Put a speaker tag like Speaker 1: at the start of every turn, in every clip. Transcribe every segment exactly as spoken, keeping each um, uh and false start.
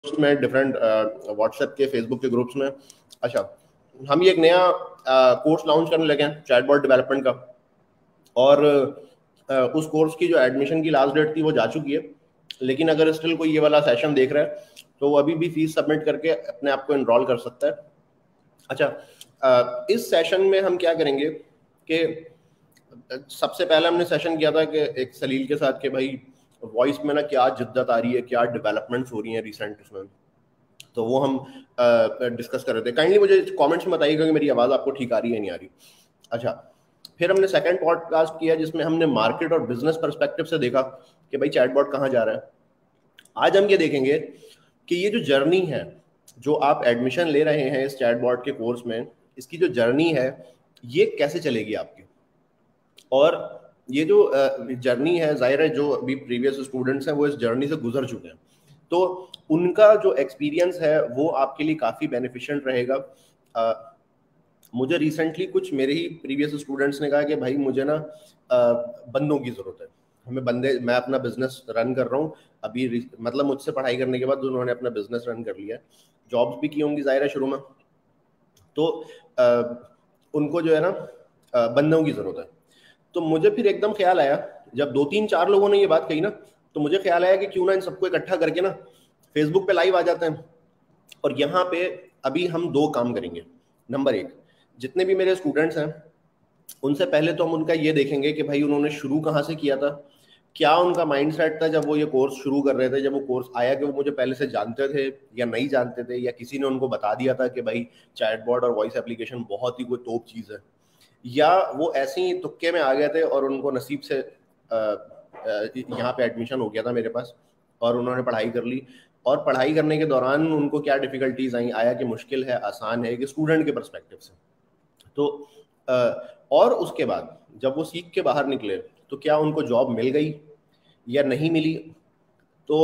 Speaker 1: में, different WhatsApp के, Facebook के ग्रुप्स में। अच्छा, हम ये एक नया कोर्स लॉन्च करने लगे हैं चैटबॉट डेवलपमेंट का, और uh, उस कोर्स की जो एडमिशन की लास्ट डेट थी वो जा चुकी है, लेकिन अगर स्टिल कोई ये वाला सेशन देख रहा है तो वो अभी भी फीस सबमिट करके अपने आप को एनरोल कर सकता है। अच्छा, uh, इस सेशन में हम क्या करेंगे कि सबसे पहले हमने सेशन किया था कि एक सलील के साथ कि भाई वॉइस में ना क्या जिद्दत आ रही है, क्या डेवलपमेंट्स हो रही हैं रिसेंट उसमें, तो वो हम डिस्कस कर रहे थे। काइंडली मुझे कमेंट्स में बताइएगा कि मेरी आवाज़ आपको ठीक आ रही है नहीं आ रही। अच्छा, फिर हमने सेकंड पॉडकास्ट किया जिसमें हमने मार्केट और बिजनेस पर्सपेक्टिव से देखा कि भाई चैटबॉट कहाँ जा रहा है। आज हम ये देखेंगे कि ये जो जर्नी है, जो आप एडमिशन ले रहे हैं इस चैटबॉट के कोर्स में, इसकी जो जर्नी है ये कैसे चलेगी आपकी। और ये जो जर्नी है, जाहिर है जो अभी प्रीवियस स्टूडेंट्स हैं वो इस जर्नी से गुजर चुके हैं, तो उनका जो एक्सपीरियंस है वो आपके लिए काफ़ी बेनिफिशियल रहेगा। आ, मुझे रिसेंटली कुछ मेरे ही प्रीवियस स्टूडेंट्स ने कहा कि भाई मुझे ना आ, बंदों की ज़रूरत है, हमें बंदे, मैं अपना बिजनेस रन कर रहा हूँ अभी, मतलब मुझसे पढ़ाई करने के बाद उन्होंने अपना बिजनेस रन कर लिया, जॉब्स भी की होंगी जाहिर है शुरू में, तो आ, उनको जो है ना आ, बंदों की ज़रूरत है। तो मुझे फिर एकदम ख्याल आया, जब दो तीन चार लोगों ने ये बात कही ना, तो मुझे ख्याल आया कि क्यों ना इन सबको इकट्ठा करके ना फेसबुक पे लाइव आ जाते हैं, और यहाँ पे अभी हम दो काम करेंगे। नंबर एक, जितने भी मेरे स्टूडेंट्स हैं उनसे पहले तो हम उनका ये देखेंगे कि भाई उन्होंने शुरू कहाँ से किया था, क्या उनका माइंडसेट था जब वो ये कोर्स शुरू कर रहे थे, जब वो कोर्स आया कि वो मुझे पहले से जानते थे या नहीं जानते थे, या किसी ने उनको बता दिया था कि भाई चैटबॉट और वॉइस एप्लीकेशन बहुत ही कोई टॉप चीज़ है, या वो ऐसे ही तुक्के में आ गए थे और उनको नसीब से यहाँ पे एडमिशन हो गया था मेरे पास, और उन्होंने पढ़ाई कर ली, और पढ़ाई करने के दौरान उनको क्या डिफ़िकल्टीज आई, आया कि मुश्किल है, आसान है, कि स्टूडेंट के पर्सपेक्टिव से। तो और उसके बाद जब वो सीख के बाहर निकले तो क्या उनको जॉब मिल गई या नहीं मिली, तो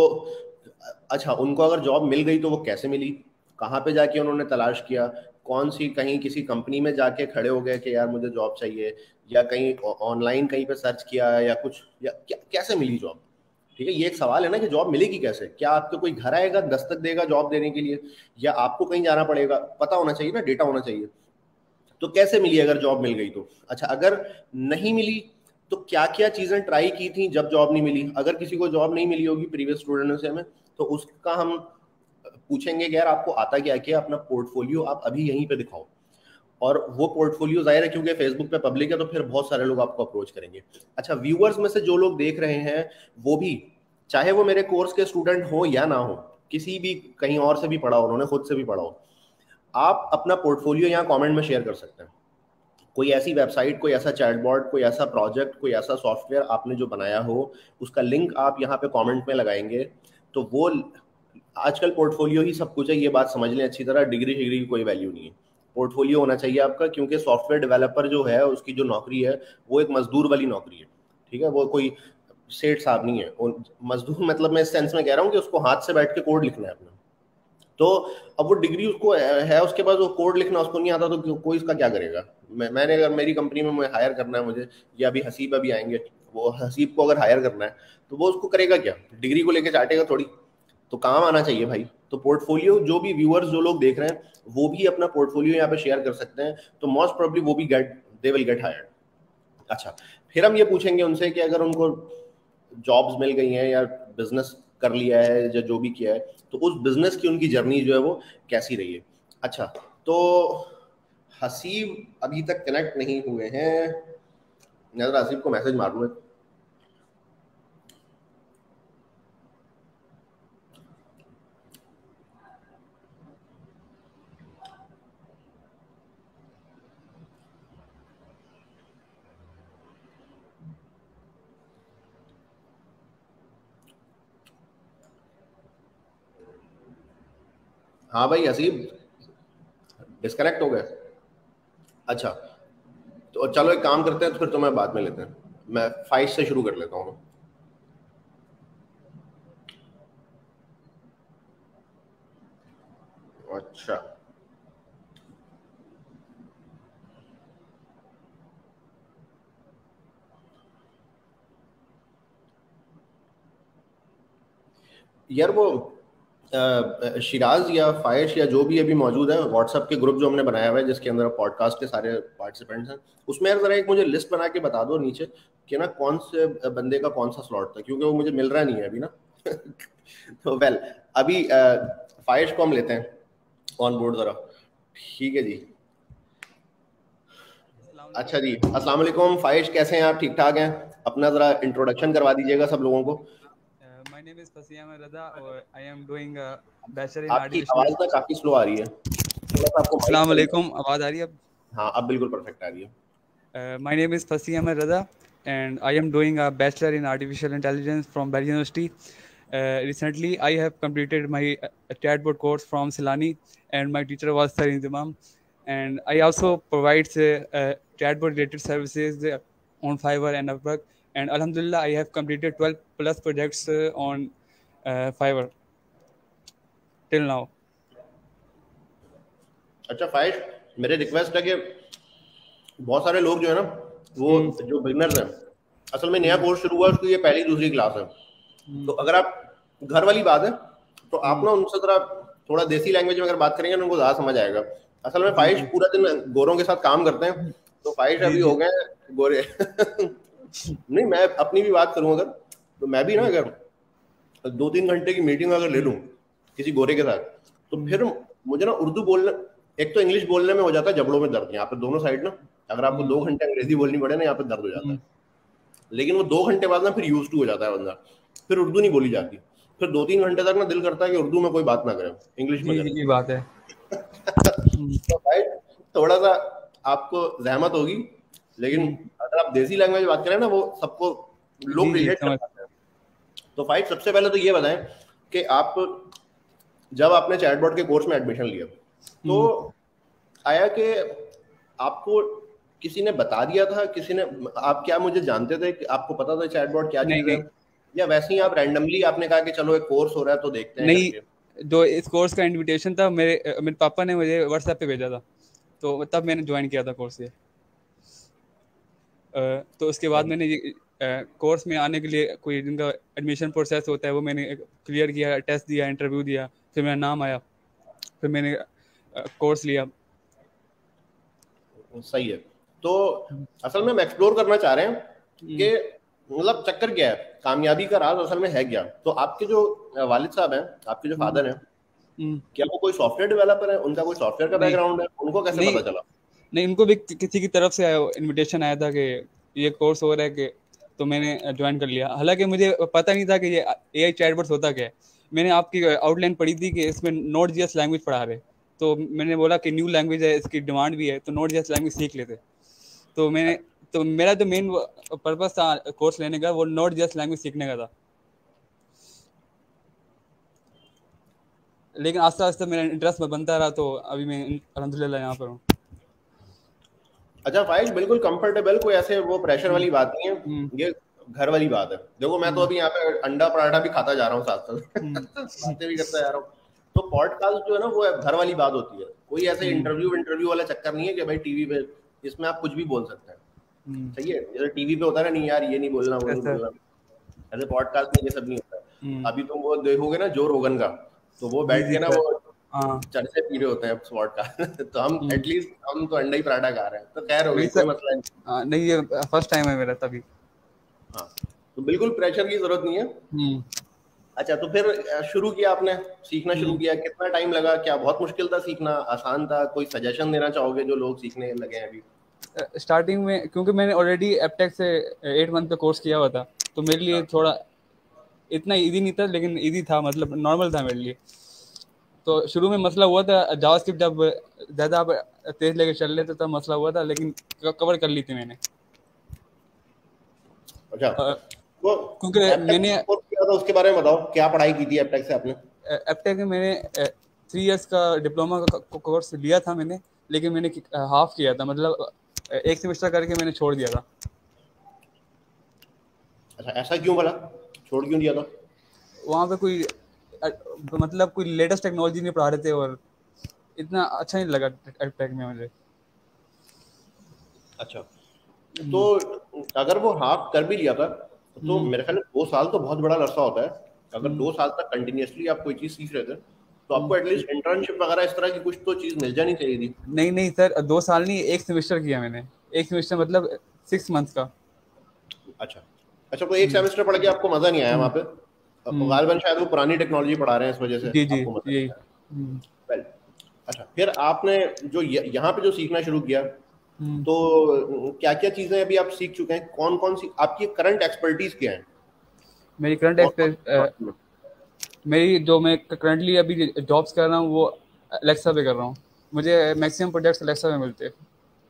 Speaker 1: अच्छा उनको अगर जॉब मिल गई तो वो कैसे मिली, कहाँ पे जाके उन्होंने तलाश किया, कौन सी, कहीं किसी कंपनी में जाके खड़े हो गए कि यार मुझे जॉब चाहिए, या कहीं ऑनलाइन कहीं पे सर्च किया या कुछ, या क्या, कैसे मिली जॉब। ठीक है, ये एक सवाल है ना कि जॉब मिलेगी कैसे, क्या आपको कोई घर आएगा दस्तक देगा जॉब देने के लिए, या आपको कहीं जाना पड़ेगा, पता होना चाहिए ना, डेटा होना चाहिए। तो कैसे मिली अगर जॉब मिल गई तो। अच्छा, अगर नहीं मिली तो क्या क्या चीज़ें ट्राई की थी जब जॉब नहीं मिली। अगर किसी को जॉब नहीं मिली होगी प्रीवियस स्टूडेंट से हमें, तो उसका हम पूछेंगे कि यार आपको आता क्या क्या, अपना पोर्टफोलियो आप अभी यहीं पे दिखाओ, और वो पोर्टफोलियो जाहिर है क्योंकि फेसबुक पे पब्लिक है तो फिर बहुत सारे लोग आपको अप्रोच करेंगे। अच्छा, व्यूअर्स में से जो लोग देख रहे हैं वो भी, चाहे वो मेरे कोर्स के स्टूडेंट हो या ना हो, किसी भी कहीं और से भी पढ़ा हो, उन्होंने खुद से भी पढ़ा हो, आप अपना पोर्टफोलियो यहाँ कमेंट में शेयर कर सकते हैं। कोई ऐसी वेबसाइट, कोई ऐसा चैटबॉट, कोई ऐसा प्रोजेक्ट, कोई ऐसा सॉफ्टवेयर आपने जो बनाया हो, उसका लिंक आप यहाँ पे कमेंट में लगाएंगे, तो वो, आजकल पोर्टफोलियो ही सब कुछ है, ये बात समझ लें अच्छी तरह, डिग्री डिग्री की कोई वैल्यू नहीं है, पोर्टफोलियो होना चाहिए आपका, क्योंकि सॉफ्टवेयर डेवलपर जो है उसकी जो नौकरी है वो एक मजदूर वाली नौकरी है। ठीक है, वो कोई सेठ साहब नहीं है, और मजदूर मतलब मैं इस सेंस में कह रहा हूँ कि उसको हाथ से बैठ के कोड लिखना है अपना। तो अब वो डिग्री उसको है, उसके पास वो कोड लिखना उसको नहीं आता, तो कोई इसका क्या करेगा। मैं मैंने अगर मेरी कंपनी में मुझे हायर करना है मुझे, या अभी हसीब अभी आएंगे, वो हसीब को अगर हायर करना है तो वो उसको करेगा क्या, डिग्री को लेके चाटेगा थोड़ी, तो काम आना चाहिए भाई। तो पोर्टफोलियो, जो भी व्यूअर्स जो लोग देख रहे हैं वो भी अपना पोर्टफोलियो यहाँ पे शेयर कर सकते हैं, तो मोस्ट प्रोबेबली वो भी get, they will get hired. अच्छा, फिर हम ये पूछेंगे उनसे कि अगर उनको जॉब्स मिल गई हैं या बिजनेस कर लिया है या जो भी किया है, तो उस बिजनेस की उनकी जर्नी जो है वो कैसी रही है। अच्छा, तो हसीब अभी तक कनेक्ट नहीं हुए हैं, नजर हसीब को मैसेज मार लूँ। हाँ भाई हसीब, डिस्कनेक्ट हो गए। अच्छा, तो चलो एक काम करते हैं, तो फिर तुम्हें बाद में लेते हैं, मैं फाइव से शुरू कर लेता हूँ। अच्छा, यार वो अ, शिराज या फायश या जो भी अभी मौजूद है, व्हाट्सएप के ग्रुप जो हमने बनाया हुआ है जिसके अंदर पॉडकास्ट के सारे पार्टिसिपेंट्स हैं, उसमें यार जरा एक मुझे लिस्ट बना के बता दो नीचे कि ना कौन से बंदे का कौन सा स्लॉट था, क्योंकि वो मुझे मिल रहा नहीं है अभी ना। तो वेल अभी फायश को हम लेते हैं ऑन बोर्ड जरा। ठीक है जी। अच्छा जी, अस्सलाम वालेकुम फायश, कैसे हैं आप? ठीक ठाक हैं? अपना जरा इंट्रोडक्शन करवा दीजिएगा सब लोगों को।
Speaker 2: My name is Fasiya Ahmed Raza और I am doing bachelor in
Speaker 1: आपकी
Speaker 2: आर्टिफिशियल।
Speaker 1: आवाज़ ना काफ़ी स्लो आ रही है, थोड़ा सा आपको माइक
Speaker 2: अस्सलाम
Speaker 1: पे।
Speaker 2: वालेकुम, आवाज़ आ रही है अब?
Speaker 1: हाँ अब बिल्कुल परफेक्ट आ रही है।
Speaker 2: My name is Fasiya Ahmed Raza and I am doing a bachelor in artificial intelligence from Bari University. Uh, recently, I have completed my uh, chatbot course from Silani, and my teacher was Sir Inzamam. And I also provide uh, uh, chatbot related services uh, on Fiverr and Upwork. And Alhamdulillah, I have completed twelve plus projects uh, on uh, Fiverr till now.
Speaker 1: अच्छा फाइश, मेरे request है कि बहुत सारे लोग जो है ना वो जो बिगनर्स हैं, असल में नया कोर्स शुरू हुआ है, उसकी ये पहली दूसरी क्लास है, तो अगर आप घर वाली बात है तो आप ना उनसे जरा थोड़ा देसी लैंग्वेज में अगर बात करेंगे ना उनको ज़्यादा समझ आएगा। असल में फाइश पूरा दिन गोरों के साथ काम करते हैं, तो फाइश अभी हो गए गोरे। नहीं मैं अपनी भी बात करूं अगर, तो मैं भी ना अगर दो तीन घंटे की मीटिंग अगर ले लूं किसी गोरे के साथ, तो फिर मुझे ना उर्दू बोलने, एक तो इंग्लिश बोलने में हो जाता है जबड़ों में दर्द, यहाँ पे दोनों साइड ना अगर आपको दो घंटे अंग्रेजी बोलनी पड़े ना यहाँ पे दर्द हो जाता है, लेकिन वो दो घंटे बाद ना फिर यूज टू हो जाता है बंदा, फिर उर्दू नहीं बोली जाती, फिर दो तीन घंटे तक ना दिल करता है कि उर्दू में कोई बात ना करे, इंग्लिश में करे।
Speaker 2: ये बात है।
Speaker 1: तो भाई थोड़ा सा आपको जहमत होगी, लेकिन अगर आप देसी लैंग्वेज बात करें ना वो सबको लोग रिलेट कर पाते हैं। तो फाइट सबसे पहले तो ये बताएं कि आप जब आपने चैटबॉट के कोर्स में एडमिशन लिया तो आया कि आपको किसी ने बता दिया था, किसी ने, आप क्या मुझे जानते थे कि आपको पता था चैटबॉट क्या चीज है, या वैसे ही आप रैंडमली आपने कहा कि चलो एक कोर्स हो रहा है तो देखते हैं?
Speaker 2: नहीं, जो इस कोर्स का इनविटेशन था मेरे मेरे पापा ने मुझे व्हाट्सएप पे भेजा था, तो तब मैंने ज्वाइन किया था कोर्स ये। तो उसके बाद मैंने ये कोर्स में आने के लिए कोई जिनका एडमिशन प्रोसेस होता है वो मैंने क्लियर किया, टेस्ट दिया, इंटरव्यू दिया, फिर मेरा नाम आया, फिर मैंने कोर्स लिया।
Speaker 1: सही है। तो असल में हम एक्सप्लोर करना चाह रहे हैं कि मतलब चक्कर क्या है, कामयाबी का राज असल में है क्या। तो आपके जो वालिद साहब हैं, आपके जो फादर हैं, क्या वो कोई सॉफ्टवेयर डेवलपर है, उनका कोई सॉफ्टवेयर का बैकग्राउंड है, उनको कैसे पता चला?
Speaker 2: नहीं, उनको भी किसी की तरफ से इनविटेशन आया था कि ये कोर्स हो रहा है, कि तो मैंने ज्वाइन कर लिया। हालांकि मुझे पता नहीं था कि ये एआई चैटबॉट्स होता क्या है। मैंने आपकी आउटलाइन पढ़ी थी कि इसमें नोड जेएस लैंग्वेज पढ़ा रहे, तो मैंने बोला कि न्यू लैंग्वेज है, इसकी डिमांड भी है, तो नोड जेएस लैंग्वेज सीख लेते। तो मैंने तो मेरा जो मेन पर्पस था कोर्स लेने का वो नोड जेएस लैंग्वेज सीखने का था, लेकिन आस्ते आस्ते मेरा इंटरेस्ट बनता रहा, तो अभी मैं अल्हम्दुलिल्लाह यहाँ पर हूँ।
Speaker 1: अच्छा फाइज, बिल्कुल कंफर्टेबल, कोई ऐसे वो प्रेशर वाली बात नहीं है, ये घर वाली बात है। देखो मैं तो अभी यहाँ पे अंडा पराठा भी खाता जा रहा हूँ साथ साथ, बातें भी करता जा रहा हूँ। तो पॉडकास्ट जो है ना वो घर वाली बात होती है, कोई ऐसे इंटरव्यू इंटरव्यू वाला चक्कर नहीं है कि भाई टीवी पे इसमें आप कुछ भी बोल सकते हैं। सही है, जैसे टीवी पे होता है ना, नहीं यार ये नहीं बोलना वो नहीं बोलना, ऐसे पॉडकास्ट में ये सब नहीं होता। अभी तुम वो देखोगे ना जो रोगन का, तो वो बैठ के ना वो चर्चे पी रहे होते हैं स्पॉट का। तो हम एटलीस्ट हम तो अंडा ही पराठा खा रहे हैं, तो खैर हो गई, कोई मसला नहीं।
Speaker 2: नहीं, ये फर्स्ट टाइम है मेरा तभी।
Speaker 1: हाँ, तो बिल्कुल प्रेशर की जरूरत नहीं है। अच्छा, तो फिर शुरू किया आपने, सीखना शुरू किया, कितना टाइम लगा, क्या बहुत मुश्किल था सीखना, आसान था? कोई सजेशन देना चाहोगे जो लोग सीखने लगे हैं अभी?
Speaker 2: स्टार्टिंग में क्योंकि मैंने ऑलरेडी एपटेक से एट मंथ का कोर्स किया हुआ था, तो मेरे लिए थोड़ा इतना इजी नहीं था, लेकिन इजी था, मतलब नॉर्मल था मेरे लिए। तो शुरू में मसला हुआ था, जावास्क्रिप्ट जब ज़्यादा आप तेज लेके चल रहे थे तब मसला हुआ था, लेकिन कवर कर ली थी मैंने।
Speaker 1: अच्छा, वो
Speaker 2: क्योंकि मैंने
Speaker 1: किया था उसके बारे में बताओ, क्या पढ़ाई की थी एपटेक से आपने?
Speaker 2: एपटेक में मैंने थ्री इयर्स का डिप्लोमा का कोर्स लिया था मैंने, लेकिन मैंने हाफ किया था, मतलब एक सेमेस्टर करके मैंने छोड़ दिया था।
Speaker 1: अच्छा, ऐसा क्यों भला छोड़ क्यों दिया था?
Speaker 2: वहाँ पे कोई मतलब कोई लेटेस्ट टेक्नोलॉजी नहीं पढ़ा रहे थे और इतना अच्छा नहीं लगा एपटेक में मुझे।
Speaker 1: अच्छा, तो अगर वो हाफ कर भी लिया था तो मेरे ख्याल में दो साल तो बहुत बड़ा अरसा होता है। अगर
Speaker 2: हम्म,
Speaker 1: दो साल तक कंटिन्यूसली आप कोई चीज सीख रहे थे तो
Speaker 2: हम्म।
Speaker 1: आपको एटलीस्ट इंटर्नशिप वगैरह इस तरह की कुछ तो चीज मिल जानी चाहिए थी।
Speaker 2: नहीं नहीं सर, दो साल नहीं, एक सेमेस्टर किया मैंने। एक सेमेस्टर मतलब सिक्स मंथ का।
Speaker 1: अच्छा अच्छा, तो एक
Speaker 2: हम्म,
Speaker 1: सेमेस्टर पढ़ के आपको मजा नहीं आया
Speaker 2: हम्म,
Speaker 1: वहाँ पे?
Speaker 2: हम्म।
Speaker 1: गालिबन शायद वो पुरानी टेक्नोलॉजी पढ़ा रहे हैं, इस वजह से
Speaker 2: जी जी
Speaker 1: आपको मजा
Speaker 2: जी।
Speaker 1: नहीं आया।
Speaker 2: हम्म,
Speaker 1: वेल, अच्छा, फिर आपने जो य- यहाँ पे जो सीखना शुरू किया,
Speaker 2: हम्म।
Speaker 1: तो क्या क्या चीजें अभी आप सीख चुके हैं? कौन कौन सी आपकी करंट एक्सपर्टीज क्या है?
Speaker 2: मेरी करंट
Speaker 1: कौन कौन
Speaker 2: एक्सपीरियंस,
Speaker 1: सी में?
Speaker 2: मेरी जो मैं करंटली अभी जॉब्स कर रहा हूँ वो अलेक्सा पे कर रहा हूँ। मुझे मैक्सिमम प्रोजेक्ट्स अलेक्सा में मिलते हैं।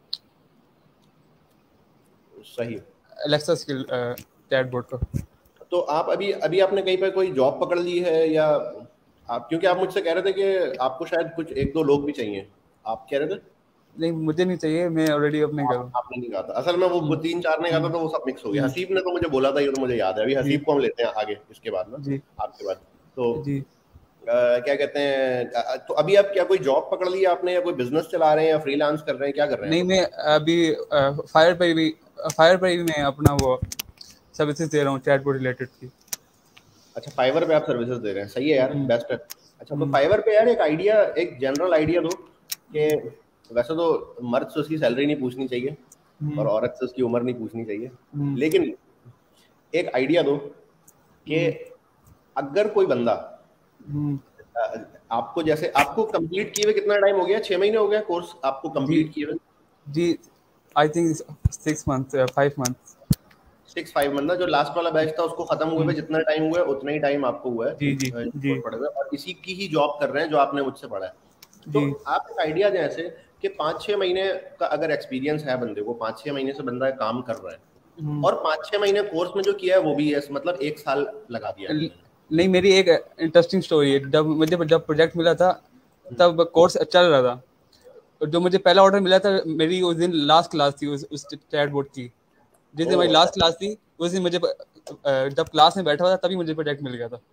Speaker 1: सही।
Speaker 2: अलेक्सा स्किल चैटबॉट का।
Speaker 1: तो आप अभी अभी आपने कहीं पर कोई जॉब पकड़ ली है, या आप, क्योंकि आप मुझसे कह रहे थे कि आपको शायद कुछ एक दो लोग भी चाहिए, आप कह रहे थे?
Speaker 2: नहीं, मुझे नहीं चाहिए, मैं ऑलरेडी अपने कर
Speaker 1: आप
Speaker 2: रहा हूँ।
Speaker 1: आपने नहीं कहा था असल में, वो वो
Speaker 2: हम्म,
Speaker 1: तीन चार ने कहा था,
Speaker 2: हम्म,
Speaker 1: तो वो सब मिक्स हो गया।
Speaker 2: हम्म।
Speaker 1: हसीब ने तो मुझे बोला था, ये तो मुझे याद है। अभी
Speaker 2: जी
Speaker 1: हसीब को हम लेते हैं आगे इसके बाद ना,
Speaker 2: जी
Speaker 1: आपके बाद। तो
Speaker 2: जी।
Speaker 1: अ, क्या कहते हैं, अ, तो अभी आप क्या कोई जॉब पकड़ ली आपने, या कोई बिजनेस चला रहे हैं, या फ्रीलांस कर रहे हैं, क्या कर रहे हैं
Speaker 2: नहीं,
Speaker 1: आप
Speaker 2: मैं
Speaker 1: अभी?
Speaker 2: अभी फायर पे भी फायर पे भी मैं अपना वो सर्विसेज दे रहा हूँ चैटबॉट रिलेटेड की।
Speaker 1: अच्छा, फाइवर पे आप सर्विसेज दे रहे हैं, सही है यार,
Speaker 2: हम्म,
Speaker 1: बेस्ट है। अच्छा, तो
Speaker 2: हम्म,
Speaker 1: फाइवर पे यार एक आइडिया, एक जनरल आइडिया दो कि वैसे तो मर्द से उसकी सैलरी नहीं पूछनी चाहिए और
Speaker 2: हम्म,
Speaker 1: औरत से उसकी उम्र नहीं पूछनी चाहिए,
Speaker 2: हम्म,
Speaker 1: लेकिन एक आइडिया दो कि
Speaker 2: हम्म,
Speaker 1: अगर कोई बंदा,
Speaker 2: हम्म।
Speaker 1: अ, आपको जैसे, आपको कंप्लीट किए हुए कितना टाइम हो गया? छह महीने हो गया कोर्स आपको
Speaker 2: जी
Speaker 1: कंप्लीट किए हुए?
Speaker 2: जी। I think six month, five month.
Speaker 1: Six five, मतलब जो लास्ट वाला बैच था उसको खत्म हुए हुए
Speaker 2: हम्म,
Speaker 1: जितना टाइम हुआ है उतना ही टाइम आपको हुआ है
Speaker 2: जी जी
Speaker 1: अ,
Speaker 2: जी
Speaker 1: कोर्स पढ़े हुए, और इसी की ही जॉब कर रहे हैं जो आपने मुझसे पढ़ा है। तो
Speaker 2: जी।
Speaker 1: आप एक आइडिया दें ऐसे कि पाँच छः महीने का अगर एक्सपीरियंस है बंदे को, पाँच छः महीने से बंदा काम कर रहा है,
Speaker 2: हम्म।
Speaker 1: और पाँच छः महीने कोर्स में जो किया है वो भी है, मतलब एक साल लगा दिया है
Speaker 2: ल-
Speaker 1: बंदे
Speaker 2: नहीं, मेरी एक इंटरेस्टिंग स्टोरी है। जब मुझे जब प्रोजेक्ट मिला था
Speaker 1: ने।
Speaker 2: तब कोर्स चल रहा था। और जो मुझे पहला ऑर्डर मिला था, मेरी उस दिन लास्ट क्लास थी उस उस चैटबॉट की। जिस दिन
Speaker 1: ओह
Speaker 2: मेरी
Speaker 1: अच्छा
Speaker 2: लास्ट क्लास थी उस दिन मुझे अ, जब क्लास में बैठा हुआ था तभी मुझे प्रोजेक्ट मिल गया था।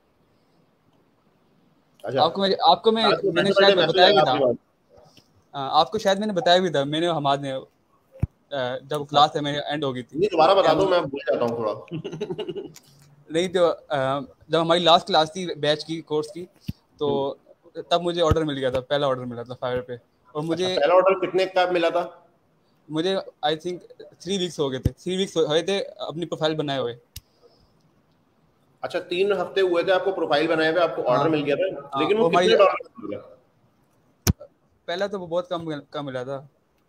Speaker 1: अच्छा,
Speaker 2: आपको मैं आपको मैं
Speaker 1: क्लास में
Speaker 2: मैंने
Speaker 1: बैठे बैठे
Speaker 2: शायद
Speaker 1: मैसेज
Speaker 2: बताया भी
Speaker 1: आया
Speaker 2: था।
Speaker 1: आपके पास?
Speaker 2: अ, आपको शायद मैंने बताया भी था, मैंने हमाद ने अ, जब
Speaker 1: अच्छा,
Speaker 2: क्लास है मेरी एंड हो गई थी।
Speaker 1: नहीं दोबारा
Speaker 2: क्या
Speaker 1: बता दो,
Speaker 2: मुझे
Speaker 1: मैं भूल जाता हूँ थोड़ा।
Speaker 2: नहीं तो अ, जब हमारी लास्ट क्लास थी बैच की, कोर्स की, तो
Speaker 1: हम्म,
Speaker 2: तब मुझे ऑर्डर मिल गया था, पहला ऑर्डर मिला था फायर पे। और
Speaker 1: अच्छा,
Speaker 2: मुझे
Speaker 1: पहला ऑर्डर कितने का मिला था?
Speaker 2: मुझे आई थिंक थ्री वीक्स हो गए थे, थ्री वीक्स हुए थे अपनी प्रोफाइल बनाए हुए।
Speaker 1: अच्छा, तीन हफ्ते हुए थे आपको प्रोफाइल बनाए हुए, आपको
Speaker 2: हाँ
Speaker 1: ऑर्डर मिल गया था,
Speaker 2: हाँ।
Speaker 1: लेकिन वो
Speaker 2: और हमारी
Speaker 1: कितने डॉलर का मिल गया?
Speaker 2: पहला तो वो बहुत कम कम मिला था।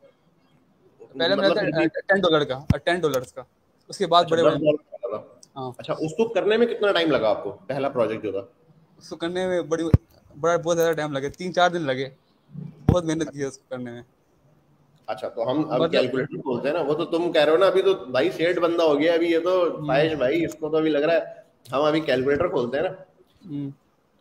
Speaker 2: पहले मिला
Speaker 1: मतलब फिर
Speaker 2: था
Speaker 1: भी,
Speaker 2: टेन डॉलर का, टेन डॉलर्स का। उसके बाद
Speaker 1: अच्छा,
Speaker 2: बड़े
Speaker 1: दस
Speaker 2: बड़े।
Speaker 1: डॉलर का मिला था।
Speaker 2: हाँ।
Speaker 1: अच्छा, उसको करने में कितना टाइम लगा आपको, पहला प्रोजेक्ट जो था?
Speaker 2: उसको करने में बड़ी बड़ा बहुत ज़्यादा टाइम लगे, तीन चार दिन लगे। बहुत मेहनत की है उसको करने में।
Speaker 1: अच्छा, तो हम अब
Speaker 2: मतलब
Speaker 1: कैलकुलेटर बोलते हैं ना, वो तो तुम कह रहे हो ना, अभी तो भाई सेठ बंदा हो गया अभी, ये तो
Speaker 2: हम्म,
Speaker 1: फायश भाई, इसको तो अभी लग रहा है हम अभी कैलकुलेटर खोलते हैं ना।
Speaker 2: हम्म,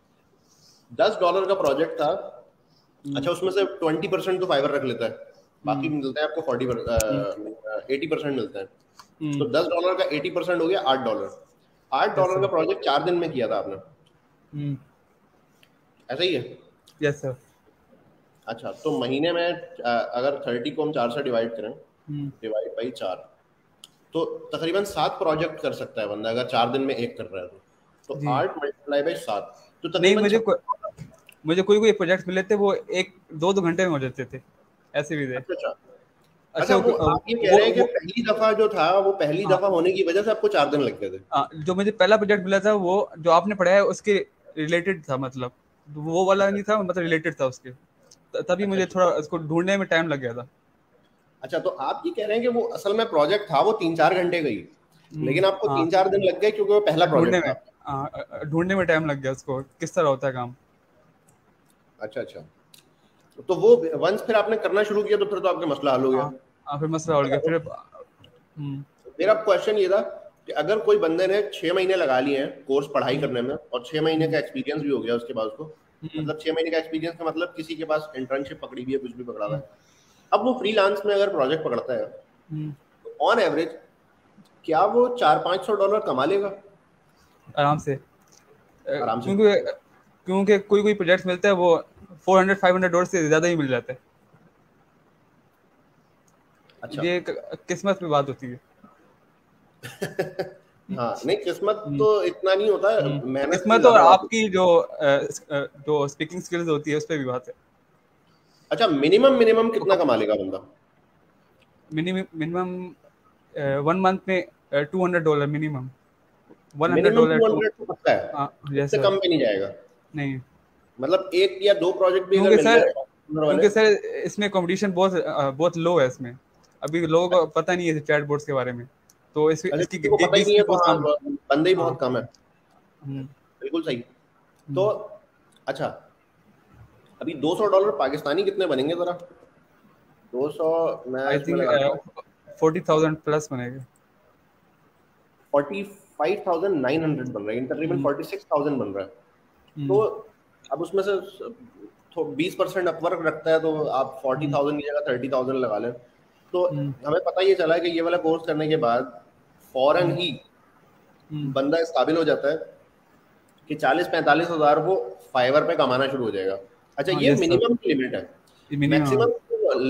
Speaker 1: दस डॉलर का प्रोजेक्ट था।
Speaker 2: हम्म,
Speaker 1: अच्छा, उसमें से ट्वेंटी परसेंट तो फाइवर रख लेता है, बाकी
Speaker 2: हम्म,
Speaker 1: मिलते हैं आपको फोर्टी,
Speaker 2: हम्म,
Speaker 1: एटी परसेंट मिलता है।
Speaker 2: हम्म।
Speaker 1: तो दस डॉलर का एटी परसेंट हो गया आठ डॉलर। आठ
Speaker 2: यस
Speaker 1: डॉलर का
Speaker 2: सर।
Speaker 1: प्रोजेक्ट चार दिन में किया था आपने,
Speaker 2: हम्म।
Speaker 1: ऐसा ही है?
Speaker 2: Yes sir.
Speaker 1: अच्छा, तो महीने में अ, अगर थर्टी को हम चार से डिवाइड करें,
Speaker 2: हम्म,
Speaker 1: डिवाइड बाई चार, तो तकरीबन सात प्रोजेक्ट कर सकता है बंदा, अगर चार दिन में एक कर रहा है तो तो
Speaker 2: जी।
Speaker 1: आठ मल्टीप्लाई बाई सात, तो
Speaker 2: नहीं,
Speaker 1: तकरीबन
Speaker 2: मुझे को,
Speaker 1: छप्पन।
Speaker 2: मुझे कोई कोई प्रोजेक्ट मिले थे वो एक दो दो घंटे में हो जाते थे, ऐसे भी थे।
Speaker 1: अच्छा अच्छा।
Speaker 2: अच्छा
Speaker 1: अच्छा, वो
Speaker 2: वो
Speaker 1: आप ये कह
Speaker 2: वो,
Speaker 1: रहे हैं कि
Speaker 2: वो
Speaker 1: पहली दफा जो था, वो पहली
Speaker 2: हाँ
Speaker 1: दफा होने की वजह से आपको चार दिन लग गए थे?
Speaker 2: हाँ। जो मुझे पहला प्रोजेक्ट मिला था वो जो आपने पढ़ाया है उसके रिलेटेड था, मतलब वो वाला
Speaker 1: अच्छा
Speaker 2: नहीं था, मतलब रिलेटेड था उसके। त- तभी
Speaker 1: अच्छा
Speaker 2: मुझे
Speaker 1: अच्छा।
Speaker 2: थोड़ा उसको ढूंढने में टाइम लग गया था।
Speaker 1: अच्छा, तो आप ये कह रहे हैं कि वो असल में प्रोजेक्ट था वो तीन चार घंटे का ही,
Speaker 2: हम्म,
Speaker 1: लेकिन आपको
Speaker 2: हाँ।
Speaker 1: तीन चार दिन लग गए क्योंकि वो पहला
Speaker 2: ढूंढने
Speaker 1: प्रोजेक्ट था
Speaker 2: में,
Speaker 1: आपका।
Speaker 2: हाँ, ढूंढने में टाइम लग गया उसको किस तरह होता है काम।
Speaker 1: अच्छा अच्छा, तो वो वंस फिर आपने करना शुरू किया तो फिर तो आपका मसला हल हो गया।
Speaker 2: हाँ हाँ, फिर मसला हो गया
Speaker 1: अच्छा,
Speaker 2: फिर।
Speaker 1: तो
Speaker 2: हम्म,
Speaker 1: मेरा क्वेश्चन ये था कि अगर कोई बंदे ने छह महीने लगा लिए हैं कोर्स पढ़ाई
Speaker 2: हम्म,
Speaker 1: करने में, और छह महीने
Speaker 2: हम्म,
Speaker 1: का एक्सपीरियंस भी हो गया उसके बाद उसको,
Speaker 2: हम्म,
Speaker 1: मतलब छह महीने का एक्सपीरियंस का मतलब किसी के पास इंटर्नशिप पकड़ी हुई है, कुछ भी पकड़ा हुआ
Speaker 2: हम्म,
Speaker 1: है, अब वो फ्रीलांस में अगर प्रोजेक्ट पकड़ता है,
Speaker 2: हम्म।
Speaker 1: तो ऑन एवरेज क्या वो चार पाँच सौ डॉलर कमा लेगा?
Speaker 2: आराम से। अ,
Speaker 1: आराम से
Speaker 2: क्योंकि
Speaker 1: कमा लेगा।
Speaker 2: क्योंकि कोई कोई प्रोजेक्ट मिलता है वो four hundred five hundred dollar से ज्यादा ही मिल जाता है।
Speaker 1: अच्छा।
Speaker 2: ये क- किस्मत पे बात होती है।
Speaker 1: हाँ नहीं, किस्मत तो इतना नहीं होता, मेहनत से
Speaker 2: किस्मत और
Speaker 1: ज्यादा होती
Speaker 2: आपकी जो अ, अ, जो स्पीकिंग स्किल्स होती है उस पर भी बात है।
Speaker 1: है। अच्छा, मिनिमम मिनिमम कितना कमा लेगा बंदा?
Speaker 2: मिनिमम मिनिमम वन मंथ में two hundred dollar minimum, one hundred
Speaker 1: minimum
Speaker 2: dollar
Speaker 1: two
Speaker 2: two.
Speaker 1: Hundred तो पक्का है,
Speaker 2: हाँ यस
Speaker 1: उससे
Speaker 2: सर।
Speaker 1: कम पे नहीं जाएगा।
Speaker 2: नहीं,
Speaker 1: मतलब एक या दो प्रोजेक्ट भी अगर
Speaker 2: क्योंकि
Speaker 1: मिल
Speaker 2: सर
Speaker 1: जाए software वाले।
Speaker 2: क्योंकि सर इसमें कंपटीशन बहुत अ, बहुत लो है इसमें। अभी लोगों को पता नहीं है चैटबॉट्स के बारे में, तो इस,
Speaker 1: अच्छा,
Speaker 2: इसकी
Speaker 1: किसी को पता ही
Speaker 2: गिग्स
Speaker 1: नहीं है
Speaker 2: भी
Speaker 1: तो
Speaker 2: बहुत
Speaker 1: हाँ,
Speaker 2: कम है।
Speaker 1: बंदे ही
Speaker 2: हाँ।
Speaker 1: बहुत कम है।
Speaker 2: हम्म,
Speaker 1: बिल्कुल सही। तो
Speaker 2: हम्म।
Speaker 1: अच्छा, अभी दो सौ डॉलर पाकिस्तानी कितने बनेंगे जरा? दो सौ मैं
Speaker 2: आई
Speaker 1: इसमें लगाता हूँ,
Speaker 2: थिंक फोर्टी थाउजेंड प्लस बनेगा।
Speaker 1: Forty five thousand nine hundred बन रहा है, तकरीबन
Speaker 2: हम्म,
Speaker 1: फोर्टी सिक्स थाउजेंड बन रहा है। तो
Speaker 2: हम्म,
Speaker 1: अब उसमें से तो बीस परसेंट अपवर्क रखता है, तो आप फोर्टी
Speaker 2: हम्म,
Speaker 1: थाउजेंड की जगह थर्टी थाउजेंड लगा लें। तो
Speaker 2: हम्म,
Speaker 1: हमें पता ये चला कि ये वाला कोर्स करने के बाद फौरन
Speaker 2: हम्म,
Speaker 1: ही
Speaker 2: हम्म।
Speaker 1: बंदा इस काबिल हो जाता है कि चालीस पैंतालीस हजार वो फाइवर पे कमाना शुरू हो जाएगा। अच्छा,
Speaker 2: हाँ
Speaker 1: ये
Speaker 2: यस सर,
Speaker 1: मिनिमम की लिमिट है।
Speaker 2: ये minimum
Speaker 1: maximum,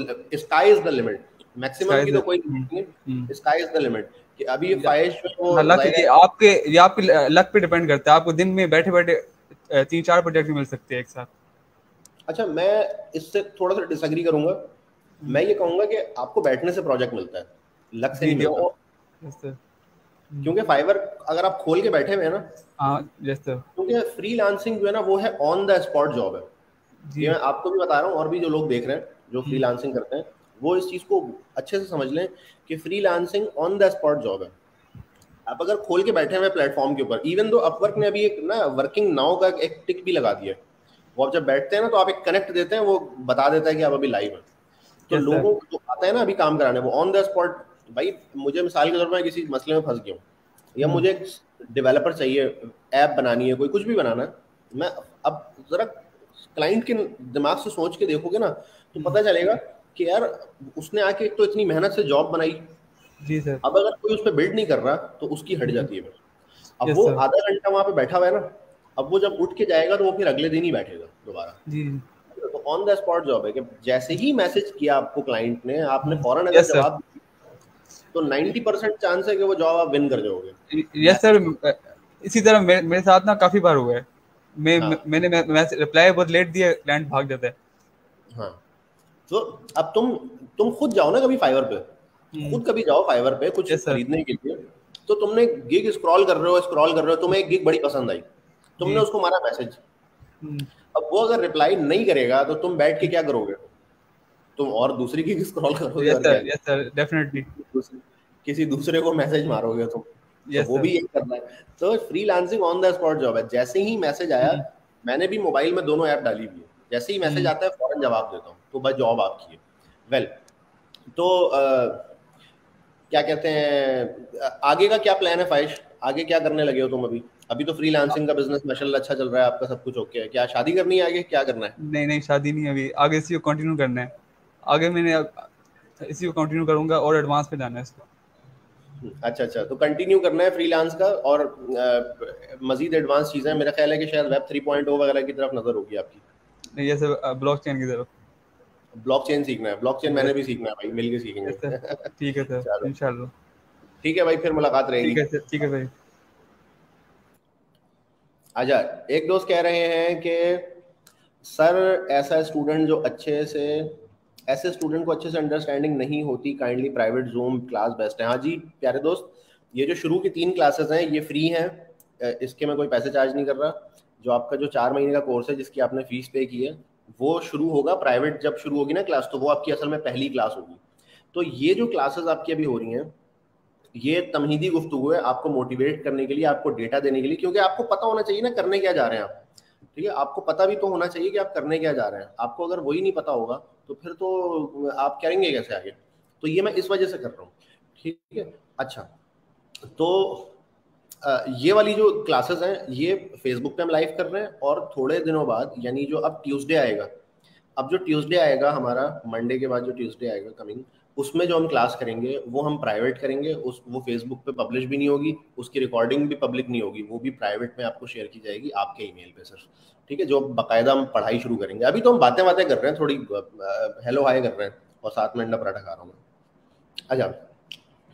Speaker 1: sky is the limit. Maximum
Speaker 2: sky
Speaker 1: की
Speaker 2: द।
Speaker 1: तो कोई नहीं,
Speaker 2: हम्म।
Speaker 1: Sky is the limit. कि अभी ये
Speaker 2: या-
Speaker 1: फाइश में वो
Speaker 2: हालांकि
Speaker 1: जाहिर
Speaker 2: ये
Speaker 1: है।
Speaker 2: आपके ये आपकी लक पे डिपेंड करता है, आपको दिन में बैठे बैठे तीन चार प्रोजेक्ट भी मिल सकते हैं एक साथ।
Speaker 1: अच्छा, मैं इससे थोड़ा सा डिसएग्री करूंगा।
Speaker 2: हम्म,
Speaker 1: मैं ये कहूंगा कि आपको बैठने से प्रोजेक्ट मिलता है, लक से
Speaker 2: जी
Speaker 1: नहीं
Speaker 2: जी
Speaker 1: मिलता।
Speaker 2: ओ यस सर। हम्म,
Speaker 1: क्योंकि फाइवर अगर आप खोल के बैठे हुए हैं ना,
Speaker 2: हाँ यस सर।
Speaker 1: क्योंकि फ्रीलांसिंग जो है ना वो है ऑन द स्पॉट जॉब है। ये
Speaker 2: जी।
Speaker 1: मैं आपको भी बता रहा हूँ, और भी जो लोग देख रहे हैं जो
Speaker 2: हम्म,
Speaker 1: फ्रीलांसिंग करते हैं, वो इस चीज को अच्छे से समझ लें कि freelancing on the spot job है। आप अगर खोल के बैठे हुए प्लेटफॉर्म के ऊपर, इवन दो अपवर्क ने अभी एक ना वर्किंग नाउ का एक टिक भी लगा दिया है। वो आप जब बैठते हैं ना तो आप एक कनेक्ट देते हैं, वो बता देता है कि आप अभी लाइव हैं। तो
Speaker 2: यस सर।
Speaker 1: लोगों को जो आता है ना अभी काम कराने, वो ऑन द स्पॉट। भाई मुझे मिसाल के तौर पर मैं किसी मसले में फंस गया हूँ, या
Speaker 2: हम्म,
Speaker 1: मुझे एक डेवलपर चाहिए, ऐप बनानी है, कोई कुछ भी बनाना है। मैं अब जरा क्लाइंट के दिमाग से सोच के देखोगे ना, तो
Speaker 2: हम्म,
Speaker 1: पता चलेगा कि यार उसने आके एक तो इतनी मेहनत से जॉब बनाई।
Speaker 2: जी सर।
Speaker 1: अब अगर कोई उस पर बिल्ड नहीं कर रहा तो उसकी हट
Speaker 2: हम्म,
Speaker 1: जाती है फिर। अब
Speaker 2: यस
Speaker 1: वो
Speaker 2: सर।
Speaker 1: आधा घंटा वहां पे बैठा हुआ है ना, अब वो जब उठ के जाएगा तो वो फिर अगले दिन ही बैठेगा दोबारा।
Speaker 2: जी।
Speaker 1: तो ऑन द स्पॉट जॉब है कि जैसे ही मैसेज किया आपको क्लाइंट ने, आपने
Speaker 2: हम्म,
Speaker 1: फौरन अगर
Speaker 2: यस सर।
Speaker 1: जवाब दिया, तो नाइन्टी परसेंट चांस है कि वो जॉब आप विन कर जाओगे।
Speaker 2: Yes sir.
Speaker 1: मैसेज।
Speaker 2: इसी तरह मेरे, मेरे साथ ना काफी बार हुआ है। मैं मैं-
Speaker 1: हाँ
Speaker 2: मैंने मैसेज रिप्लाई बहुत लेट दिया, क्लाइंट भाग जाता है।
Speaker 1: हाँ। तो अब तुम तुम खुद जाओ ना कभी फाइवर पे,
Speaker 2: हम्म,
Speaker 1: खुद कभी जाओ फाइवर पे कुछ
Speaker 2: यस सर।
Speaker 1: खरीदने के लिए। तो तुमने गिग स्क्रॉल कर रहे हो स्क्रॉल कर रहे हो, तुम्हें एक गिग बड़ी पसंद आई, तुमने
Speaker 2: जी।
Speaker 1: उसको मारा मैसेज।
Speaker 2: हम्म,
Speaker 1: अब वो अगर रिप्लाई नहीं करेगा तो तुम बैठ के क्या करोगे? तुम और दूसरी गिग स्क्रॉल करोगे
Speaker 2: यस
Speaker 1: और क्या?
Speaker 2: Sir, yes sir, definitely.
Speaker 1: दूसरे- किसी दूसरे को मैसेज मारोगे तुम। तो
Speaker 2: यस
Speaker 1: वो
Speaker 2: सर।
Speaker 1: भी यही करना है। तो freelancing on the spot job है। जैसे ही मैसेज आया,
Speaker 2: हम्म,
Speaker 1: मैंने भी मोबाइल में दोनों ऐप डाली हुई है, जैसे ही मैसेज
Speaker 2: हम्म।
Speaker 1: आता है फौरन जवाब देता हूँ, तो बस जॉब आपकी है। वेल, तो अ, क्या कहते हैं, अ, आगे का क्या प्लान है फाइश? आगे क्या करने लगे हो तुम अभी? अभी तो फ्रीलांसिंग का बिजनेस माशाल्लाह अच्छा चल रहा है आपका, सब कुछ ओके है। क्या शादी करनी है आगे, क्या करना है?
Speaker 2: नहीं नहीं, शादी नहीं, अभी आगे इसी को कंटिन्यू करना है। आगे मैंने अब इसी को कंटिन्यू करूंगा और एडवांस पे जाना है इसको।
Speaker 1: अच्छा अच्छा, तो कंटिन्यू करना है फ्रीलांस का, और अ, मजीद एडवांस चीजें, मेरा ख्याल है कि शायद वेब थ्री पॉइंट ओ वगैरह की तरफ नजर होगी आपकी।
Speaker 2: नहीं, ये सब ब्लॉकचेन की तरफ।
Speaker 1: ब्लॉकचेन सीखना है, ब्लॉकचेन मैंने
Speaker 2: यस
Speaker 1: भी सीखना है भाई, मिलके
Speaker 2: यस सर।
Speaker 1: सीखेंगे।
Speaker 2: ठीक है सर,
Speaker 1: चलो
Speaker 2: इंशाल्लाह।
Speaker 1: ठीक है भाई, फिर मुलाकात रहेगी।
Speaker 2: ठीक है सर, ठीक है भाई।
Speaker 1: आजा। एक दोस्त कह रहे हैं कि सर, ऐसा स्टूडेंट जो अच्छे से ऐसे स्टूडेंट को अच्छे से अंडरस्टैंडिंग नहीं होती, kindly private Zoom class best है। हाँ जी प्यारे दोस्त, ये जो शुरू की तीन क्लासेस हैं ये फ्री हैं, अ, इसके मैं कोई पैसे चार्ज नहीं कर रहा। जो आपका जो चार महीने का कोर्स है जिसकी आपने फीस पे की है, वो शुरू होगा प्राइवेट। जब शुरू होगी ना क्लास, तो वो आपकी असल में पहली क्लास होगी। तो ये जो क्लासेस आपकी अभी हो रही हैं, ये तमहीदी गुफ्तगू है आपको मोटिवेट करने के लिए, आपको डेटा देने के लिए, क्योंकि आपको पता होना चाहिए ना करने क्या जा रहे हैं आप। ठीक है, आपको पता भी तो होना चाहिए कि आप करने क्या जा रहे हैं। आपको अगर वही नहीं पता होगा तो फिर तो आप करेंगे कैसे आगे? तो ये मैं इस वजह से कर रहा हूँ। ठीक है। अच्छा, तो अ, ये वाली जो क्लासेस हैं ये फेसबुक पे हम लाइव कर रहे हैं, और थोड़े दिनों बाद, यानी जो अब ट्यूसडे आएगा, अब जो ट्यूसडे आएगा हमारा, मंडे के बाद जो ट्यूसडे आएगा कमिंग, उसमें जो हम क्लास करेंगे वो हम प्राइवेट करेंगे। उस वो फेसबुक पे पब्लिश भी नहीं होगी, उसकी रिकॉर्डिंग भी पब्लिक नहीं होगी, वो भी प्राइवेट में आपको शेयर की जाएगी आपके ईमेल पे सिर्फ। ठीक है, जो बाकायदा हम पढ़ाई शुरू करेंगे। अभी तो हम बातें बातें कर रहे हैं, थोड़ी हेलो हाय कर रहे हैं, और साथ में अंडा पराठा खा रहा हूँ मैं। अच्छा,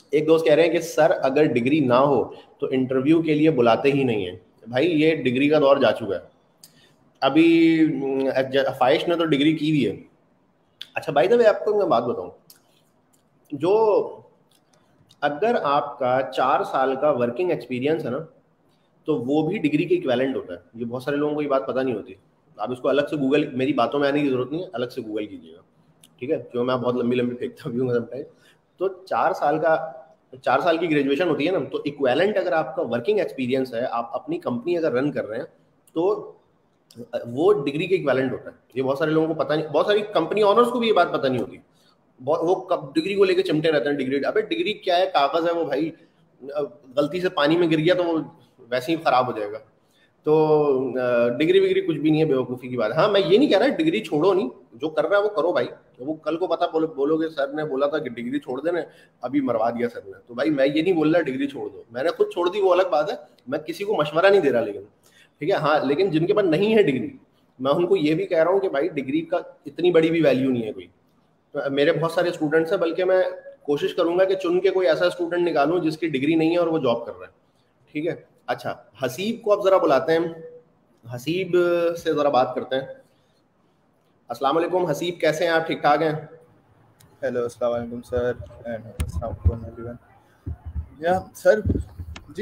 Speaker 1: एक दोस्त कह रहे हैं कि सर अगर डिग्री ना हो तो इंटरव्यू के लिए बुलाते ही नहीं है। भाई ये डिग्री का दौर जा चुका है। अभी फाइश ने तो डिग्री की भी है। अच्छा भाई द वे आपको मैं बात बताऊं, जो अगर आपका चार साल का वर्किंग एक्सपीरियंस है ना, तो वो भी डिग्री के इक्विवेलेंट होता है। ये बहुत सारे लोगों को ये बात पता नहीं होती। आप इसको अलग से गूगल, मेरी बातों में आने की जरूरत नहीं है, अलग से गूगल कीजिएगा, ठीक है, क्यों मैं बहुत लंबी लंबी फेंकता भी हूँ समटाइम। तो चार साल का चार साल की ग्रेजुएशन होती है ना, तो इक्विवेलेंट अगर आपका वर्किंग एक्सपीरियंस है, आप अपनी कंपनी अगर रन कर रहे हैं, तो वो डिग्री के इक्विवेलेंट होता है। ये बहुत सारे लोगों को पता नहीं, बहुत सारी कंपनी ऑनर्स को भी ये बात पता नहीं होती। बहुत वो कब डिग्री को लेके चिमटे रहते हैं, डिग्री, अबे डिग्री क्या है, कागज है वो भाई, गलती से पानी में गिर गया तो वो वैसे ही खराब हो जाएगा। तो डिग्री विग्री कुछ भी नहीं है, बेवकूफ़ी की बात है। हाँ मैं ये नहीं कह रहा डिग्री छोड़ो नहीं, जो कर रहा है वो करो भाई। वो कल को पता बोलो, बोलोगे सर ने बोला था कि डिग्री छोड़ देना, अभी मरवा दिया सर ने, तो भाई मैं ये नहीं बोल रहा डिग्री छोड़ दो, मैंने खुद छोड़ दी वो अलग बात है, मैं किसी को मशवरा नहीं दे रहा, लेकिन ठीक है। हाँ लेकिन जिनके पास नहीं है डिग्री, मैं उनको ये भी कह रहा हूँ कि भाई डिग्री का इतनी बड़ी भी वैल्यू नहीं है कोई। तो मेरे बहुत सारे स्टूडेंट्स हैं, बल्कि मैं कोशिश करूंगा कि चुन के कोई ऐसा स्टूडेंट निकालूं जिसकी डिग्री नहीं है और वो जॉब कर रहा है, ठीक है। अच्छा हसीब को आप जरा बुलाते हैं, हसीब से ज़रा बात करते हैं। अस्सलाम वालेकुम हसीब, कैसे हैं आप, ठीक ठाक हैं?
Speaker 3: हेलो अस्सलाम वालेकुम सर एंड अस्सलाम वालेकुम एवरीवन। या सर जी,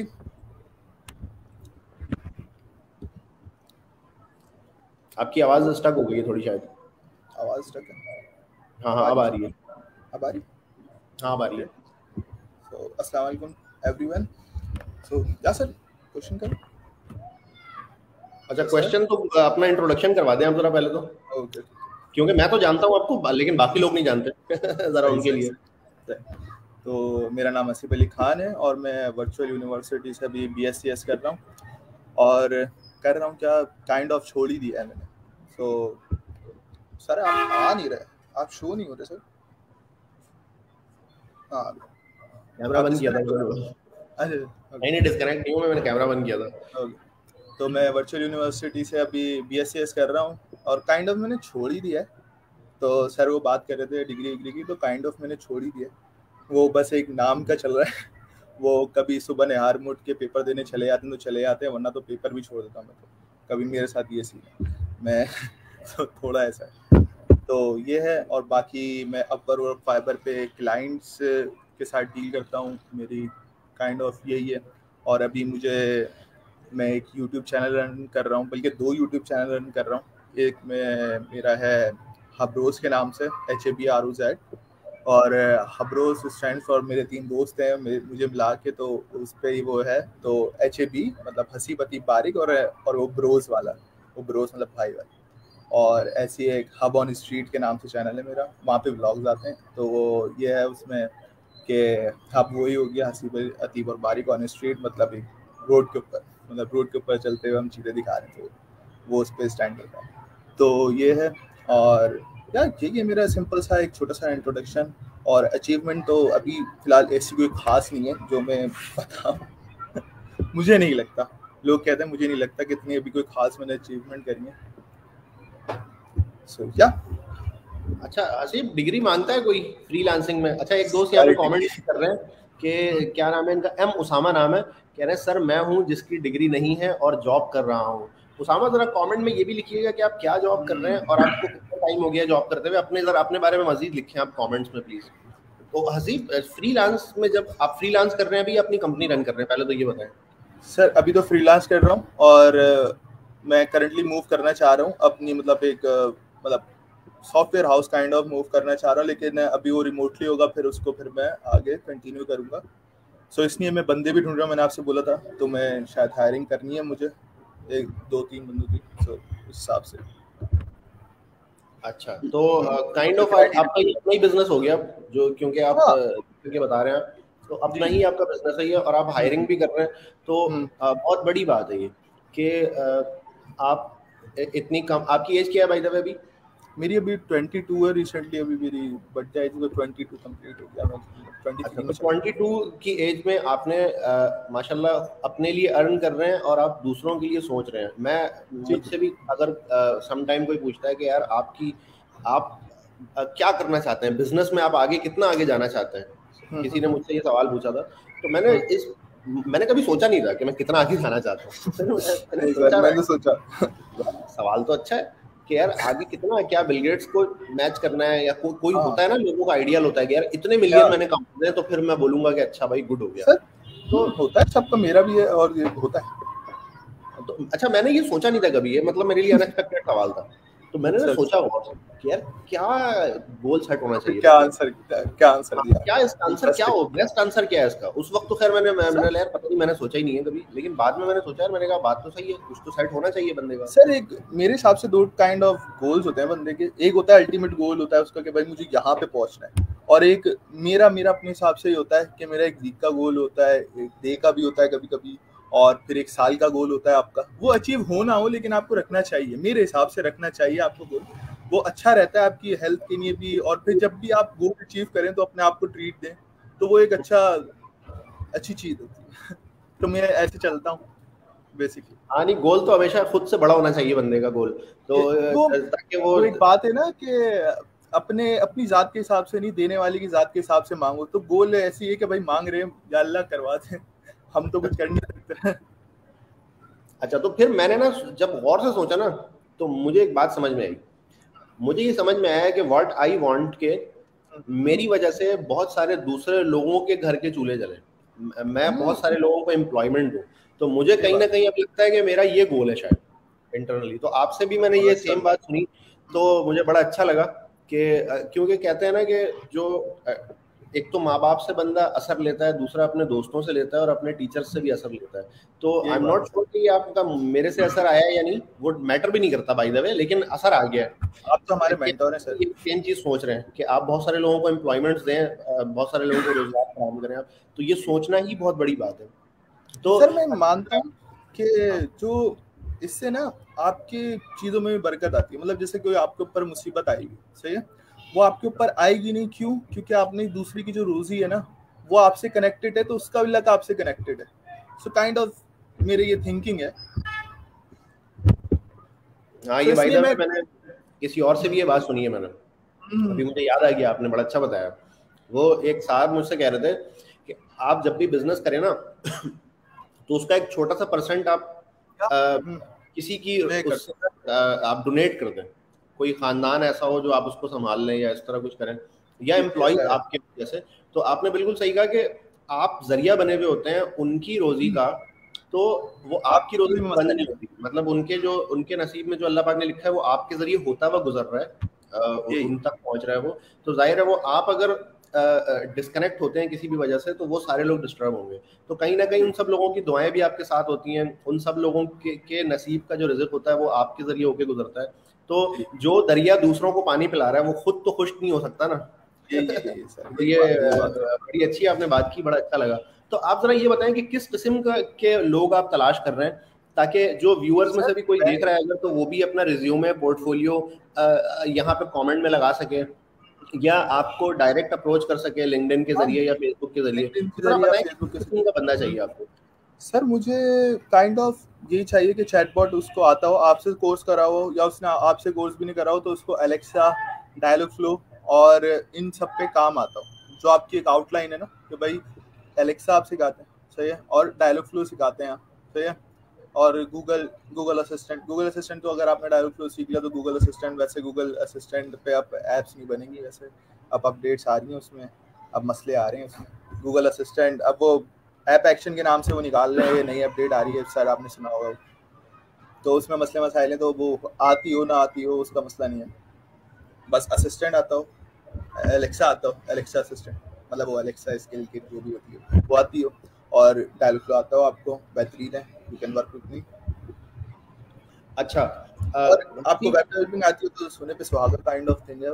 Speaker 1: आपकी आवाज़ स्टक हो गई है थोड़ी शायद।
Speaker 3: आवाज़ स्टक है?
Speaker 1: हाँ हाँ अब आ रही है,
Speaker 3: अब आ रही
Speaker 1: हाँ अब आ रही है।
Speaker 3: सो अस्सलाम वालेकुम एवरीवन। सो क्या सर क्वेश्चन करें?
Speaker 1: अच्छा क्वेश्चन तो अपना इंट्रोडक्शन करवा दें आप जरा पहले तो।
Speaker 3: ओके,
Speaker 1: क्योंकि मैं तो जानता हूँ आपको, लेकिन बाकी लोग नहीं जानते जरा उनके लिए।
Speaker 3: तो मेरा नाम हसीब अली खान है और मैं वर्चुअल यूनिवर्सिटी से अभी बी एस सी एस कर रहा हूँ, और कर रहा हूँ क्या, काइंड ऑफ छोड़ ही दिया है मैंने। तो सर आप आ नहीं रहे, आप शो नहीं हो रहे सर। हाँ
Speaker 1: कैमरा बंद किया था, नहीं नहीं डिस्कनेक्ट नहीं हूँ मैं, मैंने कैमरा बंद किया था।
Speaker 3: तो मैं वर्चुअल यूनिवर्सिटी से अभी बी एस सी एस कर रहा हूँ और काइंड ऑफ मैंने छोड़ ही दिया है। तो सर वो बात कर रहे थे डिग्री डिग्री की, तो काइंड ऑफ मैंने छोड़ ही दिया, वो बस एक नाम का चल रहा है। वो कभी सुबह निहार मुठ के पेपर देने चले जाते हैं तो चले जाते हैं, वरना तो पेपर भी छोड़ देता हूँ मैं। तो कभी मेरे साथ ये सीन है, मैं तो थोड़ा ऐसा है। तो ये है, और बाकी मैं अपर और फाइबर पे क्लाइंट्स के साथ डील करता हूँ, मेरी काइंड ऑफ यही है। और अभी मुझे, मैं एक यूट्यूब चैनल रन कर रहा हूँ, बल्कि दो यूट्यूब चैनल रन कर रहा हूँ। एक में मेरा है हबरोज़ के नाम से, H A B R O Z, और हबरोज़ स्टैंड फॉर मेरे तीन दोस्त हैं मुझे मिला के, तो उस पर ही वो है। तो एच ए बी मतलब हसीब अतीब बारिक, और और वो ब्रोज़ वाला, वो ब्रोज़ मतलब भाई वाला। और ऐसी एक हब ऑन स्ट्रीट के नाम से चैनल है मेरा, वहाँ पे व्लॉग्स आते हैं। तो वो ये है उसमें कि हब वही हो गया, हसीब अतीब और बारिक ऑन स्ट्रीट, मतलब एक रोड के ऊपर, मतलब रोड के ऊपर चलते हुए हम चीज़ें दिखा रहे थे, तो वो उस पर स्टैंड करता है। तो ये है, और यार यही है मेरा सिंपल सा एक छोटा सा इंट्रोडक्शन। और अचीवमेंट तो अभी फ़िलहाल ऐसी कोई ख़ास नहीं है जो मैं बताऊँ। मुझे नहीं लगता, लोग कहते हैं मुझे नहीं लगता कि इतनी अभी कोई ख़ास मैंने अचीवमेंट करनी है। सो क्या
Speaker 1: अच्छा हसीब डिग्री मांगता है कोई फ्रीलांसिंग में? अच्छा एक दोस्त यहाँ पे कमेंट कर रहे हैं कि क्या नाम है इनका, एम उसामा नाम है, कह रहे हैं सर मैं हूँ जिसकी डिग्री नहीं है और जॉब कर रहा हूँ। उसामा जरा कमेंट में ये भी लिखिएगा कि आप क्या जॉब कर रहे हैं और आपको कितना टाइम हो गया जॉब करते हुए, अपने जरा अपने बारे में मजीद लिखें आप कमेंट्स में प्लीज। तो हसीब फ्रीलांस में जब आप फ्रीलांस कर रहे हैं अभी अपनी कंपनी रन कर रहे हैं, पहले तो ये बताएं।
Speaker 3: सर अभी तो फ्रीलांस कर रहा हूँ, और मैं करंटली मूव करना चाह रहा हूँ अपनी, मतलब एक मतलब software house kind of move करना चाह रहा हूँ, लेकिन अभी वो रिमोटली होगा, फिर उसको फिर मैं आगे कंटिन्यू करूँगा। सो इसलिए मैं बंदे भी ढूंढ रहा हूँ, मैंने आपसे बोला था, तो मैं शायद हायरिंग करनी है मुझे एक दो तीन बंदों की, सो उस हिसाब से।
Speaker 1: अच्छा तो काइंड ऑफ आपका अपना ही बिजनेस हो गया जो, क्योंकि आप क्योंकि बता रहे हैं तो अपना ही आपका बिजनेस है ये, और आप हायरिंग भी कर रहे हैं, तो बहुत बड़ी बात है ये कि आप इतनी कम, आपकी एज क्या है भाई दबे अभी?
Speaker 3: मेरी अभी बाईस है, रिसेंटली अभी मेरी बर्थडे आई थी तो बाईस कंप्लीट हो गया। मैं
Speaker 1: बाईस की एज में आपने माशाल्लाह अपने लिए अर्न कर रहे हैं और आप दूसरों के लिए सोच रहे हैं। मैं मुझसे भी अगर सम टाइम कोई पूछता है कि यार आपकी आप आ, क्या करना चाहते हैं बिजनेस में, आप आगे कितना आगे जाना चाहते हैं, किसी ने मुझसे ये सवाल पूछा था, तो मैंने इस मैंने कभी सोचा नहीं था कि मैं कितना आगे जाना चाहता हूँ। मैंने सोचा
Speaker 3: मैंने सोचा
Speaker 1: सवाल तो अच्छा है कि यार आगे कितना है, क्या बिल गेट्स को मैच करना है, या को, कोई होता है ना लोगों का आइडियल होता है कि यार इतने मिलियन मैंने कमा दिए तो फिर मैं बोलूंगा कि अच्छा भाई गुड हो गया।
Speaker 3: सर तो होता है सबका, मेरा भी है और ये होता है।
Speaker 1: तो अच्छा मैंने ये सोचा नहीं था कभी, ये मतलब मेरे लिए अनएक्सपेक्टेड सवाल था। तो मैंने ना सोचा होगा कि यार क्या गोल सेट होना चाहिए,
Speaker 3: क्या आंसर क्या आंसर दिया,
Speaker 1: क्या इसका आंसर क्या हो, बेस्ट आंसर क्या है इसका। उस वक्त तो खैर मैंने मैंने यार पता नहीं, मैंने सोचा ही नहीं है कभी, लेकिन बाद में मैंने सोचा यार, मैंने कहा बात तो सही है, कुछ तो सेट होना चाहिए बंदे का।
Speaker 3: सर एक मेरे हिसाब से दो काइंड ऑफ गोल्स होते हैं बंदे के। एक होता है अल्टीमेट गोल होता है उसका कि भाई मुझे यहाँ पे पहुंचना है, और एक मेरा मेरा अपने हिसाब से ही होता है कि मेरा एक वीक का गोल होता है, एक डे का भी होता है कभी कभी, और फिर एक साल का गोल होता है आपका। वो अचीव हो ना हो लेकिन आपको रखना चाहिए, मेरे हिसाब से रखना चाहिए आपको गोल। वो अच्छा रहता है आपकी हेल्थ के लिए भी, और फिर जब भी आप गोल अचीव करें तो अपने आप को ट्रीट दें, तो वो एक अच्छा अच्छी चीज होती है। तो मैं ऐसे चलता हूँ बेसिकली।
Speaker 1: हाँ नहीं, गोल तो हमेशा खुद से बड़ा होना चाहिए बंदे का गोल, तो ताकि वो
Speaker 3: एक बात है ना कि अपने अपनी जात के हिसाब से नहीं, देने वाले की जात के हिसाब से मांगो। तो गोल ऐसी है कि भाई मांग रहे हैं या अल्लाह करवा दे, हम तो कुछ कर नहीं सकते।
Speaker 1: अच्छा तो फिर मैंने ना जब गौर से सोचा ना, तो मुझे एक बात समझ में आई। मुझे ये समझ में आया कि व्हाट आई वांट के मेरी वजह से बहुत सारे दूसरे लोगों के घर के चूल्हे जले, मैं बहुत सारे लोगों को एम्प्लॉयमेंट दूं। तो मुझे कहीं ना कहीं अब लगता है कि मेरा ये गोल है शायद इंटरनली। तो आपसे भी मैंने ये सेम बात सुनी, तो मुझे बड़ा अच्छा लगा कि क्योंकि कहते हैं ना कि जो एक तो माँ बाप से बंदा असर लेता है, दूसरा अपने दोस्तों से लेता है, और अपने टीचर्स से भी असर लेता है। तो आई एम नॉट श्योर कि आपका मेरे से असर आया है या नहीं, वो मैटर भी नहीं करता बाय द वे, लेकिन असर आ गया है।
Speaker 3: आप तो हमारे मेंटर हैं सर।
Speaker 1: ये सेम चीज सोच रहे हैं कि आप बहुत सारे लोगों को एम्प्लॉयमेंट्स दें, बहुत सारे लोगों को रोजगार फराहम करें आप, तो ये सोचना ही बहुत बड़ी बात है। तो
Speaker 3: सर मैं मानता हूँ कि जो इससे ना आपकी चीजों में भी बरकत आती है। मतलब जैसे कोई आपके ऊपर मुसीबत आएगी, सही है, वो आपके ऊपर आएगी नहीं, क्यों? क्योंकि आपने दूसरी की जो रोजी है ना वो आपसे कनेक्टेड है, तो उसका भी लक आपसे कनेक्टेड है। सो काइंड ऑफ मेरे ये थिंकिंग है।
Speaker 1: हाँ ये भाई मैं... मैंने किसी और से भी ये बात सुनी है मैंने, अभी मुझे याद आ गया, आपने बड़ा अच्छा बताया। वो एक साहब मुझसे कह रहे थे कि आप जब भी बिजनेस करें ना तो उसका एक छोटा सा परसेंट आप आ, किसी की उस, आ, आप डोनेट कर दें। कोई खानदान ऐसा हो जो आप उसको संभाल लें या इस तरह कुछ करें, या एम्प्लॉइज आपके जैसे। तो आपने बिल्कुल सही कहा कि आप जरिया बने हुए होते हैं उनकी रोजी का, तो वो आपकी रोजी में बंद नहीं होती। मतलब उनके जो उनके नसीब में जो अल्लाह पाक ने लिखा है वो आपके जरिए होता हुआ गुजर रहा है, उन तक पहुंच रहा है वो। तो जाहिर है वो आप अगर डिस्कनेक्ट होते हैं किसी भी वजह से, तो वो सारे लोग डिस्टर्ब होंगे। तो कहीं ना कहीं उन सब लोगों की दुआएं भी आपके साथ होती हैं, उन सब लोगों के, के नसीब का जो रिज़्क होता है वो आपके जरिए होके गुजरता है। तो जो दरिया दूसरों को पानी पिला रहा है वो खुद तो खुश नहीं हो सकता ना। तो ये बड़ी अच्छी आपने बात की, बड़ा अच्छा लगा। तो आप जरा ये बताएं कि किस किस्म का के लोग आप तलाश कर रहे हैं, ताकि जो व्यूअर्स में से भी कोई देख रहा है अगर, तो वो भी अपना रिज्यूमे पोर्टफोलियो यहाँ पे कमेंट में लगा सके, या आपको डायरेक्ट अप्रोच कर सके लिंक्डइन के जरिए या फेसबुक के जरिए। तो बताएं किस किस्म का बंदा चाहिए आपको।
Speaker 3: सर मुझे काइंड ऑफ यही चाहिए कि चैटबॉट उसको आता हो, आपसे कोर्स करा हो, या उसने आपसे कोर्स भी नहीं करा हो तो उसको अलेक्सा, डायलॉग फ्लो और इन सब पे काम आता हो। जो आपकी एक आउटलाइन है ना कि भाई एलेक्सा आप सिखाते हैं, सही है, और डायलॉग फ्लो सिखाते हैं आप, सही है, और Google Google assistant Google assistant तो अगर आपने डायलॉग फ्लो सीख लिया तो गूगल असिस्टेंट, वैसे गूगल असिस्टेंट पे अब ऐप्स नहीं बनेंगी, वैसे अब अपडेट्स आ रही हैं उसमें, अब मसले आ रहे हैं उसमें। गूगल असिस्टेंट अब वो ऐप एक्शन के नाम से वो निकाल रहे हैं, ये नई अपडेट आ रही है सर, आपने सुना होगा। तो उसमें मसले मसाइल हैं, तो वो आती हो ना आती हो उसका मसला नहीं है, बस असिस्टेंट आता हो, एलेक्सा आता हो, एलेक्सा असिस्टेंट मतलब वो एलेक्सा स्किल किट जो भी होती है वो आती हो, और डायलॉग फ्लो आता हो आपको, बेहतरीन है, you can work with me.
Speaker 1: अच्छा
Speaker 3: और आपको वेब डेवलपिंग आती हो तो सोने पे सुहागा काइंड ऑफ थिंग है।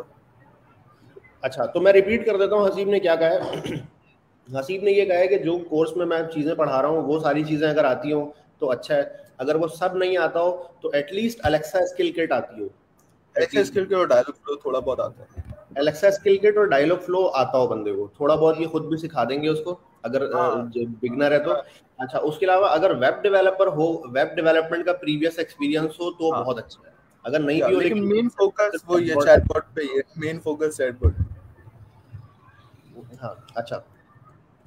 Speaker 1: अच्छा तो मैं रिपीट कर देता हूँ हसीब ने क्या कहा है। हसीब ने ये कहा है कि जो कोर्स में मैं चीज़ें पढ़ा रहा हूँ वो सारी चीज़ें अगर आती हो तो अच्छा है, अगर वो सब नहीं आता हो तो एटलीस्ट अलेक्सा स्किल किट आती हो।
Speaker 3: एलेक्सा स्किल किट और डायलॉग फ्लो थोड़ा बहुत आता है।
Speaker 1: एलेक्सा स्किल किट और डायलॉग फ्लो आता हो बंदे को थोड़ा बहुत, ये खुद भी सिखा देंगे उसको अगर बिगनर है तो। अच्छा उसके अलावा अगर वेब डेवलपर हो, वेब डेवलपमेंट का प्रीवियस एक्सपीरियंस हो तो बहुत अच्छा है, अगर नहीं भी हो
Speaker 3: लेकिन मेन फोकस वो ये चैटबॉट पे ही है, मेन फोकस चैटबॉट।
Speaker 1: हाँ अच्छा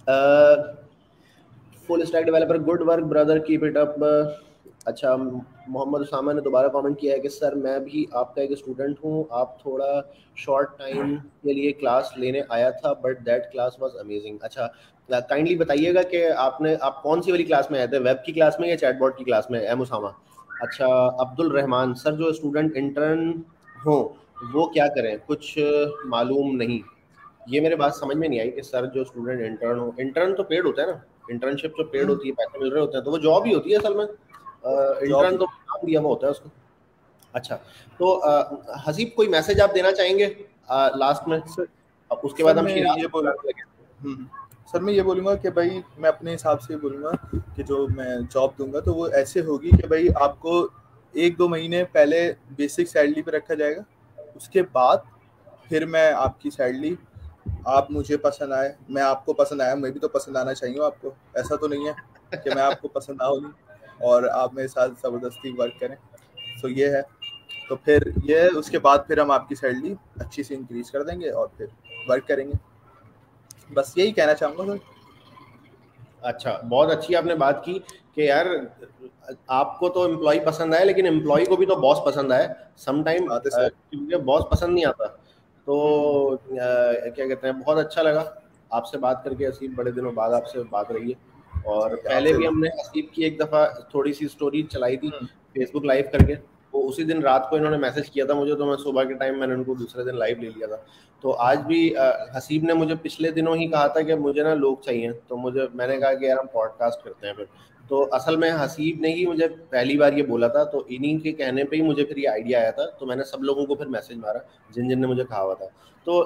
Speaker 1: full stack developer, good work brother, keep it up. अच्छा, मोहम्मद उसामा ने दोबारा कमेंट किया है कि सर मैं भी आपका एक स्टूडेंट हूँ, आप थोड़ा शॉर्ट टाइम के लिए क्लास लेने आया था but that class was amazing. अच्छा, काइंडली बताइएगा कि आपने आप कौन सी वाली क्लास में आए थे, वेब की क्लास में या चैटबॉट की क्लास में? एम उसामा। अच्छा, अब्दुल रहमान, सर जो स्टूडेंट इंटर्न हो वो क्या करें, कुछ मालूम नहीं। ये मेरे बात समझ में नहीं आई कि सर जो स्टूडेंट इंटर्न हो, इंटर्न तो पेड होता है ना, इंटर्नशिप जो पेड होती है, पैसे मिल रहे होते हैं, तो वो जॉब ही होती है असल में। इंटर्न तो नाम दिया हुआ होता है उसको। अच्छा, तो uh, हसीब कोई मैसेज आप देना चाहेंगे लास्ट में?
Speaker 3: सर,
Speaker 1: अब उसके
Speaker 3: सर
Speaker 1: बाद हम
Speaker 3: मैं
Speaker 1: शिराज
Speaker 3: ये बोलूँ हम्म, सर मैं ये बोलूँगा कि भाई मैं अपने हिसाब से बोलूँगा कि जो मैं जॉब दूंगा तो वो ऐसे होगी कि भाई आपको एक दो महीने पहले बेसिक सैलरी पे रखा जाएगा, उसके बाद फिर मैं आपकी सैलरी, आप मुझे पसंद आए, मैं आपको पसंद आया, मैं भी तो पसंद आना चाहिए आपको। ऐसा तो नहीं है कि मैं आपको पसंद आऊँ नहीं और आप मेरे साथ ज़बरदस्ती वर्क करें। सो ये है, तो फिर ये उसके बाद फिर हम आपकी सैलरी अच्छी से इंक्रीज कर देंगे और फिर वर्क करेंगे। बस यही कहना चाहूँगा सर।
Speaker 1: अच्छा, बहुत अच्छी आपने बात की कि यार आपको तो एम्प्लॉय पसंद आए लेकिन एम्प्लॉय को भी तो बॉस पसंद आए समटाइम,
Speaker 3: बात है सर।
Speaker 1: क्योंकि बॉस पसंद नहीं आता। तो आ, क्या कहते हैं, बहुत अच्छा लगा आपसे बात करके हसीब, बड़े दिनों बाद आपसे बात रही है। और पहले भी हमने हसीब की एक दफ़ा थोड़ी सी स्टोरी चलाई थी फेसबुक लाइव करके, तो उसी दिन रात को इन्होंने मैसेज किया था मुझे, तो मैं सुबह के टाइम मैंने उनको दूसरे दिन लाइव ले लिया था। तो आज भी हसीब ने मुझे पिछले दिनों ही कहा था कि मुझे ना लोग चाहिए, तो मुझे मैंने कहा कि यार हम पॉडकास्ट करते हैं फिर। तो असल में हसीब ने ही मुझे पहली बार ये बोला था, तो इन्हीं के कहने पे ही मुझे फिर ये आइडिया आया था, तो मैंने सब लोगों को फिर मैसेज मारा जिन जिन ने मुझे कहा हुआ था। तो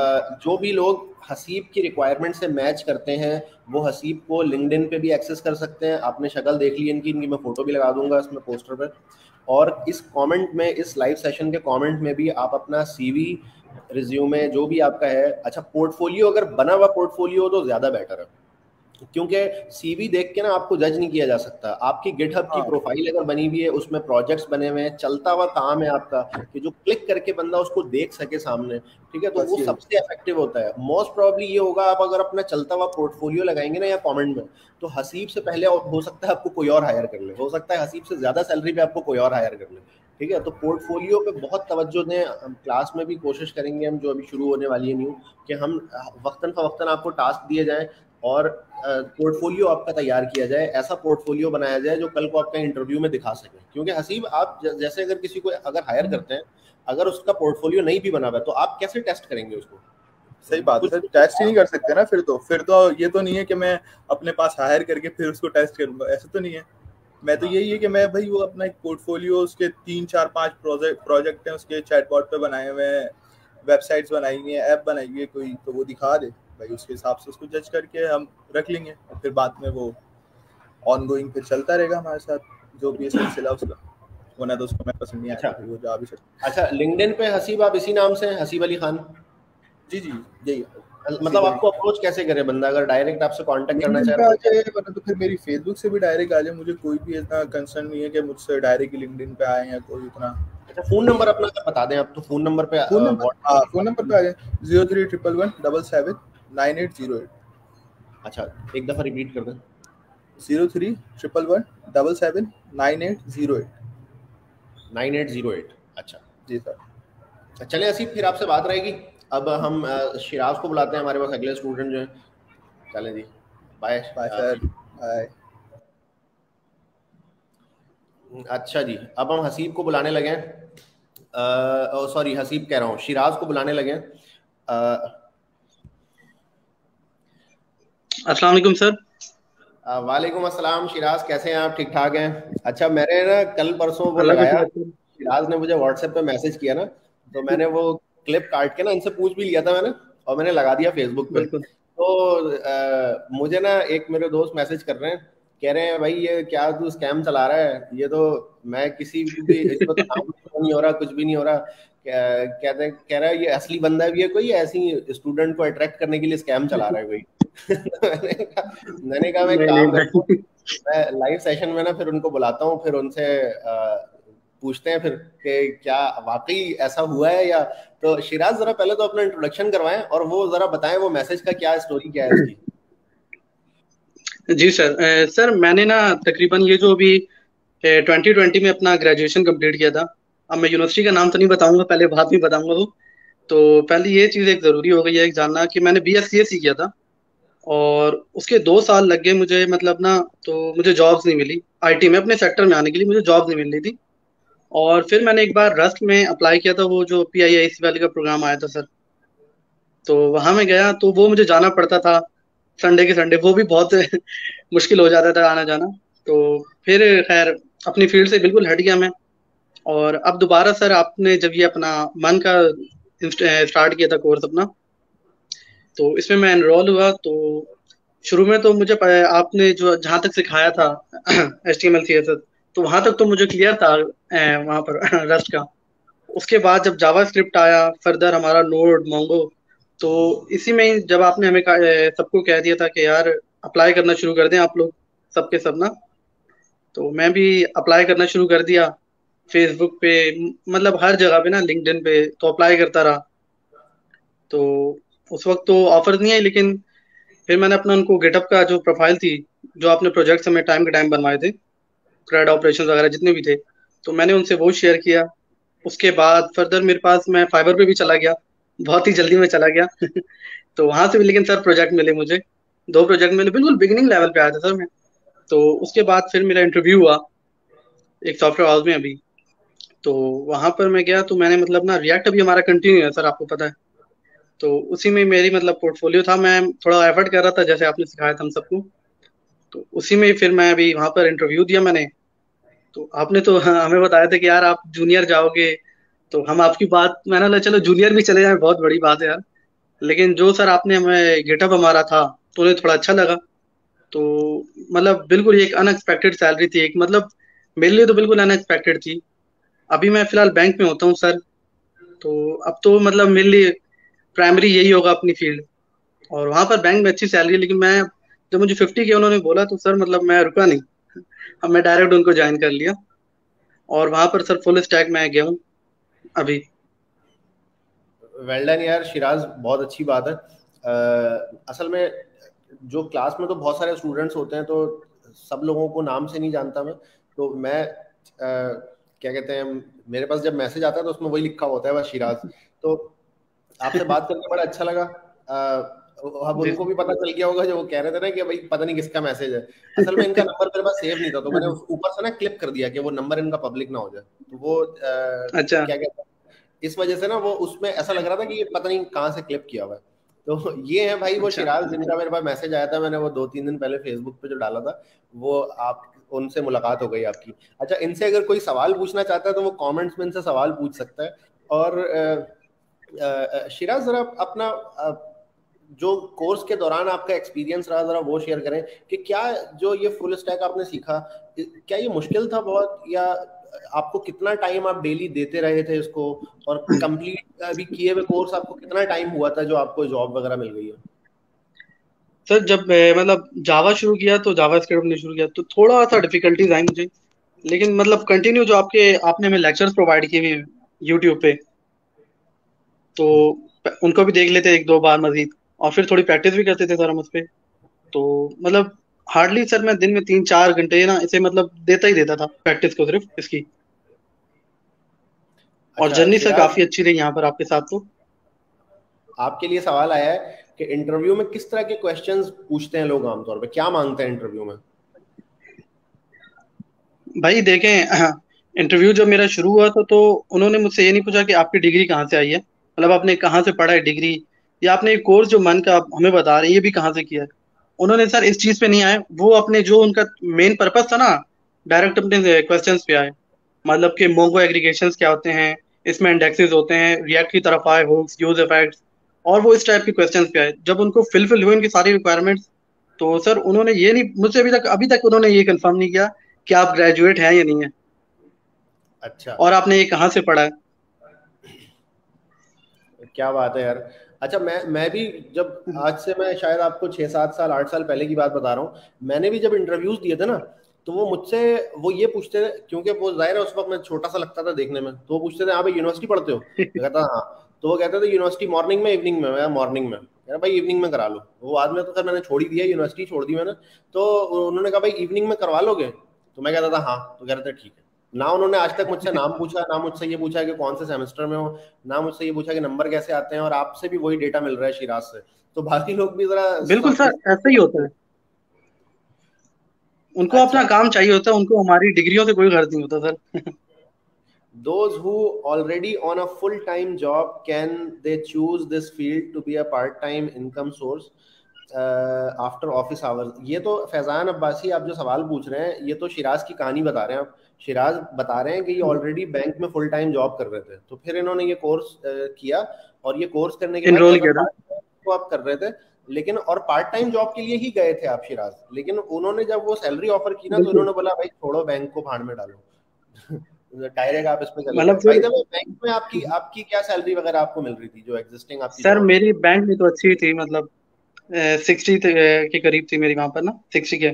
Speaker 1: जो भी लोग हसीब की रिक्वायरमेंट से मैच करते हैं वो हसीब को लिंक्डइन पे भी एक्सेस कर सकते हैं। आपने शक्ल देख ली इनकी, इनकी मैं फोटो भी लगा दूंगा इसमें पोस्टर पर। और इस कमेंट में, इस लाइव सेशन के कमेंट में भी आप अपना सीवी, रिज्यूमे जो भी आपका है, अच्छा पोर्टफोलियो अगर बना हुआ पोर्टफोलियो तो ज़्यादा बेटर है, क्योंकि सीवी देख के ना आपको जज नहीं किया जा सकता। आपकी गिटहब की प्रोफाइल अगर बनी हुई है, उसमें प्रोजेक्ट्स बने हुए हैं, चलता हुआ काम है आपका, कि जो क्लिक करके बंदा उसको देख सके सामने, ठीक है, तो वो सबसे इफेक्टिव होता है। मोस्ट प्रॉब्ली ये होगा, आप अगर अपना चलता हुआ पोर्टफोलियो लगाएंगे ना या कमेंट में, तो हसीब से पहले हो सकता है आपको कोई और हायर कर ले, हो सकता है हसीब से ज्यादा सैलरी पे आपको कोई और हायर कर ले, ठीक है। तो पोर्टफोलियो पे बहुत तवज्जो दें। हम क्लास में भी कोशिश करेंगे, हम जो अभी शुरू होने वाली है न्यू, कि हम वक्तन फवक्तन आपको टास्क दिए जाएं और पोर्टफोलियो आपका तैयार किया जाए, ऐसा पोर्टफोलियो बनाया जाए जो कल को आपका इंटरव्यू में दिखा सके। क्योंकि हसीब, आप जैसे अगर किसी को अगर हायर करते हैं, अगर उसका पोर्टफोलियो नहीं भी बना हुआ है तो आप कैसे टेस्ट करेंगे उसको?
Speaker 3: सही बात है सर, टेस्ट ही नहीं कर सकते ना फिर तो फिर तो ये तो नहीं है कि मैं अपने पास हायर करके फिर उसको टेस्ट करूंगा, ऐसा तो नहीं है। मैं तो यही है कि मैं भाई वो अपना एक पोर्टफोलियो, उसके तीन चार पांच प्रोजेक्ट प्रोजेक्ट हैं उसके, चैटबॉट पे बनाए हुए हैं, वेबसाइट्स बनाई हुई हैं, ऐप बनाई हुई है कोई, तो वो दिखा दे भाई, उसके हिसाब से उसको जज करके हम रख लेंगे और फिर बाद में वो ऑन गोइंग फिर चलता रहेगा हमारे साथ जो भी सिलसिला उसका। होना तो उसको मैं पसंद नहीं आया, वो जा भी सकता।
Speaker 1: अच्छा, लिंक्डइन पे हसीब आप इसी नाम से हैं, हसीब अली खान?
Speaker 3: जी जी यही।
Speaker 1: मतलब आपको अप्रोच कैसे करे बंदा, अगर डायरेक्ट आपसे कांटेक्ट करना चाहे
Speaker 3: तो? तो फिर मेरी फेसबुक से भी डायरेक्ट आ जाए, मुझे कोई भी इतना कंसर्न नहीं है कि मुझसे डायरेक्ट लिंक्डइन पे आए या कोई इतना।
Speaker 1: अच्छा, फोन नंबर अपना बता दें आप, तो फोन नंबर पे
Speaker 3: फोन नंबर हाँ फोन नंबर पे आ जाए, zero three triple one double seven nine eight zero eight.
Speaker 1: अच्छा, एक दफा रिपीट कर दें।
Speaker 3: Zero three triple one double seven nine eight zero eight
Speaker 1: nine eight zero eight. अच्छा
Speaker 3: जी सर।
Speaker 1: चले हसीब, फिर आपसे बात रहेगी। अब हम शिराज को बुलाते हैं, हमारे पास अगले स्टूडेंट जो हैं। चलें जी, बाय
Speaker 3: बाय सर, बाय।
Speaker 1: अच्छा जी, अब हम हसीब को बुलाने लगे हैं, सॉरी हसीब कह रहा हूँ, शिराज को बुलाने लगे हैं।
Speaker 4: अस्सलाम वालेकुम सर।
Speaker 1: वालेकुम अस्सलाम। शिराज कैसे हैं आप, ठीक ठाक हैं? अच्छा, मैंने ना कल परसों वो लगाया, शिराज ने मुझे व्हाट्सएप पे मैसेज किया ना, तो मैंने वो क्लिप काट के ना इनसे पूछ भी लिया था मैंने, और मैंने लगा दिया फेसबुक पे। तो आ, मुझे ना एक मेरे दोस्त मैसेज कर रहे हैं, कह रहे हैं भाई ये क्या तू स्कैम चला रहा है, ये तो मैं किसी भी, इसमें तो नाम नहीं हो रहा, कुछ भी नहीं हो रहा। कहते कह रहा है ये असली बंदा भी है कोई, ऐसी स्टूडेंट को अट्रैक्ट करने के लिए स्कैम चला रहा है कोई? मैंने कहा मैंने कहा मैं काम करता हूँ, मैं लाइव सेशन में ना फिर उनको बुलाता हूँ, फिर उनसे पूछते हैं फिर कि क्या वाकई ऐसा हुआ है या। तो शिराज जरा पहले तो अपना इंट्रोडक्शन करवाएं और वो जरा बताएं वो मैसेज का क्या स्टोरी क्या है उसकी।
Speaker 4: जी सर। अ, सर मैंने ना तकरीबन ये जो अभी ट्वेंटी ट्वेंटी में अपना ग्रेजुएशन कंप्लीट किया था। अब मैं यूनिवर्सिटी का नाम तो नहीं बताऊंगा, पहले बाद में बताऊंगा वो। तो पहले ये चीज़ एक ज़रूरी हो गई है एक जानना कि मैंने बी एस सी एस ही किया था, और उसके दो साल लग गए मुझे, मतलब ना, तो मुझे जॉब्स नहीं मिली आई टी में, अपने सेक्टर में आने के लिए मुझे जॉब्स नहीं मिल रही थी। और फिर मैंने एक बार रस्क में अप्लाई किया था, वो जो पी आई आई सी वाले का प्रोग्राम आया था सर। तो वहां मैं गया तो वो मुझे जाना पड़ता था संडे के संडे, वो भी बहुत मुश्किल हो जाता था आना जाना। तो फिर खैर अपनी फील्ड से बिल्कुल हट गया मैं। और अब दोबारा सर आपने जब ये अपना मन का स्टार्ट किया था कोर्स अपना, तो इसमें मैं एनरोल हुआ। तो शुरू में तो मुझे प- आपने जो जहाँ तक सिखाया था H T M L C S S, तो वहां तक तो मुझे क्लियर था वहां पर रस्ट का। उसके बाद जब जावा स्क्रिप्ट आया, फर्दर हमारा नोड मोंगो, तो इसी में ही जब आपने हमें कहा- ए, सबको कह दिया था कि यार अप्लाई करना शुरू कर दें आप लोग सबके सब ना, तो मैं भी अप्लाई करना शुरू कर दिया फेसबुक पे, म- मतलब हर जगह पे ना, लिंक्डइन पे तो अप्लाई करता रहा। तो उस वक्त तो ऑफर नहीं आई, लेकिन फिर मैंने अपना उनको गेटअप का जो प्रोफाइल थी, जो आपने प्रोजेक्ट्स हमें टाइम के टाइम बनवाए थे, क्रेड ऑपरेशन वगैरह जितने भी थे, तो मैंने उनसे वो शेयर किया। उसके बाद फर्दर मेरे पास, मैं फाइबर पे भी चला गया, बहुत ही जल्दी में चला गया तो वहां से भी लेकिन सर प्रोजेक्ट मिले मुझे, दो प्रोजेक्ट मिले, बिल्कुल बिगिनिंग लेवल पे आया था सर मैं। तो उसके बाद फिर मेरा इंटरव्यू हुआ एक सॉफ्टवेयर हाउस में अभी। तो वहां पर मैं गया तो मैंने, मतलब ना, रिएक्ट अभी हमारा कंटिन्यू है सर, आपको पता है। तो उसी में मेरी मतलब पोर्टफोलियो था, मैं थोड़ा एफर्ट कर रहा था जैसे आपने सिखाया था हम सबको। तो उसी में फिर मैं अभी वहां पर इंटरव्यू दिया मैंने। तो आपने तो हाँ, हमें बताया था कि यार आप जूनियर जाओगे, तो हम आपकी बात, मैंने बोला चलो जूनियर भी चले जाए, बहुत बड़ी बात है यार। लेकिन जो सर आपने हमें गेटअप हमारा था, तो उन्हें थोड़ा अच्छा लगा। तो मतलब बिल्कुल एक अनएक्सपेक्टेड सैलरी थी एक, मतलब मेरे लिए तो बिल्कुल अनएक्सपेक्टेड थी। अभी मैं फिलहाल बैंक में होता हूँ सर। तो अब तो मतलब मेरे लिए प्राइमरी यही होगा अपनी फील्ड, और वहां पर बैंक में अच्छी सैलरी है। लेकिन मैं, जब मुझे फिफ्टी के उन्होंने बोला तो सर मतलब मैं रुका नहीं, अब मैं डायरेक्ट उनको ज्वाइन कर लिया। और वहां पर सर फुल स्टैक मैं गया हूँ अभी।
Speaker 1: वेल डन यार शिराज, बहुत अच्छी बात है। अ, असल में जो क्लास में तो बहुत सारे स्टूडेंट्स होते हैं, तो सब लोगों को नाम से नहीं जानता मैं। तो मैं अ, क्या कहते हैं, मेरे पास जब मैसेज आता है तो उसमें वही लिखा होता है बस शिराज। तो आपसे बात करके बड़ा अच्छा लगा। अ, अब
Speaker 4: जी
Speaker 1: उनको भी पता चल गया होगा जो वो कह रहे थे ना कि भाई पता नहीं किसका मैसेज है। असल में इनका नंबर मेरे पास सेव नहीं था, तो मैंने उस- ऊपर से ना क्लिक कर दिया कि वो नंबर इनका पब्लिक ना हो जाए। तो वो अ,
Speaker 4: अच्छा।
Speaker 1: क्या कहते हैं, इस वजह से ना वो उसमें ऐसा लग रहा था कि ये पता नहीं कहाँ से क्लिप किया हुआ है। तो ये है भाई वो
Speaker 4: अच्छा।
Speaker 1: शिराज जिनका मेरे पास मैसेज आया था, मैंने वो दो तीन दिन पहले फेसबुक पे जो डाला था, वो आप उनसे मुलाकात हो गई आपकी। अच्छा, इनसे अगर कोई सवाल पूछना चाहता है तो वो कमेंट्स में इनसे सवाल पूछ सकता है। और अ, अ, शिराज जरा अपना अ, जो कोर्स के दौरान आपका एक्सपीरियंस रहा जरा वो शेयर करें कि क्या जो ये फुल स्टैक आपने सीखा, क्या ये मुश्किल था बहुत, या आपको कितना टाइम आप डेली देते रहे थे इसको, और कंप्लीट अभी किए हुए कोर्स आपको कितना टाइम हुआ था जो आपको जॉब वगैरह मिल गई है?
Speaker 4: सर जब मैं, मतलब जावा शुरू किया तो जावा स्क्रिप्ट ने शुरू किया तो थोड़ा सा डिफिकल्टीज आई मुझे। लेकिन मतलब कंटिन्यू जो आपके आपने हमें लेक्चर्स प्रोवाइड किए हुए यूट्यूब पे, तो प- उनको भी देख लेते एक दो बार मजीद, और फिर थोड़ी प्रैक्टिस भी करते थे सर हम उस पे। तो मतलब हार्डली सर मैं दिन में तीन चार घंटे ना इसे मतलब देता ही देता था प्रैक्टिस को सिर्फ इसकी। और
Speaker 1: अच्छा
Speaker 4: जर्नी सर
Speaker 1: शिराज,
Speaker 4: काफी अच्छी रही यहाँ पर आपके साथ तो।
Speaker 1: आपके लिए सवाल आया है कि इंटरव्यू में किस तरह के क्वेश्चंस पूछते हैं लोग, आमतौर पे क्या मांगते हैं इंटरव्यू में?
Speaker 4: भाई देखें, इंटरव्यू जब मेरा शुरू हुआ था तो उन्होंने मुझसे ये नहीं पूछा कि आपकी डिग्री कहाँ से आई है, मतलब आपने कहाँ से पढ़ा है डिग्री, या आपने एक कोर्स जो मन का आप हमें बता रहे हैं ये भी कहाँ से किया है। उन्होंने सर इस चीज पे नहीं आए, वो अपने जो उनका मेन पर्पस था ना, डायरेक्ट अपने क्वेश्चंस पे आए। मतलब कि मोंगो एग्रीगेशंस क्या होते हैं, इसमें इंडेक्सेस होते हैं, रिएक्ट की तरफ आए, हुक्स, यूज इफेक्ट्स, और वो इस टाइप के क्वेश्चंस पे आए। जब उनको फिलफिल हुई उनकी सारी रिक्वायरमेंट्स, तो सर उन्होंने ये नहीं, मुझसे अभी तक अभी तक उन्होंने ये कंफर्म नहीं किया कि आप ग्रेजुएट हैं या नहीं है,
Speaker 1: अच्छा,
Speaker 4: और आपने ये कहाँ से पढ़ा है।
Speaker 1: क्या बात है यार। अच्छा, मैं मैं भी जब आज से मैं शायद आपको छः सात साल आठ साल पहले की बात बता रहा हूँ, मैंने भी जब इंटरव्यूज दिए थे ना, तो वो मुझसे वो ये पूछते थे, क्योंकि वो जाहिर है उस वक्त मैं छोटा सा लगता था देखने में, तो वो पूछते थे हाँ भाई यूनिवर्सिटी पढ़ते हो? मैं कहता हाँ। तो वो कहते थे यूनिवर्सिटी मॉर्निंग में इवनिंग में, मैं मॉर्निंग में, कह रहा भाई इवनिंग में करा लो। वो बाद में तो सर मैंने छोड़ ही दिया, यूनिवर्सिटी छोड़ दी मैंने, तो उन्होंने कहा भाई इवनिंग में करवा लोगे, तो मैं कहता था हाँ, तो कह रहे थे ठीक है। ना उन्होंने आज तक मुझसे नाम पूछा, ना मुझसे ये पूछा कि कौन से सेमेस्टर में हो, ना मुझसे ये पूछा कि नंबर कैसे आते हैं, और आपसे भी वही डेटा मिल रहा है शिराज से, तो बाकी लोग भी जरा
Speaker 4: बिल्कुल सर, ऐसा ही होता है। उनको
Speaker 1: अच्छा।
Speaker 4: अपना काम चाहिए होता है, उनको हमारी डिग्रियों से कोई गर्ज नहीं होता sir.
Speaker 1: Those who already on a full time job, can they choose this field to be a part time income source uh, after office hours? ये तो फैजान अब्बासी आप जो सवाल पूछ रहे हैं, ये तो शिराज की कहानी बता रहे हैं आप। शिराज बता रहे हैं कि ये ऑलरेडी बैंक में फुल टाइम जॉब कर रहे थे, तो फिर इन्होंने ये कोर्स uh, किया, और ये कोर्स करने के
Speaker 4: Enroll किया था।
Speaker 1: बाद तो आप कर रहे थे, लेकिन और पार्ट टाइम जॉब के लिए ही गए थे आप शिराज, लेकिन उन्होंने जब वो सैलरी ऑफर की ना, तो इन्होंने बोला भाई छोड़ो बैंक को, भाड़ में डालो, डायरेक्ट आप इस पे चले
Speaker 4: मतलब
Speaker 1: गए। भाई जब बैंक में आपकी आपकी क्या सैलरी वगैरह आपको मिल रही थी जो एग्जिस्टिंग आपकी?
Speaker 4: सर मेरी बैंक में तो अच्छी थी, मतलब सिक्सटी के करीब थी मेरी वहां पर ना, सिक्सटी के।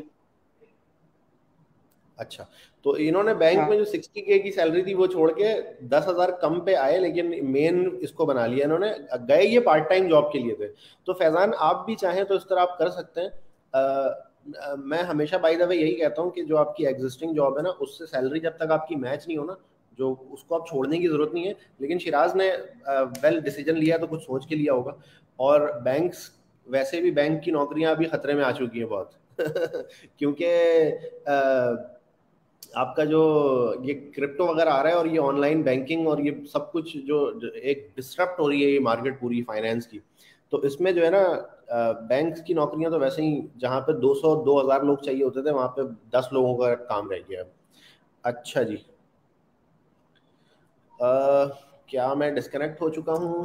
Speaker 1: अच्छा, तो इन्होंने बैंक
Speaker 4: हाँ।
Speaker 1: में जो सिक्सटी के की सैलरी थी वो छोड़ के दस हजार कम पे आए, लेकिन मेन इसको बना लिया इन्होंने, गए ये पार्ट टाइम जॉब के लिए थे। तो फैजान आप भी चाहें तो इस तरह आप कर सकते हैं। आ, मैं हमेशा बाय द वे यही कहता हूँ कि जो आपकी एग्जिस्टिंग जॉब है ना, उससे सैलरी जब तक आपकी मैच नहीं हो ना, जो उसको आप छोड़ने की जरूरत नहीं है। लेकिन शिराज ने वेल डिसीजन लिया तो कुछ सोच के लिया होगा, और बैंक्स वैसे भी बैंक की नौकरियां अभी खतरे में आ चुकी हैं बहुत क्योंकि आपका जो ये क्रिप्टो वगैरह आ रहा है, और ये ऑनलाइन बैंकिंग, और ये सब कुछ जो एक डिस्टर्ब हो रही है ये मार्केट पूरी फाइनेंस की, तो इसमें जो है ना बैंक्स की नौकरियां तो वैसे ही जहाँ पे दो सौ दो हज़ार लोग चाहिए होते थे, वहाँ पे दस लोगों का काम रह गया। अच्छा जी, आ, क्या मैं डिस्कनेक्ट हो चुका हूँ?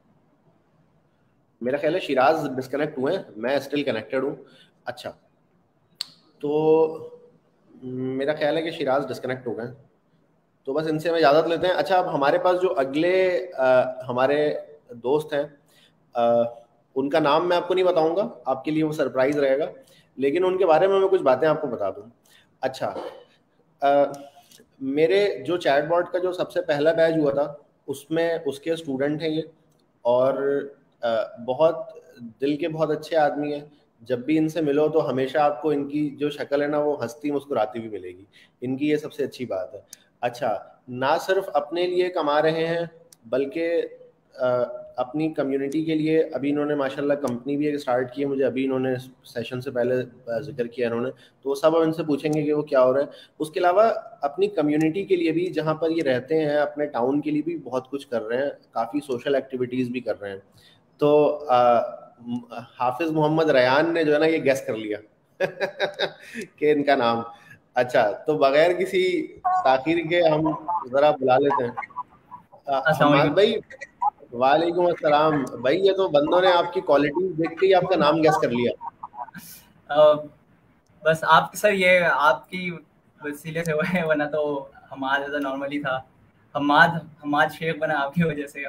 Speaker 1: मेरा ख्याल है शिराज डिस्कनेक्ट हुए, मैं स्टिल कनेक्टेड हूँ। अच्छा, तो मेरा ख्याल है कि शिराज डिस्कनेक्ट हो गए, तो बस इनसे हम इजाज़त लेते हैं। अच्छा, अब हमारे पास जो अगले आ, हमारे दोस्त हैं, आ, उनका नाम मैं आपको नहीं बताऊंगा, आपके लिए वो सरप्राइज रहेगा, लेकिन उनके बारे में मैं कुछ बातें आपको बता दूं। अच्छा, आ, मेरे जो चैटबॉट का जो सबसे पहला बैच हुआ था, उसमें उसके स्टूडेंट हैं ये, और आ, बहुत दिल के बहुत अच्छे आदमी हैं। जब भी इनसे मिलो तो हमेशा आपको इनकी जो शक्ल है ना, वो हंसती मुस्कुराती हुई मिलेगी, इनकी ये सबसे अच्छी बात है। अच्छा, ना सिर्फ अपने लिए कमा रहे हैं, बल्कि अपनी कम्युनिटी के लिए अभी इन्होंने माशाल्लाह कंपनी भी एक स्टार्ट की है, मुझे अभी इन्होंने सेशन से पहले जिक्र किया इन्होंने, तो वो सब अब इनसे पूछेंगे कि वो क्या हो रहा है। उसके अलावा अपनी कम्युनिटी के लिए भी, जहाँ पर ये रहते हैं, अपने टाउन के लिए भी बहुत कुछ कर रहे हैं, काफ़ी सोशल एक्टिविटीज़ भी कर रहे हैं। तो हाफिज मोहम्मद रयान ने जो है ना ये गेस कर लिया कि इनका नाम। अच्छा, तो बगैर किसी ताखीर के हम जरा बुला लेते हैं हमाद भाई। वालेकुम अस्सलाम भाई, ये तो बंदों ने आपकी क्वालिटी देख के ही आपका नाम गेस कर लिया।
Speaker 5: आ, बस आप सर ये आपकी वसीले से हुआ है, वरना तो हमाद ऐसा नॉर्मली था। हमाद हमाद शेख बना आपकी वजह से।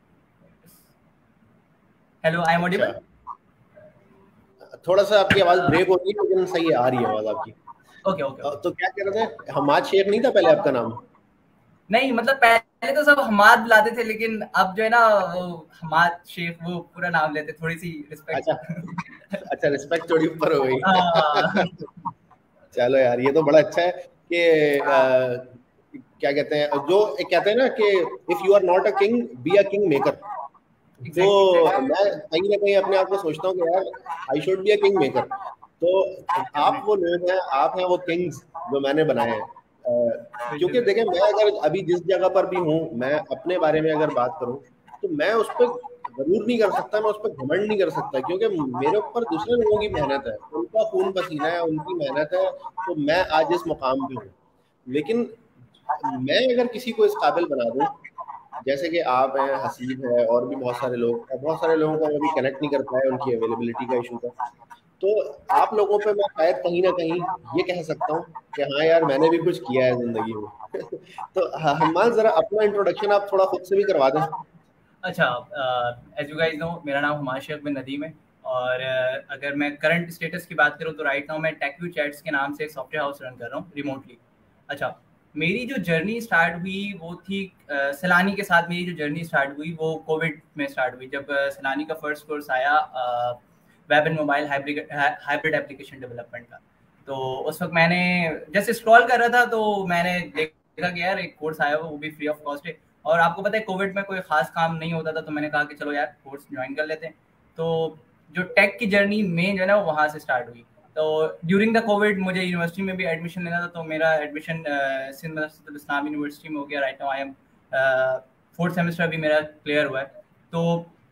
Speaker 5: Hello, I am audible?
Speaker 1: थोड़ा सा आपकी आवाज ब्रेक होती है, लेकिन सही आ रही है आवाज आपकी।
Speaker 5: Okay okay.
Speaker 1: तो क्या कह रहे थे? हमाद शेख नहीं था पहले आपका नाम?
Speaker 5: नहीं, मतलब पहले तो सब हमाद बुलाते थे, लेकिन अब जो है ना हमाद शेख वो पूरा नाम लेते, थोड़ी सी रिस्पेक्ट।
Speaker 1: अच्छा अच्छा, रिस्पेक्ट थोड़ी ऊपर हो गई। चलो यार, ये तो बड़ा अच्छा है कि क्या कहते हैं, जो कहते हैं ना कि if you are not a king, be a king maker. तो मैं कहीं ना कहीं अपने आप को सोचता हूँ कि यार I should be a king maker. तो आप वो लोग हैं, आप हैं वो किंग्स जो मैंने बनाए हैं। क्योंकि देखें, मैं अगर अभी जिस जगह पर भी हूँ, मैं अपने बारे में अगर बात करूँ, तो मैं उस पर जरूर नहीं कर सकता, मैं उस पर घमंड नहीं कर सकता, क्योंकि मेरे ऊपर दूसरे लोगों की मेहनत है, उनका खून पसीना है, उनकी मेहनत है, तो मैं आज इस मुकाम पे हूँ। लेकिन मैं अगर किसी को इस काबिल बना दूँ, जैसे कि आप हैं, हसीब है, और भी बहुत सारे लोग, बहुत सारे लोगों का अभी कनेक्ट नहीं कर पाए, उनकी अवेलेबिलिटी का इशू था, तो आप लोगों पे मैं शायद कहीं ना कहीं ये कह सकता हूँ कि हाँ यार, मैंने भी कुछ किया है जिंदगी में। तो हमाद, जरा अपना इंट्रोडक्शन आप थोड़ा खुद से भी करवा दें।
Speaker 5: अच्छा, एज यू गाइस नो, मेरा नाम हमाद शेख बिन नदीम है, और uh, अगर मैं करंट स्टेटस की बात करूँ तो राइट नाउ मैं टेक्यू चैट्स के नाम से एक सॉफ्टवेयर हाउस रन कर रहा हूँ रिमोटली। अच्छा, मेरी जो जर्नी स्टार्ट हुई वो थी सैलानी के साथ। मेरी जो जर्नी स्टार्ट हुई वो कोविड में स्टार्ट हुई, जब सैलानी का फर्स्ट कोर्स आया web and mobile hybrid hybrid application development का। तो उस वक्त मैंने जैसे स्क्रॉल कर रहा था तो मैंने देखा कि यार एक कोर्स आया हुआ, वो भी फ्री ऑफ कॉस्ट है। और आपको पता है कोविड में कोई खास काम नहीं होता था, तो मैंने कहा कि चलो यार कोर्स ज्वाइन कर लेते हैं। तो जो टेक की जर्नी मेन जो है ना वो वहाँ से स्टार्ट हुई। तो ड्यूरिंग द कोविड मुझे यूनिवर्सिटी में भी एडमिशन लेना था, तो मेरा एडमिशन सिंध मदरसतुल इस्लाम यूनिवर्सिटी में हो गया। Right now I am fourth semester भी मेरा क्लियर हुआ है। तो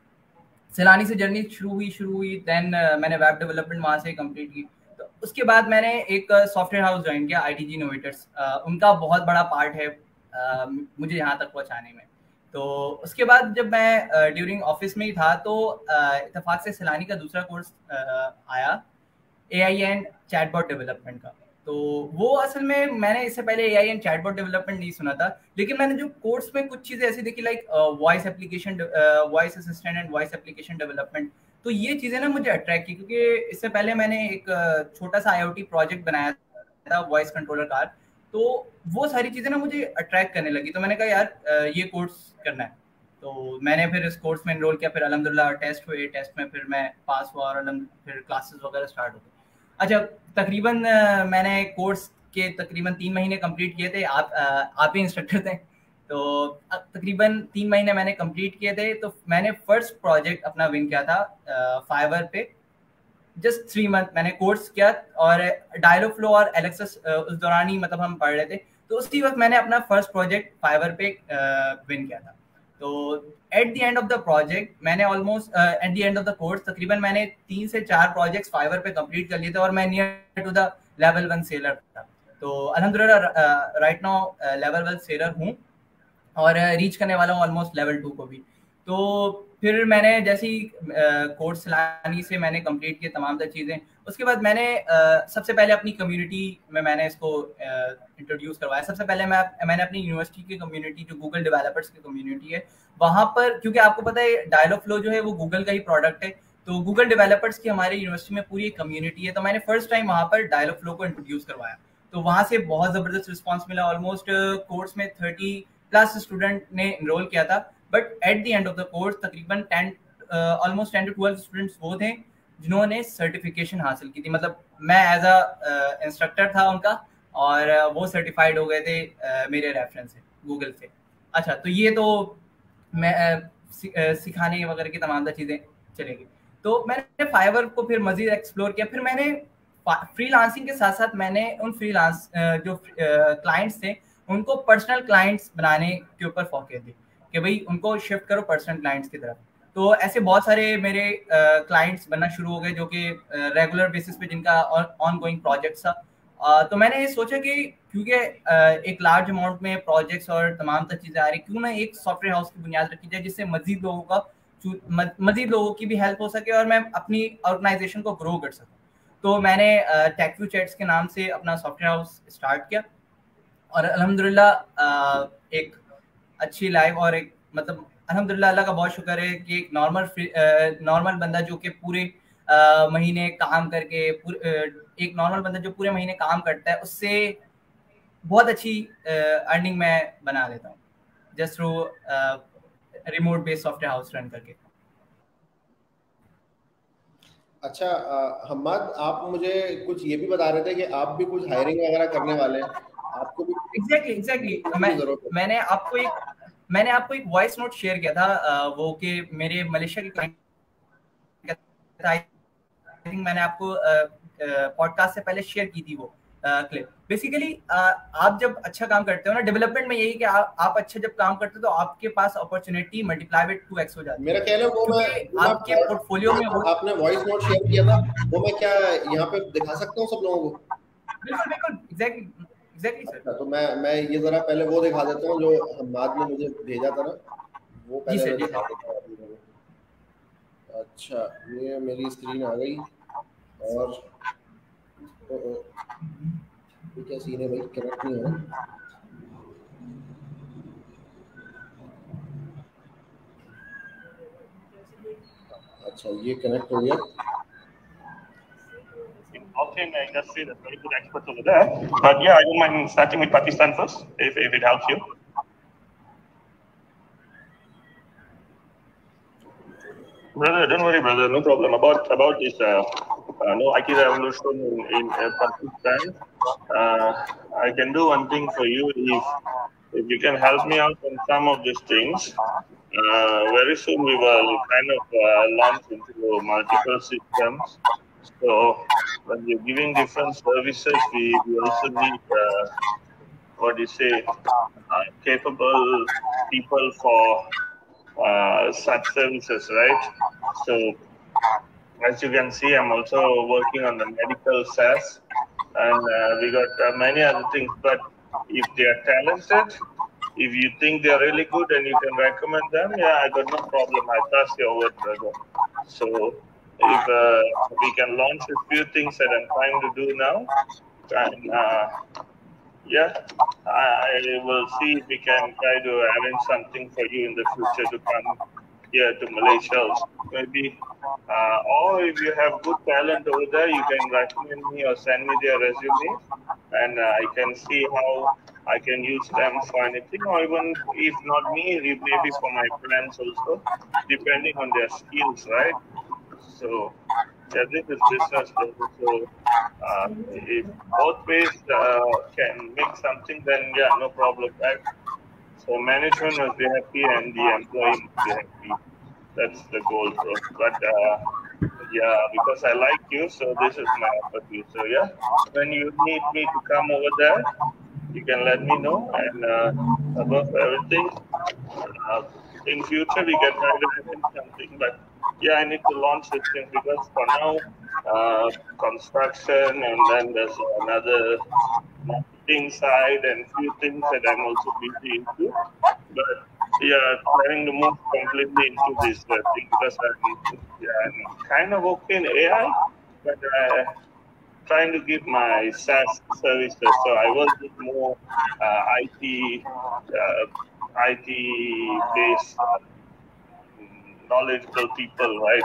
Speaker 5: सैलानी से जर्नी शुरू हुई शुरू हुई देन uh, मैंने वेब डेवलपमेंट वहाँ से कंप्लीट की। तो उसके बाद मैंने एक सॉफ्टवेयर हाउस ज्वाइन किया, आईटीजी इनोवेटर्स। uh, उनका बहुत बड़ा पार्ट है uh, मुझे यहाँ तक पहुँचाने में। तो उसके बाद जब मैं ड्यूरिंग uh, ऑफिस में ही था तो uh, इत्तेफाक से सैलानी का दूसरा कोर्स uh, आया, A I and chatbot development का। तो वो असल में मैंने इससे पहले A I and chatbot development नहीं सुना था, लेकिन मैंने जो कोर्स में कुछ चीज़ें ऐसी देखी like voice application, voice assistant and voice application development. तो ये चीज़ें ना मुझे अट्रैक्ट की, क्योंकि इससे पहले मैंने एक uh, छोटा सा आई ओ टी प्रोजेक्ट बनाया था, वॉइस कंट्रोलर कार। तो वो सारी चीज़ें ना मुझे अट्रैक्ट करने लगी। तो मैंने कहा यार uh, ये कोर्स करना है। तो मैंने फिर इस कोर्स में एनरोल किया। फिर अल्हम्दुलिल्लाह टेस्ट हुए, टेस्ट में फिर मैं पास हुआ और फिर क्लासेस वगैरह स्टार्ट हो गए। अच्छा, तकरीबन मैंने कोर्स के तकरीबन तीन महीने कंप्लीट किए थे। आप आप ही इंस्ट्रक्टर थे, तो तकरीबन तीन महीने मैंने कंप्लीट किए थे। तो मैंने फर्स्ट प्रोजेक्ट अपना विन किया था फाइवर पे। जस्ट थ्री मंथ मैंने कोर्स किया और डायलॉग फ्लो और एलेक्सा उस दौरान ही मतलब हम पढ़ रहे थे। तो उसी वक्त मैंने अपना फर्स्ट प्रोजेक्ट फाइवर पे विन किया था। तो at the end of the project मैंने almost at the end of the course तकरीबन मैंने तीन से चार प्रोजेक्ट्स फाइवर पे कंप्लीट कर लिए थे और मैं near to the level one seller था। तो अल्हम्दुलिल्लाह right now level one seller हूँ और रीच करने वाला हूँ ऑलमोस्ट लेवल टू को भी। तो फिर मैंने जैसी कोर्स सैलानी से मैंने कंप्लीट किया तमाम तर चीज़ें। उसके बाद मैंने uh, सबसे पहले अपनी कम्युनिटी में मैंने इसको इंट्रोड्यूस uh, करवाया। सबसे पहले मैं मैंने अपनी यूनिवर्सिटी की कम्युनिटी जो गूगल डेवलपर्स की कम्युनिटी है वहाँ पर, क्योंकि आपको पता है डायलॉग फ्लो जो है वो गूगल का ही प्रोडक्ट है, तो गूगल डेवलपर्स की हमारे यूनिवर्सिटी में पूरी एक कम्युनिटी है। तो मैंने फर्स्ट टाइम वहाँ पर डायलॉग फ्लो को इंट्रोड्यूस करवाया। तो वहाँ से बहुत ज़बरदस्त रिस्पॉन्स मिला। ऑलमोस्ट कोर्स में थर्टी प्लस स्टूडेंट ने इनरोल किया था, but at the end of the course तकरीबन ten almost ten to twelve students वो थे जिन्होंने सर्टिफिकेशन हासिल की थी। मतलब मैं एज अ इंस्ट्रक्टर था उनका और uh, वो सर्टिफाइड हो गए थे uh, मेरे रेफरेंस से गूगल से। अच्छा, तो ये तो मैं uh, सिखाने वगैरह की तमाम चीज़ें चलेगी। तो मैंने फाइवर को फिर मजीद एक्सप्लोर किया। फिर मैंने फ्रीलांसिंग के साथ साथ मैंने उन फ्रीलांस जो क्लाइंट्स थे उनको पर्सनल क्लाइंट्स बनाने के ऊपर फोकस दी कि भाई उनको शिफ्ट करो पर्सनल क्लाइंट्स की तरफ। तो ऐसे बहुत सारे मेरे क्लाइंट्स बनना शुरू हो गए जो कि रेगुलर बेसिस पे जिनका ऑन गोइंग प्रोजेक्ट्स था। uh, तो मैंने ये सोचा कि क्योंकि uh, एक लार्ज अमाउंट में प्रोजेक्ट्स और तमाम तर चीज़ें आ रही, क्यों ना एक सॉफ्टवेयर हाउस की बुनियाद रखी जाए जिससे मजीद लोगों का मजीद लोगों की भी हेल्प हो सके और मैं अपनी ऑर्गेनाइजेशन को ग्रो कर सकूँ। तो मैंने टेक्यू चैट्स के नाम से अपना सॉफ्टवेयर हाउस स्टार्ट किया और अल्हम्दुलिल्लाह एक अच्छी लाइफ और एक मतलब अल्हम्दुलिल्लाह अल्लाह का बहुत शुक्र है कि एक नॉर्मल नॉर्मल बंदा जो कि पूरे आ, महीने काम करके पूरे एक नॉर्मल बंदा जो पूरे महीने काम करता है उससे बहुत अच्छी अर्निंग मैं बना लेता हूँ just through remote based software house run करके।
Speaker 1: अच्छा हम्माद, आप मुझे कुछ ये भी बता रहे थे कि आप भी कुछ हायरिंग वगैरह करने वाले हैं, आपको भी
Speaker 5: एग्जैक्टली एग्जैक्टली मैं मैंने आपको एक मैंने आपको एक वॉइस नोट शेयर किया था वो कि मेरे मलेशिया के क्लाइंट आई थिंक मैंने आपको पॉडकास्ट से पहले शेयर की थी वो क्लिप। बेसिकली आप जब अच्छा काम करते हो ना डेवलपमेंट में, यही कि आ, आप अच्छा जब काम करते हो तो आपके पास opportunity multiply by two x हो जाती है।
Speaker 1: मेरा ख्याल है वो मैं
Speaker 5: आपके पोर्टफोलियो में वो
Speaker 1: आपने वॉइस नोट शेयर किया था वो मैं क्या यहाँ पे दिखा सकता हूँ सब लोगों को?
Speaker 5: बिल्कुल बिल्कुल एग्जैक्टली एग्जैक्टली सर।
Speaker 1: तो मैं मैं ये जरा पहले वो दिखा देता हूँ जो हम्माद ने मुझे भेजा था ना, वो पहले मैं दिखा देता हूँ आप लोगों को। अच्छा, ये मेरी स्क्रीन आ गई और ये क्या सीन है भाई, कनेक्ट नहीं हो रहा। अच्छा, ये कनेक्ट हो गया।
Speaker 6: blockchain industry. There's very good experts over there. But yeah, I don't mind starting with Pakistan first, if, if it helps you. Brother, don't worry, brother. No problem about about this. Uh, uh, no I T revolution in, in uh, Pakistan. Uh, I can do one thing for you if if you can help me out on some of these things. Uh, very soon we will kind of uh, launch into multiple systems. So when we're giving different services, we, we also need uh, what do you say, uh, capable people for uh, such services, right? So as you can see, I'm also working on the medical SaaS, and uh, we got uh, many other things. But if they are talented, if you think they're really good and you can recommend them, yeah, I got no problem. I trust your word, brother. So if uh, we can launch a few things that I'm trying to do now, and uh, yeah, I, I will see if we can try to arrange something for you in the future to come here to Malaysia also. Maybe, uh, or if you have good talent over there, you can recommend me or send me their resume, and uh, I can see how I can use them for anything, or even if not me, maybe for my friends also, depending on their skills, right? So yeah, this is business. So uh, if both ways uh, can make something, then yeah, no problem, right? So management must be happy and the employee must be happy. That's the goal, bro. But uh, yeah, because I like you, so this is my offer to you. So yeah, when you need me to come over there, you can let me know. And uh, above everything, uh, in future we can try to do something. But yeah, I need to launch this thing because for now, uh, construction, and then there's another marketing side and few things that I'm also busy into. But yeah, trying to move completely into this uh, thing because I'm, yeah, I'm kind of okay in A I, but uh, trying to give my SaaS services. So I work with more uh, I T, uh, I T based uh, knowledgeable people, right?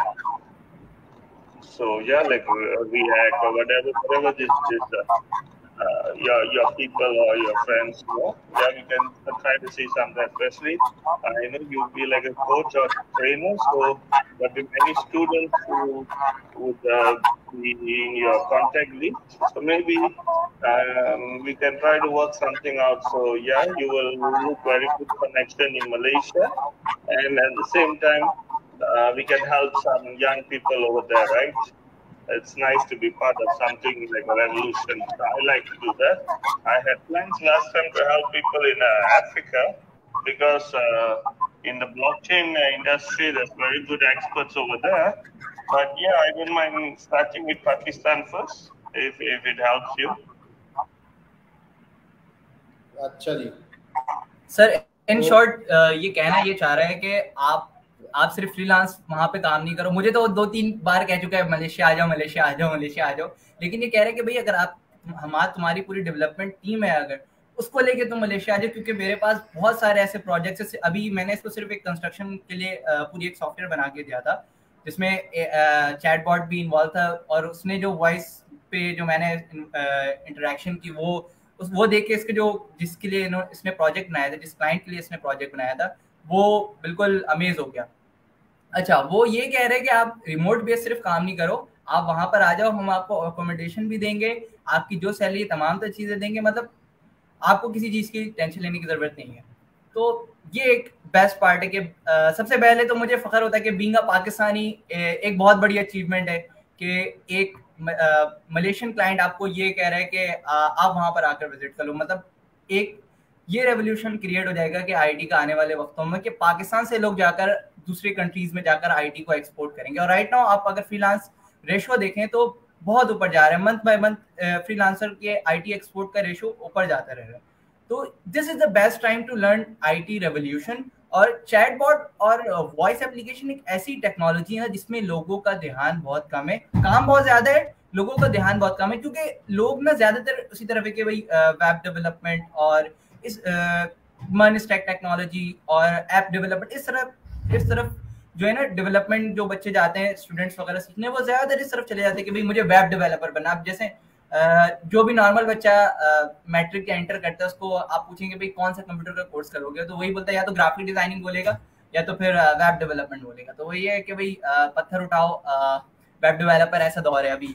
Speaker 6: So yeah, like uh, React or whatever, whatever this this. Uh, Uh, your your people or your friends know. Yeah, we can try to see something. Especially, uh, you know, you'll be like a coach or trainer. So there will be many students who would uh, be in your contact list. So maybe um, we can try to work something out. So yeah, you will look very good connection in Malaysia, and at the same time, uh, we can help some young people over there, right? It's nice to be part of something like a revolution. I like to do that. I had plans last time to help people in uh, Africa because uh, in the blockchain industry, there's very good experts over there. But yeah, I don't mind starting with Pakistan first, if, if it helps you.
Speaker 1: अच्छा जी
Speaker 5: sir in short ये कहना ये चाह रहा है कि आप आप सिर्फ फ्रीलांस वहां पे काम नहीं करो। मुझे तो दो तीन बार कह चुका है मलेशिया आ जाओ मलेशिया आ जाओ मलेशिया आ जाओ, लेकिन ये कह रहे हैं कि भाई अगर आप हमारा तुम्हारी पूरी डेवलपमेंट टीम है अगर उसको लेके तुम मलेशिया आ जाओ, क्योंकि मेरे पास बहुत सारे ऐसे प्रोजेक्ट्स। अभी मैंने इसको सिर्फ एक कंस्ट्रक्शन के लिए पूरी एक सॉफ्टवेयर बना के दिया था जिसमें चैटबॉट भी इन्वॉल्व था, और उसने जो वॉइस पे जो मैंने इंटरेक्शन की वो वो देख के इसके जो जिसके लिए इसने प्रोजेक्ट बनाया था, जिस क्लाइंट के लिए इसने प्रोजेक्ट बनाया था, वो बिल्कुल अमेज हो गया। अच्छा, वो ये कह रहे हैं कि आप रिमोट बेस सिर्फ काम नहीं करो, आप वहां पर आ जाओ, हम आपको अकोमोडेशन भी देंगे, आपकी जो सैलरी तमाम तर चीजें देंगे, मतलब आपको किसी चीज की टेंशन लेने की जरूरत नहीं है। तो ये एक बेस्ट पार्ट है कि आ, सबसे पहले तो मुझे फख्र होता है कि बीइंग अ पाकिस्तानी एक बहुत बड़ी अचीवमेंट है कि एक मलेशियन क्लाइंट आपको ये कह रहा है कि आ, आप वहां पर आकर विजिट कर लो। मतलब एक ये रेवोल्यूशन क्रिएट हो जाएगा कि आईटी का आने वाले वक्तों में कि पाकिस्तान से लोग जाकर दूसरे कंट्रीज में जाकर आईटी को एक्सपोर्ट करेंगे। और राइट नाउ आप अगर फ्रीलांस रेशो देखें तो बहुत ऊपर जा रहा है, मंथ बाय मंथ फ्रीलांसर के आईटी एक्सपोर्ट का रेशो ऊपर जाता रहेगा। तो this is the best time to learn IT revolution. और चैटबॉट और वॉइस एप्लीकेशन एक ऐसी टेक्नोलॉजी है जिसमें लोगों का ध्यान बहुत कम है, काम बहुत ज्यादा है, लोगों का ध्यान बहुत कम है, क्योंकि लोग ना ज्यादातर उसी तरफ है कि भाई वेब डेवलपमेंट और इस मन स्टैक टेक्नोलॉजी और ऐप डेवलपमेंट इस तरफ इस तरफ जो है ना डेवलपमेंट जो बच्चे जाते हैं स्टूडेंट्स वगैरह सीखने, वो ज्यादातर इस तरफ चले जाते हैं कि भाई मुझे वेब डेवलपर बनना। अब जैसे जो भी नॉर्मल बच्चा मैट्रिक या इंटर करता है उसको आप पूछेंगे भाई कौन सा कंप्यूटर का कोर्स करोगे, तो वही बोलता है या तो ग्राफिक डिजाइनिंग बोलेगा या तो फिर वेब डेवलपमेंट बोलेगा। तो वही है कि भाई पत्थर उठाओ वेब डेवलपर, ऐसा दौर है अभी।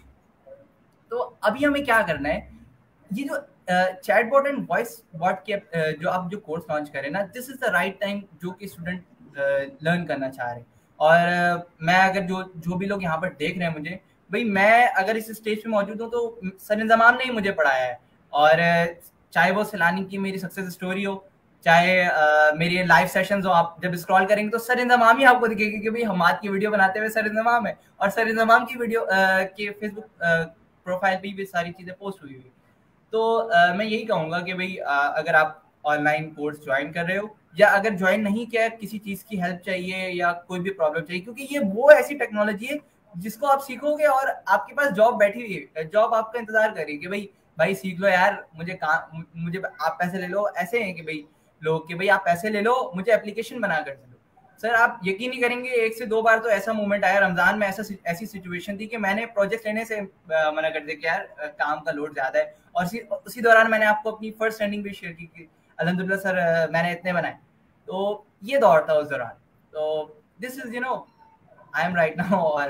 Speaker 5: तो अभी हमें क्या करना है, ये जो चैटबॉट एंड वॉइस बॉट के uh, जो आप जो कोर्स लॉन्च करें ना, this is the right time जो कि स्टूडेंट लर्न करना चाह रहे हैं। और uh, मैं अगर जो जो भी लोग यहाँ पर देख रहे हैं मुझे, भाई मैं अगर इस स्टेज पे मौजूद हूँ तो सर इंजमाम ने ही मुझे पढ़ाया है। और uh, चाहे वो सैलानी की मेरी सक्सेस स्टोरी हो, चाहे uh, मेरी लाइव सेशंस हो, आप जब स्क्रॉल करेंगे तो सर इंजमाम ही आपको दिखेगी कि भाई हमाद की वीडियो बनाते हुए सर इंजमाम है, और सर इंजमाम की वीडियो uh, के फेसबुक प्रोफाइल पे भी सारी चीजें पोस्ट हुई हुई। तो uh, मैं यही कहूँगा कि भाई uh, अगर आप ऑनलाइन कोर्स ज्वाइन कर रहे हो या अगर ज्वाइन नहीं किया, किसी चीज़ की हेल्प चाहिए या कोई भी प्रॉब्लम चाहिए, क्योंकि ये वो ऐसी टेक्नोलॉजी है जिसको आप सीखोगे और आपके पास जॉब बैठी हुई है, जॉब आपका इंतजार करेगी कि भाई भाई सीख लो यार, मुझे काम मुझे आप पैसे ले लो। ऐसे हैं कि भाई लोग कि भाई आप पैसे ले लो, मुझे एप्लीकेशन बना कर दे दो। सर आप यकीन नहीं करेंगे, एक से दो बार तो ऐसा मोमेंट आया रमजान में, ऐसा ऐसी सिचुएशन थी कि मैंने प्रोजेक्ट लेने से मना कर दिया कि यार काम का लोड ज्यादा है, और उसी उसी दौरान मैंने आपको अपनी फर्स्ट रनिंग भी शेयर की कि अल्हम्दुलिल्लाह सर मैंने इतने बनाए। तो ये दौर था उस दौरान। तो this is you know I am right now. और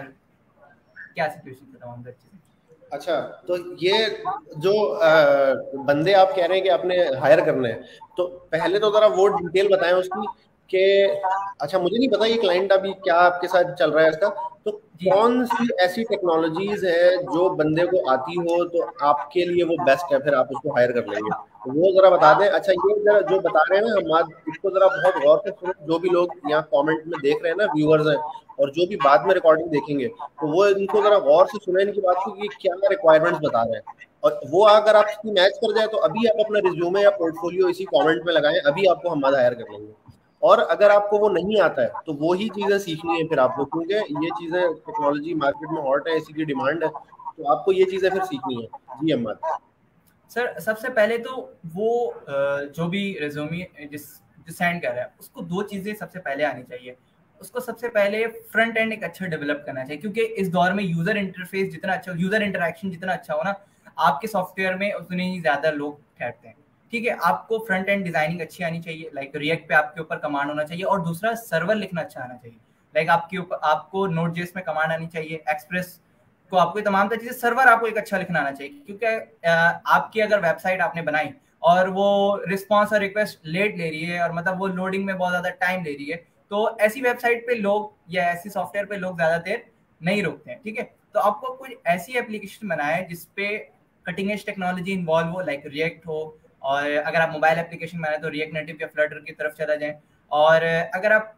Speaker 5: क्या सिचुएशन था तमाम चीजें।
Speaker 1: अच्छा, तो ये जो आ, बंदे आप कह रहे हैं कि आपने हायर करने हैं, तो पहले तो जरा वो डिटेल बताएं उसकी कि अच्छा मुझे नहीं पता ये क्लाइंट अभी क्या आपके साथ चल रहा है इसका, तो कौन सी ऐसी टेक्नोलॉजीज है जो बंदे को आती हो तो आपके लिए वो बेस्ट है, फिर आप उसको हायर कर लेंगे, तो वो जरा बता दें। अच्छा ये जरा जो बता रहे हैं ना हम, इसको जरा बहुत गौर से सुनो, जो भी लोग यहाँ कमेंट में देख रहे हैं ना, व्यूअर्स हैं, और जो भी बाद में रिकॉर्डिंग देखेंगे, तो वो इनको जरा गौर से सुने इनकी बात को कि क्या रिक्वायरमेंट्स बता रहे हैं, और वो अगर आपकी मैच कर जाए तो अभी आप अपना रिज्यूमे या पोर्टफोलियो इसी कमेंट में लगाएं, अभी आपको हम हायर कर लेंगे। और अगर आपको वो नहीं आता है तो वो ही चीजें सीखनी है फिर आपको, क्योंकि ये चीजें टेक्नोलॉजी मार्केट में हॉट है, इसी की डिमांड है, तो आपको ये चीजें फिर सीखनी है। जी अहमद
Speaker 5: सर, सबसे पहले तो वो जो भी रिज्यूमे जिस जिस सेंड कर रहा है उसको दो चीजें सबसे पहले आनी चाहिए। उसको सबसे पहले फ्रंट एंड एक अच्छा डेवलप करना चाहिए, क्योंकि इस दौर में यूजर इंटरफेस जितना अच्छा, यूजर इंटरेक्शन जितना अच्छा हो ना आपके सॉफ्टवेयर में, उतने ही ज्यादा लोग ठहरते हैं। ठीक है, आपको फ्रंट एंड डिजाइनिंग अच्छी आनी चाहिए, लाइक रिएक्ट पे आपके ऊपर कमांड होना चाहिए, और दूसरा सर्वर लिखना अच्छा आना चाहिए, लाइक आपके ऊपर आपको नोट जेएस में कमांड आनी चाहिए, एक्सप्रेस को आपको तमाम चीजें, सर्वर आपको एक अच्छा लिखना आना चाहिए, क्योंकि आपकी अगर वेबसाइट आपने बनाई और वो रिस्पॉन्स और रिक्वेस्ट लेट ले रही है, और मतलब वो लोडिंग में बहुत ज्यादा टाइम ले रही है, तो ऐसी वेबसाइट पे लोग या ऐसी सॉफ्टवेयर पे लोग ज्यादा देर नहीं रुकते हैं। ठीक है, तो आपको कोई ऐसी एप्लीकेशन बनाए जिसपे कटिंग एज टेक्नोलॉजी इन्वॉल्व हो, लाइक रिएक्ट हो, और अगर आप मोबाइल एप्लीकेशन बनाए तो रिएक्ट नेटिव या फ्लटर की तरफ चला जाए, और अगर आप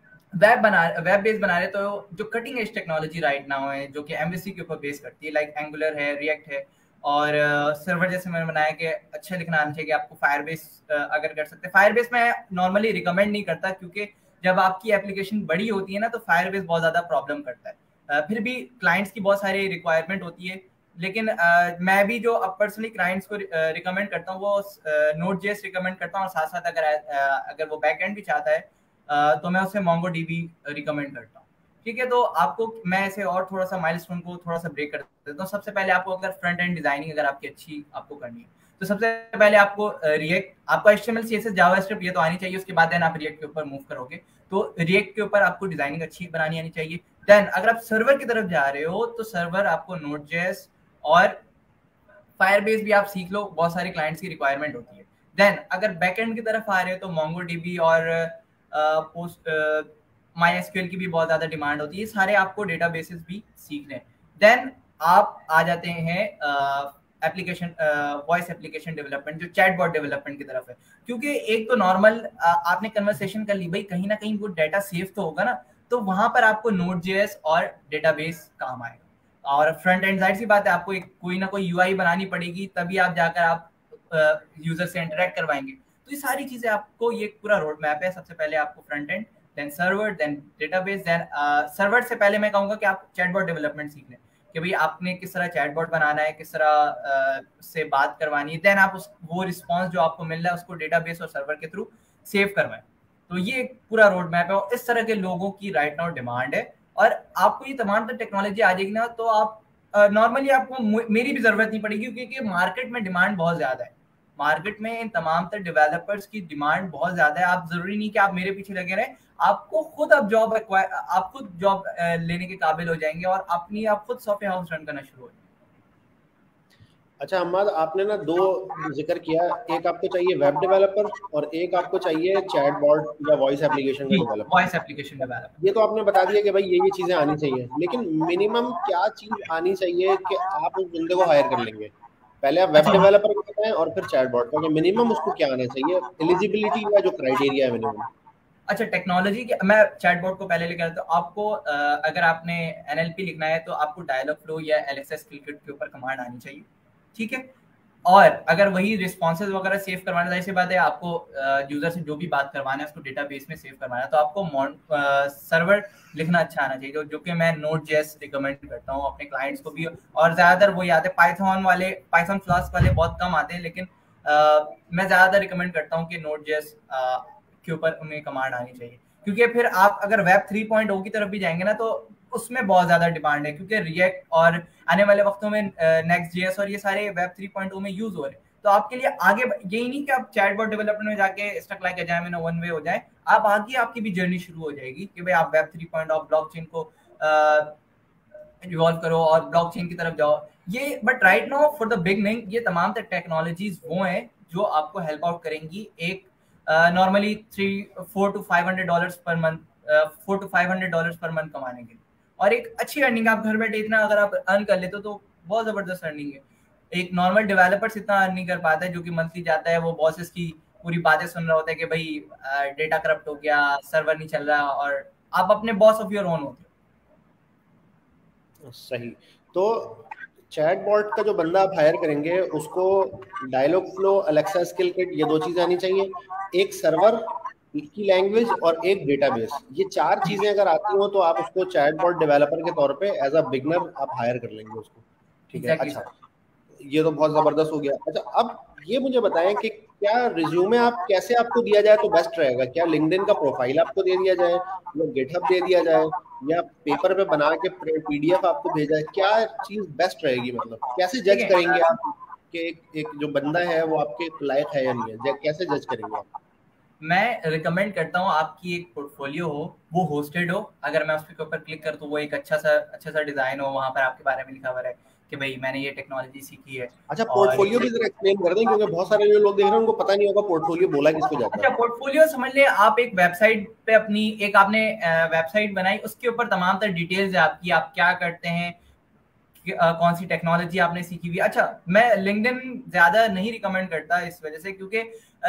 Speaker 5: वेब बना वेब बेस बना रहे तो जो cutting edge technology right now है जो कि एमवीसी के ऊपर बेस करती है, लाइक एंगुलर है, रिएक्ट है, और सर्वर uh, जैसे मैंने बनाया कि अच्छा लिखना आना चाहिए। आपको फायरबेस uh, अगर कर सकते हैं, फायरबेस मैं नॉर्मली रिकमेंड नहीं करता, क्योंकि जब आपकी एप्लीकेशन बड़ी होती है ना तो फायरबेस बहुत ज्यादा प्रॉब्लम करता है। uh, फिर भी क्लाइंट्स की बहुत सारी रिक्वायरमेंट होती है, लेकिन uh, मैं भी जो अब पर्सनली क्लाइंट्स को रिकमेंड uh, करता हूँ वो नोट जेएस रिकमेंड करता हूँ, और साथ साथ अगर uh, अगर वो बैक एंड भी चाहता है uh, तो मैं उसे मोंगो डीबी रिकमेंड करता हूँ। ठीक है, तो आपको मैं ऐसे और थोड़ा सा माइलस्टोन को थोड़ा सा ब्रेक कर देता हूँ। सबसे पहले आपको अगर फ्रंट एंड डिजाइनिंग अगर आपकी अच्छी आपको करनी है तो सबसे पहले आपको रिएक्ट, आपको एचटीएमएल सीएसएस जावास्क्रिप्ट ये तो आनी चाहिए, उसके बाद देन आप रिएक्ट के ऊपर मूव करोगे, तो रिएक्ट के ऊपर आपको डिजाइनिंग अच्छी बनानी आनी चाहिए। देन अगर आप सर्वर की तरफ जा रहे हो तो सर्वर आपको नोट जेएस और फायरबेस भी आप सीख लो, बहुत सारे क्लाइंट्स की रिक्वायरमेंट होती है। देन अगर बैकएंड की तरफ आ रहे हो तो मोंगो डीबी और पोस्ट माईएसक्यूएल की भी बहुत ज्यादा डिमांड होती है, सारे आपको डेटाबेसेस भी सीखने हैं। देन आप आ जाते हैं एप्लीकेशन वॉइस एप्लीकेशन डेवलपमेंट, जो चैटबॉट डेवलपमेंट की तरफ है, क्योंकि एक तो नॉर्मल आपने कन्वर्सेशन कर ली, भाई कहीं ना कहीं वो डाटा सेव तो होगा ना, तो वहां पर आपको नोट जेएस और डेटाबेस काम आएगा। और फ्रंट एंड साइड सी बात है, आपको एक कोई ना कोई यूआई बनानी पड़ेगी, तभी आप जाकर आप यूजर से इंटरेक्ट करवाएंगे। तो ये सारी चीजें आपको, ये पूरा रोड मैप है। सबसे पहले आपको front end, then server, then database, then server से पहले मैं कहूंगा कि आप चैटबॉट डेवलपमेंट सीख लें कि भाई आपने किस तरह चैटबॉट बनाना है, किस तरह uh, से बात करवानी है। देन आप उस वो रिस्पांस जो आपको मिल रहा है उसको डेटाबेस और सर्वर के थ्रू सेव करवाएं। तो ये एक पूरा रोड मैप है और इस तरह के लोगों की राइट नाउ डिमांड है। और आपको ये तमाम टेक्नोलॉजी आ जाएगी ना, तो आप नॉर्मली uh, आपको मेरी भी जरूरत नहीं पड़ेगी, क्योंकि मार्केट में डिमांड बहुत ज्यादा है। मार्केट में इन तमाम तर डेवलपर्स की डिमांड बहुत ज्यादा है। आप जरूरी नहीं कि आप मेरे पीछे लगे रहें, आपको खुद अब जॉब आप खुद जॉब लेने के काबिल हो जाएंगे और अपनी आप खुद सॉफ्टवेयर हाउस रन करना शुरू हो जाएंगे।
Speaker 1: अच्छा अहमद, आपने ना दो जिक्र किया, एक आपको चाहिए वेब डेवलपर और एक आपको चाहिए चैटबॉट या वॉइस एप्लीकेशन का डेवलपर।
Speaker 5: वॉइस एप्लीकेशन डेवलपर,
Speaker 1: ये तो आपने बता दिया कि भाई ये ये चीजें आनी चाहिए, लेकिन मिनिमम क्या चीज आनी चाहिए कि आप उस बंदे को हायर कर लेंगे? पहले आप वेब डेवलपर को बताएं और फिर चैटबॉट का, मिनिमम उसको क्या आना चाहिए, एलिजिबिलिटी का जो क्राइटेरिया है मिनिमम।
Speaker 5: अच्छा, टेक्नोलॉजी के मैं चैटबॉट को पहले लेकर आता हूं। आपको अगर आपने एनएलपी लिखना है तो आपको डायलॉग फ्लो या एलेक्सा स्किलकिट के ऊपर कमांड आनी चाहिए, ठीक है। और अगर वही रिस्पॉन्सेज वगैरह सेव करवाना, जाहिर सी बात है आपको यूजर से जो भी बात करवाना है उसको डेटाबेस में सेव करवाना है, तो आपको सर्वर लिखना अच्छा आना चाहिए, जो, जो कि मैं नोड जेएस रिकमेंड करता हूँ अपने क्लाइंट्स को भी। और ज्यादातर वही आते हैं पाइथन वाले, पाइथन फ्लास्क वाले बहुत कम आते हैं, लेकिन आ, मैं ज्यादातर रिकमेंड करता हूँ कि नोड जेएस के ऊपर उन्हें कमांड आनी चाहिए, क्योंकि फिर आप अगर वेब थ्री पॉइंट ओ की तरफ भी जाएंगे ना तो उसमें बहुत ज्यादा डिमांड है, क्योंकि रिएक्ट और आने वाले वक्तों में नेक्स्ट जेएस और ये सारे वेब थ्री पॉइंट ओ में यूज हो रहे हैं। तो आपके लिए आगे यही नहीं कि आप चैटबॉट डेवलपमेंट में जाके स्टक लाइक अजाइम इन वन वे हो जाए, आप आगे आपकी भी जर्नी शुरू हो जाएगी कि भाई आप web three point O blockchain को इवॉल्व करो और ब्लॉकचेन की तरफ जाओ। ये but right now for the beginning ये तमाम टेक्नोलॉजीज वो हैं जो आपको हेल्प आउट करेंगी एक normally three four to five hundred dollar per month four to five hundred dollar per month कमाने के लिए, और एक अच्छी अर्निंग। आप घर बैठे इतना अगर आप अर्न कर लेते हो तो बहुत जबरदस्त अर्निंग है। एक नॉर्मल डेवलपर इतना अर्न नहीं कर पाता है, जो कि मंथली जाता है वो बॉसेस की पूरी बातें सुन रहा होता है कि भाई डेटा करप्ट हो गया, सर्वर नहीं चल रहा, और आप अपने बॉस ऑफ योर ओन होते हो।
Speaker 1: सही। तो चैटबॉट का जो बंदा आप हायर करेंगे उसको डायलॉग फ्लो, अलेक्सा स्किलकिट, ये दो चीजें आनी चाहिए, एक सर्वर की लैंग्वेज और एक डेटाबेस। ये चार चीजें अगर आती हो तो आप उसको चैटबॉट डेवलपर के तौर पे एज अ बिगनर आप हायर कर लेंगे उसको, ठीक है। अच्छा, ये तो बहुत जबरदस्त हो गया। अच्छा, अब ये मुझे बताएं कि क्या रिज्यूमे आप कैसे आपको दिया जाए तो बेस्ट रहेगा? क्या लिंक्डइन का प्रोफाइल आपको दे दिया जाए या गिटहब दे दिया जाए या पेपर पे बना के पीडीएफ आपको भेजा जाए? क्या चीज बेस्ट रहेगी? मतलब कैसे जज करेंगे आप कि एक, एक जो बंदा है वो आपके लायक है या नहीं है? कैसे जज करेंगे आप?
Speaker 5: मैं रिकमेंड करता हूँ आपकी एक पोर्टफोलियो हो, वो होस्टेड हो। अगर मैं उसके ऊपर क्लिक कर तो वो एक अच्छा सा अच्छा सा डिजाइन हो, वहाँ पर आपके बारे में लिखा हुआ है कि भाई मैंने ये टेक्नोलॉजी सीखी है।
Speaker 1: अच्छा, पोर्टफोलियो भी जरा एक्सप्लेन कर दें, क्योंकि बहुत सारे जो लोग देख रहे हैं उनको पता नहीं होगा पोर्टफोलियो बोला किसको जाता है।
Speaker 5: अच्छा, पोर्टफोलियो समझ ले आप एक वेबसाइट पे अपनी एक आपने वेबसाइट बनाई, उसके ऊपर तमाम तरह डिटेल्स है आपकी, आप क्या करते हैं, कौन सी टेक्नोलॉजी आपने सीखी हुई। अच्छा, मैं लिंक्डइन ज्यादा नहीं रिकमेंड करता इस वजह से, क्योंकि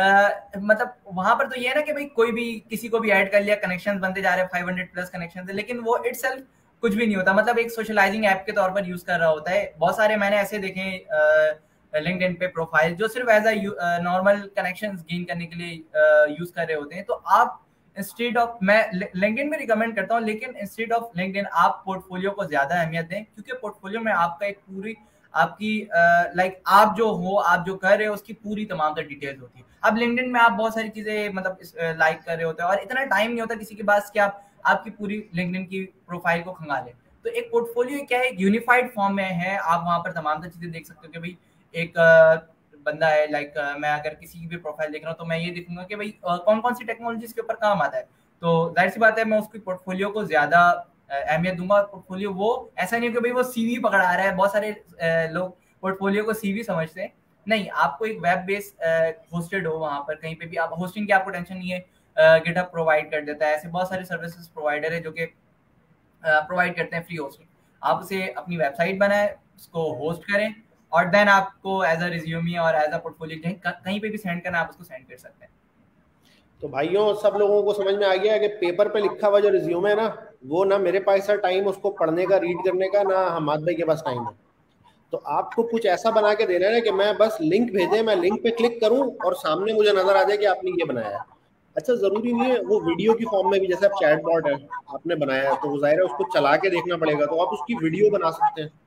Speaker 5: मतलब वहां पर तो ये है ना कि भाई कोई भी किसी को भी ऐड कर लिया, कनेक्शंस बनते जा रहे हैं, फाइव हंड्रेड प्लस कनेक्शंस है, लेकिन वो इटसेल्फ कुछ भी नहीं होता। मतलब एक सोशलाइजिंग ऐप के तौर पर यूज कर रहा होता है। बहुत सारे मैंने ऐसे देखे लिंक्डइन पे प्रोफाइल जो सिर्फ as a normal connections gain करने के लिए यूज कर रहे होते हैं। तो आप इंस्टेड ऑफ, मैं लिंक्डइन में रिकमेंड करता हूँ, लेकिन इंस्टेड ऑफ लिंक्डइन आप पोर्टफोलियो को ज्यादा अहमियत दें, क्योंकि पोर्टफोलियो में आपका एक पूरी आपकी लाइक uh, like, आप जो हो, आप जो कर रहे हो उसकी पूरी तमाम तर डिटेल्स होती है। अब लिंक्डइन में आप बहुत सारी चीजें मतलब लाइक कर रहे होते हैं और इतना टाइम नहीं होता किसी के पास कि आप आपकी पूरी लिंक्डइन की प्रोफाइल को खंगालें। तो एक पोर्टफोलियो क्या है, यूनिफाइड फॉर्म में है, आप वहां पर तमाम तर चीजें देख सकते हो कि भाई एक uh, बंदा है, लाइक like, uh, मैं अगर किसी की भी प्रोफाइल देख रहा हूँ तो मैं ये देखूंगा कि भाई uh, कौन कौन सी टेक्नोलॉजीज के ऊपर काम आता है। तो जाहिर सी बात है मैं उसकी पोर्टफोलियो को ज्यादा अहमियत दूंगा। पोर्टफोलियो वो ऐसा नहीं कि भाई वो सीवी पकड़ा रहा है, बहुत सारे लोग पोर्टफोलियो को सीवी समझते हैं, नहीं, आपको एक वेब बेस होस्टेड हो, वहां पर कहीं पे भी आप होस्टिंग की आपको टेंशन नहीं है, गिटहब प्रोवाइड कर देता है, ऐसे बहुत सारे सर्विसेज प्रोवाइडर है जो कि प्रोवाइड करते हैं फ्री होस्टिंग। आप उसे अपनी वेबसाइट बनाए, उसको होस्ट करें और देन आपको एज अ रिज्यूमी और एज अ पोर्टफोलियो कहीं कहीं पे भी सेंड करना, आप उसको सेंड कर सकते हैं।
Speaker 1: तो भाइयों, सब लोगों को समझ में आ गया है कि पेपर पे लिखा हुआ जो रिज्यूमे है ना, वो ना मेरे पास टाइम उसको पढ़ने का, रीड करने का, ना हमाद भाई के पास टाइम है। तो आपको कुछ ऐसा बना के देना है कि मैं बस लिंक भेजे, मैं लिंक पे क्लिक करूं और सामने मुझे नजर आ जाए कि आपने ये बनाया है। अच्छा, जरूरी नहीं है वो वीडियो की फॉर्म में भी, जैसे आप चैटबॉट है आपने बनाया है तो जाहिर है उसको चला के देखना पड़ेगा, तो आप उसकी वीडियो बना सकते हैं।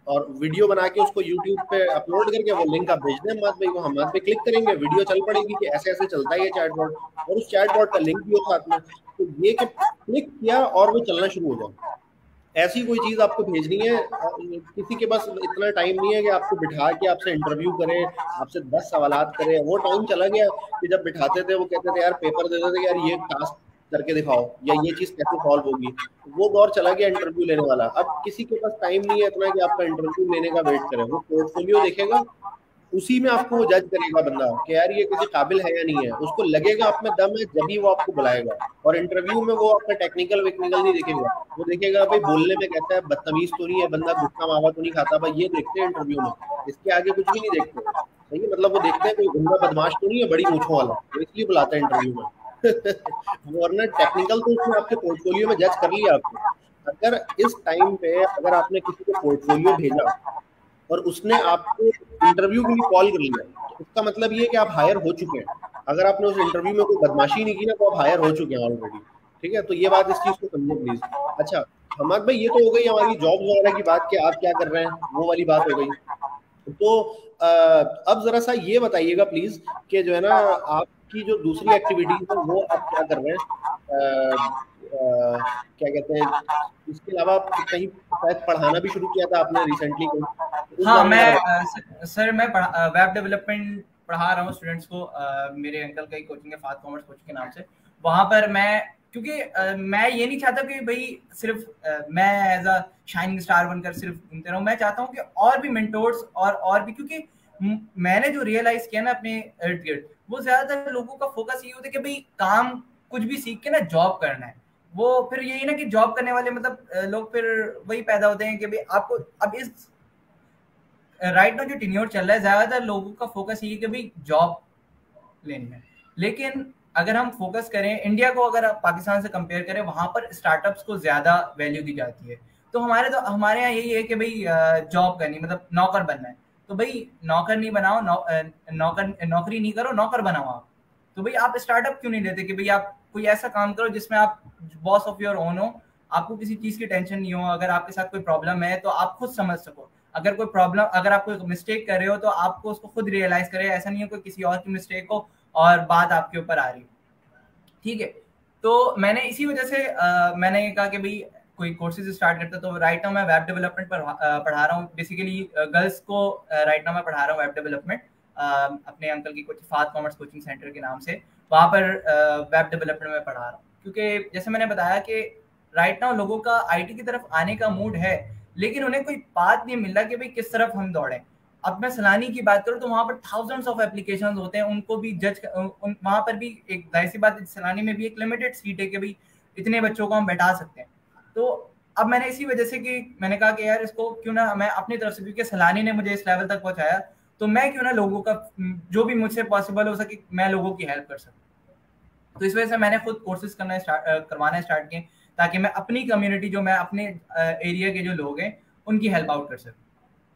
Speaker 1: और वीडियो बना के उसको यूट्यूब पे अपलोड करके वो लिंक आप भेज दें हमाद भाई को, हमाद पे क्लिक करेंगे, वीडियो चल पड़ेगी कि ऐसे ऐसे चलता है ये चैटबॉट, और उस चैटबॉट का लिंक भी हो साथ में। तो ये कि क्लिक किया और वो चलना शुरू हो जाए, ऐसी कोई चीज आपको भेजनी है। किसी के पास इतना टाइम नहीं है कि आपको बिठा के आपसे इंटरव्यू करे, आपसे दस सवालात करे। वो टाइम चला गया कि जब बिठाते थे वो कहते थे यार पेपर देते थे यार ये टास्क करके दिखाओ या ये चीज कैसे सॉल्व होगी, वो दौर चला गया इंटरव्यू लेने वाला। अब किसी के पास टाइम नहीं है इतना कि आपका इंटरव्यू लेने का वेट करे, वो पोर्टफोलियो देखेगा, उसी में आपको वो जज करेगा बंदा कि यार ये किसी काबिल है या नहीं है। उसको लगेगा आप में दम है जब ही वो आपको बुलाएगा। और इंटरव्यू में वो आपका टेक्निकल वेक्निकल नहीं देखेगा, वो देखेगा भाई बोलने में कैसा है, बदतमीज तो नहीं है बंदा, गुस्सा मावा तो नहीं खाता, भाई ये देखते हैं इंटरव्यू में, इसके आगे कुछ भी नहीं देखते। सही है, मतलब वो देखते हैं कोई गुंडा बदमाश तो नहीं है बड़ी मूंछों वाला, तो इसलिए बुलाते हैं इंटरव्यू में। वरना टेक्निकल तो उसने आपके पोर्टफोलियो में जज कर लिया आपको। अगर इस टाइम पे अगर आपने किसी को पोर्टफोलियो भेजा और उसने आपको इंटरव्यू के लिए कॉल कर लिया, तो उसका मतलब ये है कि आप हायर हो चुके हैं। अगर आपने उस इंटरव्यू में कोई बदमाशी नहीं की ना तो आप हायर हो चुके हैं ऑलरेडी। ठीक है, तो ये बात, इस चीज को समझो प्लीज। अच्छा हमाद भाई, ये तो हो गई हमारी जॉब वगैरह की बात कि आप क्या कर रहे हैं, वो वाली बात हो गई। तो आ, अब जरा सा ये बताइएगा प्लीज कि जो है ना आपकी जो दूसरी एक्टिविटीज है वो आप क्या कर रहे हैं, आ, आ, क्या कहते हैं, इसके अलावा आप कहीं शायद पढ़ाना भी शुरू किया था आपने रिसेंटली कहीं?
Speaker 5: हाँ मैं आ, सर मैं वेब डेवलपमेंट पढ़ा रहा हूँ स्टूडेंट्स को। आ, मेरे अंकल का ही कोचिंग है फात कॉमर्स कोचिंग के नाम से। वहाँ पर मैं, क्योंकि आ, मैं ये नहीं चाहता कि भाई सिर्फ आ, मैं एज अ शाइनिंग स्टार बनकर सिर्फ घूमते रहूँ। मैं चाहता हूँ कि और भी मेंटोर्स और और भी, क्योंकि मैंने जो रियलाइज किया ना अपने इर्द गिर्द, वो ज्यादातर लोगों का फोकस ये होता है कि भाई काम कुछ भी सीख के ना जॉब करना है। वो फिर यही ना कि जॉब करने वाले मतलब लोग फिर वही पैदा होते हैं कि भाई आपको अब इस राइट नाउ जो टेन्योर चल रहा है ज्यादातर लोगों का फोकस ये है कि भाई जॉब लेनी है। लेकिन अगर हम फोकस करें इंडिया को, अगर आप पाकिस्तान से कंपेयर करें, वहां पर स्टार्टअप्स को ज्यादा वैल्यू दी जाती है। तो हमारे तो हमारे यहाँ यही है कि भाई जॉब करनी मतलब नौकर बनना है, तो भाई नौकर नहीं बनाओ, नौ, नौकर नौकरी नहीं करो, नौकर बनाओ आप। तो भाई आप स्टार्टअप क्यों नहीं लेते कि भाई आप कोई ऐसा काम करो जिसमें आप बॉस ऑफ योर ओन हो, आपको किसी चीज की टेंशन नहीं हो। अगर आपके साथ कोई प्रॉब्लम है तो आप खुद समझ सको। अगर कोई प्रॉब्लम, अगर आप कोई मिस्टेक कर रहे हो तो आपको उसको खुद रियलाइज करे, ऐसा नहीं है कोई किसी और की मिस्टेक हो और बात आपके ऊपर आ रही हो। ठीक है, तो मैंने इसी वजह से आ, मैंने ये कहा कि भाई कोई कोर्सेज स्टार्ट करता। तो राइट नाउ मैं वेब डेवलपमेंट पर पढ़ा रहा हूँ। बेसिकली गर्ल्स को राइट नाउ मैं पढ़ा रहा हूँ वेब डेवलपमेंट अपने अंकल की कोचिंग फात कॉमर्स कोचिंग सेंटर के नाम से। वहाँ पर वेब डेवलपमेंट में पढ़ा रहा हूँ, क्योंकि जैसे मैंने बताया कि राइट नाउ लोगों का आईटी की तरफ आने का मूड है, लेकिन उन्हें कोई बात नहीं मिल रहा कि भाई किस तरफ हम दौड़ें। अब मैं सलानी की बात करूँ तो वहाँ पर थाउजेंड्स ऑफ एप्लीकेशंस होते हैं, उनको भी जज उन, वहाँ पर भी एक जाहिर सी बात, सलानी में भी एक लिमिटेड सीट है कि भाई इतने बच्चों को हम बैठा सकते हैं। तो अब मैंने इसी वजह से कि मैंने कहा कि यार इसको क्यों ना मैं अपनी तरफ से, क्योंकि सलानी ने मुझे इस लेवल तक पहुंचाया, तो मैं क्यों ना लोगों का जो भी मुझसे पॉसिबल हो सके मैं लोगों की हेल्प कर सकूं। तो इस वजह से मैंने खुद कोर्सेज करना स्टार्ट करवाना स्टार्ट किए, ताकि मैं अपनी कम्युनिटी, जो मैं अपने एरिया के जो लोग हैं उनकी हेल्प आउट कर सकूं।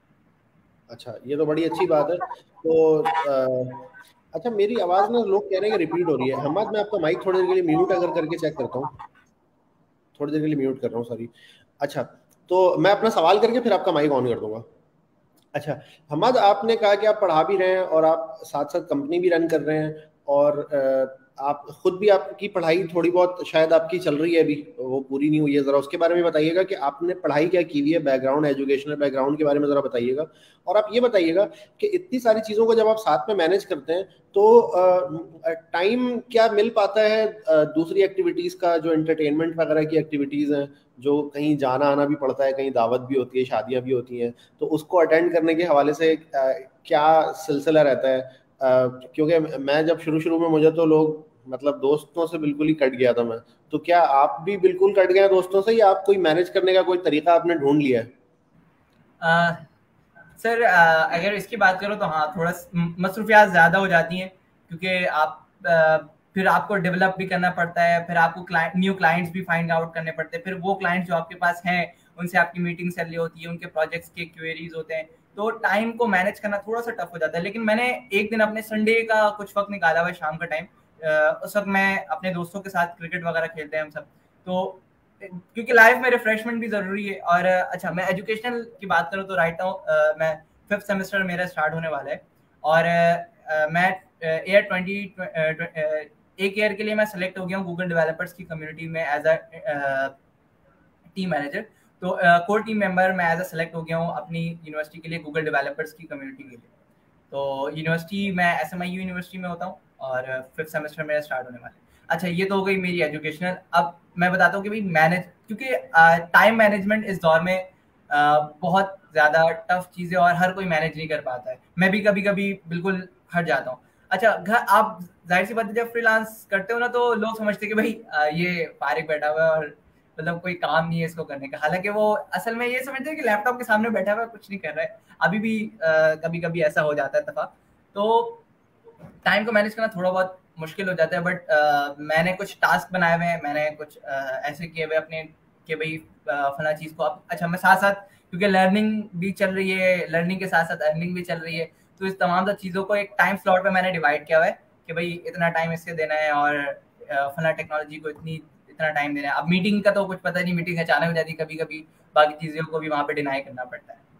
Speaker 1: अच्छा, ये तो बड़ी अच्छी बात है। तो आ, अच्छा मेरी आवाज ना लोग कह रहे हैं कि रिपीट हो रही है। हमाद, मैं आपका माइक थोड़ी देर के लिए म्यूट अगर करके चेक करता हूँ, थोड़ी देर के लिए म्यूट कर रहा हूँ, सॉरी। अच्छा, तो मैं अपना सवाल करके फिर आपका माइक ऑन कर दूंगा। अच्छा हमाद, आपने कहा कि आप पढ़ा भी रहे हैं और आप साथ साथ कंपनी भी रन कर रहे हैं, और आप खुद भी, आपकी पढ़ाई थोड़ी बहुत शायद आपकी चल रही है अभी, वो पूरी नहीं हुई है। ज़रा उसके बारे में बताइएगा कि आपने पढ़ाई क्या की हुई है, बैकग्राउंड, एजुकेशनल बैकग्राउंड के बारे में ज़रा बताइएगा। और आप ये बताइएगा कि इतनी सारी चीज़ों को जब आप साथ में मैनेज करते हैं तो टाइम क्या मिल पाता है दूसरी एक्टिविटीज़ का, जो एंटरटेनमेंट वगैरह की एक्टिविटीज़ हैं, जो कहीं जाना आना भी पड़ता है, कहीं दावत भी होती है, शादियाँ भी होती हैं, तो उसको अटेंड करने के हवाले से क्या सिलसिला रहता है? क्योंकि मैं जब शुरू शुरू में, मुझे तो लोग मतलब दोस्तों से बिल्कुल ही कट गया था मैं, तो क्या आप भी बिल्कुल कट गए दोस्तों से, या आप कोई मैनेज करने का कोई तरीका आपने ढूंढ लिया है?
Speaker 5: आ, सर आ, अगर इसकी बात करो तो हाँ, थोड़ा मसरूफियात ज़्यादा हो जाती हैं, क्योंकि आप आ, फिर आपको डेवलप भी करना पड़ता है, फिर आपको क्लाइंट न्यू क्लाइंट्स भी फाइंड आउट करने पड़ते हैं, फिर वो क्लाइंट्स जो आपके पास हैं उनसे आपकी मीटिंग चल रही होती है, उनके प्रोजेक्ट्स के क्वेरीज होते हैं, तो टाइम को मैनेज करना थोड़ा सा टफ हो जाता है। लेकिन मैंने एक दिन अपने संडे का कुछ वक्त निकाला हुआ शाम का टाइम, उस वक्त मैं अपने दोस्तों के साथ क्रिकेट वगैरह खेलते हैं हम सब, तो क्योंकि लाइफ में रिफ्रेशमेंट भी जरूरी है। और अच्छा, मैं एजुकेशनल की बात करूँ तो राइट नाउ मैं फिफ्थ सेमेस्टर मेरा स्टार्ट होने वाला है, और uh, मैं ईयर ट्वेंटी एक ईयर के लिए मैं सेलेक्ट हो गया हूँ गूगल डेवलपर्स की कम्युनिटी में एज अ टीम मैनेजर। तो कोर टीम मेंबर मैं एज अ सेलेक्ट हो गया हूँ अपनी यूनिवर्सिटी के लिए गूगल डेवलपर्स की कम्युनिटी के लिए। तो यूनिवर्सिटी मैं S M I U university में होता हूँ और फिफ्थ सेमेस्टर मेरा स्टार्ट होने वाला है। अच्छा, ये तो हो गई मेरी एजुकेशनल। अब मैं बताता हूँ कि भाई मैनेज, क्योंकि टाइम मैनेजमेंट इस दौर में uh, बहुत ज़्यादा टफ चीज़ है और हर कोई मैनेज नहीं कर पाता है। मैं भी कभी कभी बिल्कुल हट जाता हूँ। अच्छा, घर आप जाहिर सी बात है जब फ्रीलांस करते हो ना तो लोग समझते हैं कि भाई uh, ये फारिग बैठा हुआ है और मतलब कोई काम नहीं है इसको करने का, हालांकि वो असल में ये समझते हैं कि लैपटॉप के सामने बैठा हुआ है कुछ नहीं कर रहा है। अभी भी uh, कभी कभी ऐसा हो जाता है तफा, तो टाइम को मैनेज करना थोड़ा बहुत मुश्किल हो जाता है। बट uh, मैंने कुछ टास्क बनाए हुए हैं, मैंने कुछ uh, ऐसे किए हुए अपने कि भाई uh, फला चीज़ को आप, अच्छा मैं साथ साथ क्योंकि लर्निंग भी चल रही है, लर्निंग के साथ साथ अर्निंग भी चल रही है, तो इस तमाम सब चीज़ों को एक टाइम स्लॉट पे मैंने डिवाइड किया हुआ है कि भाई इतना टाइम इससे देना है और uh, फला टेक्नोलॉजी को इतनी इतना टाइम देना है। अब मीटिंग का तो कुछ पता नहीं, मीटिंग अचानक हो जाती है कभी कभी, बाकी चीज़ों को भी वहाँ पे डिनाई करना पड़ता है।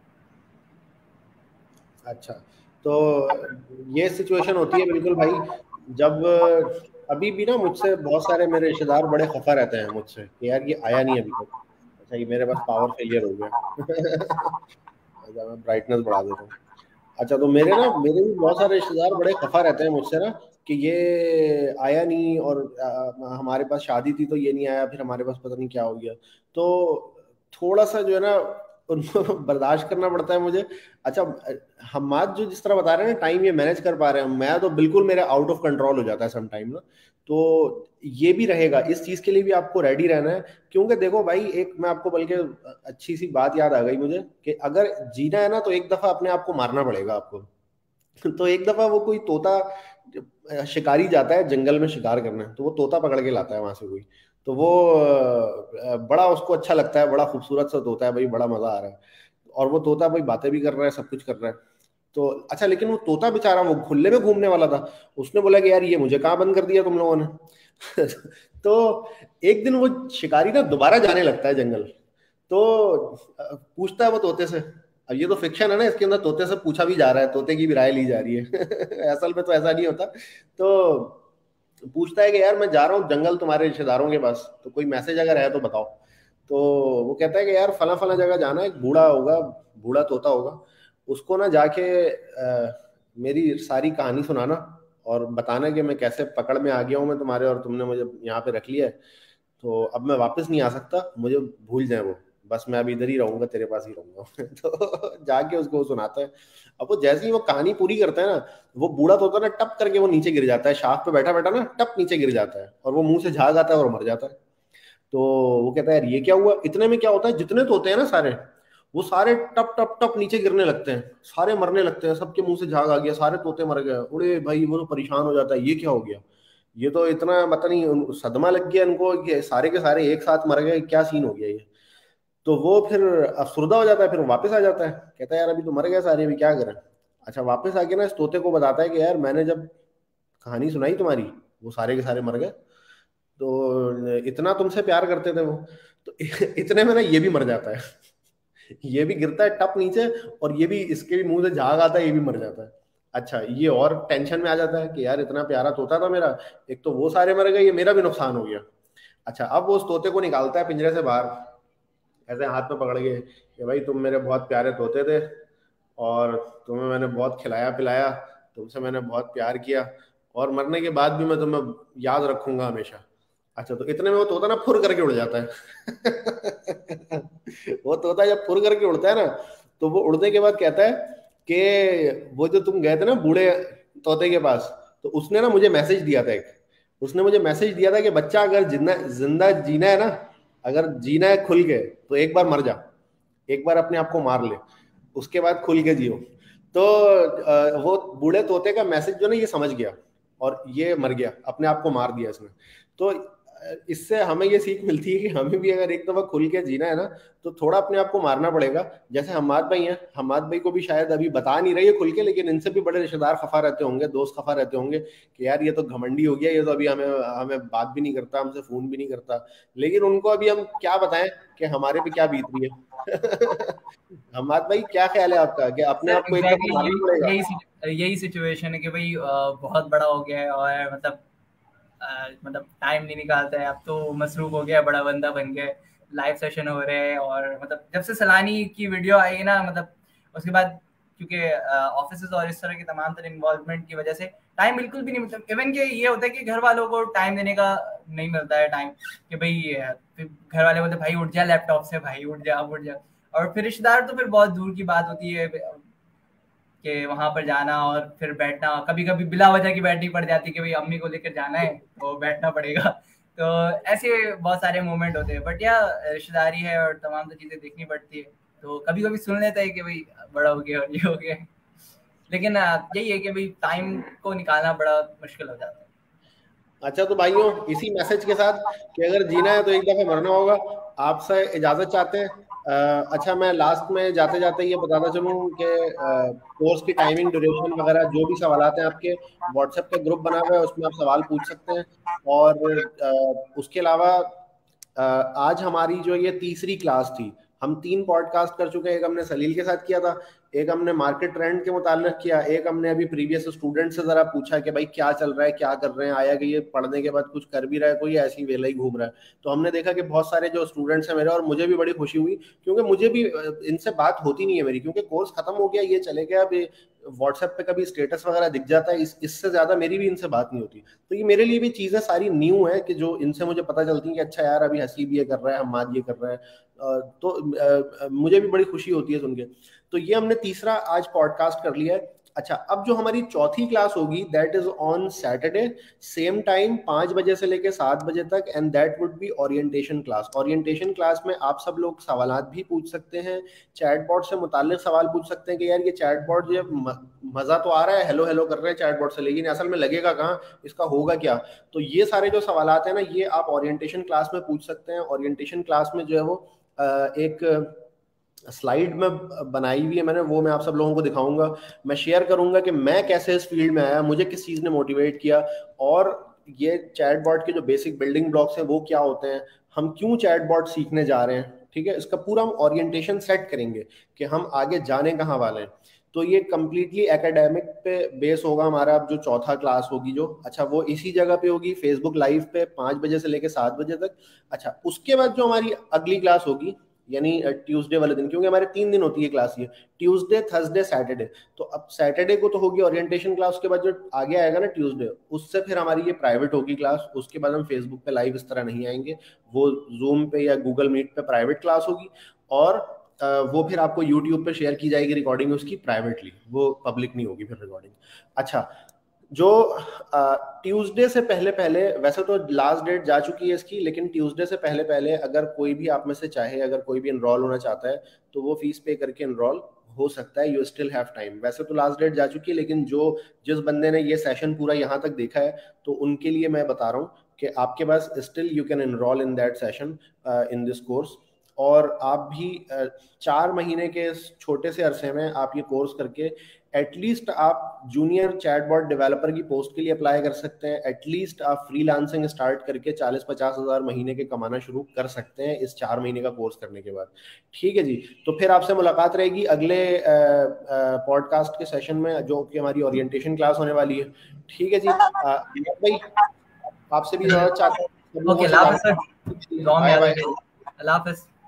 Speaker 1: अच्छा, तो ये सिचुएशन होती है बिल्कुल भाई, जब अभी भी ना मुझसे बहुत सारे मेरे रिश्तेदार बड़े खफा रहते हैं मुझसे कि यार ये आया नहीं अभी तक। अच्छा, ये मेरे पास पावर फेलियर हो गया। अच्छा, मैं ब्राइटनेस बढ़ा देता हूँ। अच्छा, तो मेरे ना मेरे भी बहुत सारे रिश्तेदार बड़े खफा रहते हैं मुझसे ना कि ये आया नहीं, और आ, हमारे पास शादी थी तो ये नहीं आया, फिर हमारे पास पता नहीं क्या हो गया। तो थोड़ा सा जो है ना उनको बर्दाश्त करना पड़ता है मुझे। अच्छा, हम आज जो जिस तरह बता रहे हैं ना टाइम ये मैनेज कर पा रहे हैं, मैं तो बिल्कुल मेरा आउट ऑफ कंट्रोल हो जाता है सम टाइम ना। तो ये भी रहेगा, इस चीज के लिए भी आपको रेडी रहना है। क्योंकि देखो भाई, एक मैं आपको बल्कि अच्छी सी बात याद आ गई मुझे कि अगर जीना है ना तो एक दफा अपने आप को मारना पड़ेगा आपको। तो एक दफा वो कोई तोता शिकारी जाता है जंगल में शिकार करना, तो वो तोता पकड़ के लाता है वहां से कोई, तो वो बड़ा उसको अच्छा लगता है, बड़ा खूबसूरत सा तोता है भाई, बड़ा मजा आ रहा है, और वो तोता भाई बातें भी कर रहा है, सब कुछ कर रहा है। तो अच्छा, लेकिन वो तोता बेचारा वो खुले में घूमने वाला था, उसने बोला कि यार ये मुझे कहाँ बंद कर दिया तुम लोगों ने। तो एक दिन वो शिकारी ना दोबारा जाने लगता है जंगल, तो पूछता है वो तोते से, अब ये तो फिक्शन है ना, इसके अंदर तोते से पूछा भी जा रहा है, तोते की भी राय ली जा रही है। असल में तो ऐसा नहीं होता। तो पूछता है कि यार मैं जा रहा हूँ जंगल तुम्हारे रिश्तेदारों के पास, तो कोई मैसेज अगर है तो बताओ। तो वो कहता है कि यार फला फला जगह जाना है, एक बूढ़ा होगा, बूढ़ा तोता होगा, उसको ना जाके आ, मेरी सारी कहानी सुनाना और बताना कि मैं कैसे पकड़ में आ गया हूँ मैं तुम्हारे, और तुमने मुझे यहाँ पे रख लिया है, तो अब मैं वापस नहीं आ सकता, मुझे भूल जाए वो, बस मैं अभी इधर ही रहूंगा, तेरे पास ही रहूंगा। तो जाके उसको वो सुनाता है। अब वो जैसे ही वो कहानी पूरी करता है ना, वो बूढ़ा तोता ना टप करके वो नीचे गिर जाता है, शाख पे बैठा बैठा ना टप नीचे गिर जाता है, और वो मुंह से झाग आता है और मर जाता है। तो वो कहता है यार ये क्या हुआ। इतने में क्या होता है, जितने तोते हैं ना सारे, वो सारे टप टप टप नीचे गिरने लगते हैं, सारे मरने लगते हैं, सबके मुंह से झाग आ गया, सारे तोते मर गए। उड़े भाई, वो तो परेशान हो जाता है, ये क्या हो गया, ये तो इतना पता नहीं सदमा लग गया इनको कि सारे के सारे एक साथ मर गए, क्या सीन हो गया ये। तो वो फिर अफसुर्दा हो जाता है, फिर वापस आ जाता है, कहता है यार अभी तो मर गए सारे, अभी क्या करें। अच्छा, वापस आके ना इस तोते को बताता है कि यार मैंने जब कहानी सुनाई तुम्हारी, वो सारे के सारे मर गए, तो इतना तुमसे प्यार करते थे वो। तो इतने में ना ये भी मर जाता है। ये भी गिरता है टप नीचे, और ये भी, इसके भी मुंह से झाग आता है, ये भी मर जाता है। अच्छा, ये और टेंशन में आ जाता है कि यार इतना प्यारा तोता था मेरा, एक तो वो सारे मर गए, ये मेरा भी नुकसान हो गया। अच्छा, अब वो उस तोते को निकालता है पिंजरे से बाहर, ऐसे हाथ में पकड़ के कि भाई तुम मेरे बहुत प्यारे तोते थे, और तुम्हें मैंने बहुत खिलाया पिलाया, तुमसे मैंने बहुत प्यार किया, और मरने के बाद भी मैं तुम्हें याद रखूंगा हमेशा। अच्छा, तो इतने में वो तोता ना फुर करके उड़ जाता है। वो तोता जब फुर करके उड़ता है ना, तो वो उड़ने के बाद कहता है कि वो जो तुम गए थे ना बूढ़े तोते के पास, तो उसने ना मुझे मैसेज दिया था एक, उसने मुझे मैसेज दिया था कि बच्चा अगर जिंदा जिंदा जीना है ना, अगर जीना है खुल के, तो एक बार मर जा, एक बार अपने आप को मार ले, उसके बाद खुल के जियो। तो वो बूढ़े तोते का मैसेज जो ना ये समझ गया, और ये मर गया, अपने आप को मार दिया इसने। तो इससे हमें ये सीख मिलती है कि हमें भी अगर एक दफा खुल के जीना है ना तो थोड़ा अपने आप को मारना पड़ेगा। जैसे हमाद भाई हैं, हमाद भाई को भी शायद अभी बता नहीं रही है खुल के, लेकिन इनसे भी बड़े रिश्तेदार खफा रहते होंगे, दोस्त खफा रहते होंगे कि यार ये तो घमंडी हो गया, ये तो अभी हमें हमें बात भी नहीं करता, हमसे फोन भी नहीं करता। लेकिन उनको अभी हम क्या बताएं कि हमारे पे क्या बीत रही है। हमाद भाई क्या ख्याल है आपका कि अपने आप को एक दफा मारना पड़ेगा?
Speaker 5: यही यही सिचुएशन है कि भाई बहुत बड़ा हो गया है और मतलब Uh, मतलब टाइम नहीं निकालता है, अब तो मसरूफ हो गया, बड़ा बंदा बन गया, लाइव सेशन हो रहे हैं। और मतलब जब से सलानी की वीडियो आई ना, मतलब उसके बाद क्योंकि ऑफिस uh, और इस तरह की तमाम तरह इन्वॉल्वमेंट की वजह से टाइम बिल्कुल भी नहीं मिलता। इवन के ये होता है कि घर वालों को टाइम देने का नहीं मिलता है टाइम, कि भाई घर वाले बोलते भाई उठ जा लैपटॉप से, भाई उठ जा अब उठ जा। और फिर रिश्तेदार तो फिर बहुत दूर की बात होती है कि वहां पर जाना और फिर बैठना, कभी कभी बिला वजह की बैठनी पड़ जाती है कि भाई अम्मी को लेकर जाना है तो बैठना पड़ेगा। तो ऐसे बहुत सारे मोमेंट होते हैं, बट या रिश्तेदारी है और तमाम तो चीजें देखनी पड़ती है, तो कभी कभी सुन लेता है कि भाई बड़ा हो गया और ये हो गया। लेकिन यही है कि भाई टाइम को निकालना बड़ा मुश्किल हो जाता है।
Speaker 1: अच्छा तो भाइयों, इसी मैसेज के साथ कि अगर जीना है तो एक दफा मरना होगा, आपसे इजाजत चाहते हैं। Uh, अच्छा मैं लास्ट में जाते जाते ये बताता चलूँ कि कोर्स की टाइमिंग, ड्यूरेशन वगैरह जो भी सवालात हैं आपके व्हाट्सएप पे ग्रुप बना हुआ है, उसमें आप सवाल पूछ सकते हैं। और uh, उसके अलावा uh, आज हमारी जो ये तीसरी क्लास थी, हम तीन पॉडकास्ट कर चुके हैं। एक हमने सलील के साथ किया था, एक हमने मार्केट ट्रेंड के मुताल्लिक किया, एक हमने अभी प्रीवियस स्टूडेंट से जरा पूछा कि भाई क्या चल रहा है, क्या कर रहे हैं, आया कि ये पढ़ने के बाद कुछ कर भी रहा है कोई, ऐसी वेला ही घूम रहा है। तो हमने देखा कि बहुत सारे जो स्टूडेंट्स हैं मेरे, और मुझे भी बड़ी खुशी हुई क्योंकि मुझे भी इनसे बात होती नहीं है मेरी, क्योंकि कोर्स खत्म हो गया, ये चले गया, अभी व्हाट्सएप पे कभी स्टेटस वगैरह दिख जाता है, इस इससे ज्यादा मेरी भी इनसे बात नहीं होती। तो ये मेरे लिए भी चीजें सारी न्यू है कि जो इनसे मुझे पता चलती है कि अच्छा यार अभी हसीब ये कर रहा है, हमाद ये कर रहा है, तो मुझे भी बड़ी खुशी होती है सुन के। तो ये हमने तीसरा आज पॉडकास्ट कर लिया है। अच्छा, अब जो हमारी चौथी क्लास होगी that is on Saturday, same time पाँच बजे से लेके सात बजे तक, and that would be orientation class. Orientation class में आप सब लोग सवालात भी पूछ सकते हैं, चैटबॉट से मुताल्लिक सवाल पूछ सकते हैं कि यार ये चैटबॉट ये मजा तो आ रहा है, हेलो हेलो कर रहे हैं चैटबॉट से, लेकिन असल में लगेगा कहाँ, इसका होगा क्या। तो ये सारे जो सवालात हैं ना, ये आप ओरिएंटेशन क्लास में पूछ सकते हैं। ओरिएंटेशन क्लास में जो है वो एक स्लाइड में बनाई हुई है मैंने, वो मैं आप सब लोगों को दिखाऊंगा। मैं शेयर करूंगा कि मैं कैसे इस फील्ड में आया, मुझे किस चीज़ ने मोटिवेट किया, और ये चैटबॉट के जो बेसिक बिल्डिंग ब्लॉक्स हैं वो क्या होते हैं, हम क्यों चैटबॉट सीखने जा रहे हैं। ठीक है, इसका पूरा हम ओरिएंटेशन सेट करेंगे कि हम आगे जाने कहाँ वाले हैं। तो ये कम्प्लीटली एकेडमिक पे बेस होगा हमारा। अब जो चौथा क्लास होगी जो, अच्छा वो इसी जगह पे होगी, फेसबुक लाइव पे पाँच बजे से लेके सात बजे तक। अच्छा, उसके बाद जो हमारी अगली क्लास होगी यानी ट्यूसडे वाले दिन, क्योंकि हमारे तीन दिन होती है क्लास, ये ट्यूसडे थर्सडे सैटरडे। तो अब सैटरडे को तो होगी ओरिएंटेशन क्लास, उसके बाद जो आगे आएगा ना ट्यूसडे, उससे फिर हमारी ये प्राइवेट होगी क्लास। उसके बाद हम फेसबुक पे लाइव इस तरह नहीं आएंगे, वो जूम पे या गूगल मीट पे प्राइवेट क्लास होगी, और वो फिर आपको यूट्यूब पे शेयर की जाएगी रिकॉर्डिंग उसकी प्राइवेटली, वो पब्लिक नहीं होगी फिर रिकॉर्डिंग। अच्छा, जो ट्यूसडे से पहले पहले, वैसे तो लास्ट डेट जा चुकी है इसकी, लेकिन ट्यूसडे से पहले पहले अगर कोई भी आप में से चाहे, अगर कोई भी इनरोल होना चाहता है तो वो फीस पे करके इनरोल हो सकता है। You still have time. वैसे तो लास्ट डेट जा चुकी है, लेकिन जो जिस बंदे ने ये सेशन पूरा यहाँ तक देखा है तो उनके लिए मैं बता रहा हूँ कि आपके पास still you can enrol in that session in this course. और आप भी चार महीने के छोटे से अरसे में आप ये कोर्स करके एटलीस्ट आप जूनियर चैटबॉट डेवलपर की पोस्ट के लिए अप्लाई कर सकते हैं। एटलीस्ट आप फ्रीलांसिंग स्टार्ट करके चालीस पचास हज़ार महीने के कमाना शुरू कर सकते हैं इस चार महीने का कोर्स करने के बाद। ठीक है जी, तो फिर आपसे मुलाकात रहेगी अगले पॉडकास्ट के सेशन में, जो कि हमारी ओरिएंटेशन क्लास होने वाली है। ठीक है जी, भाई आपसे भी जरूरत चाहता हूँ।
Speaker 5: ओके, अल्लाह हाफ़िज़।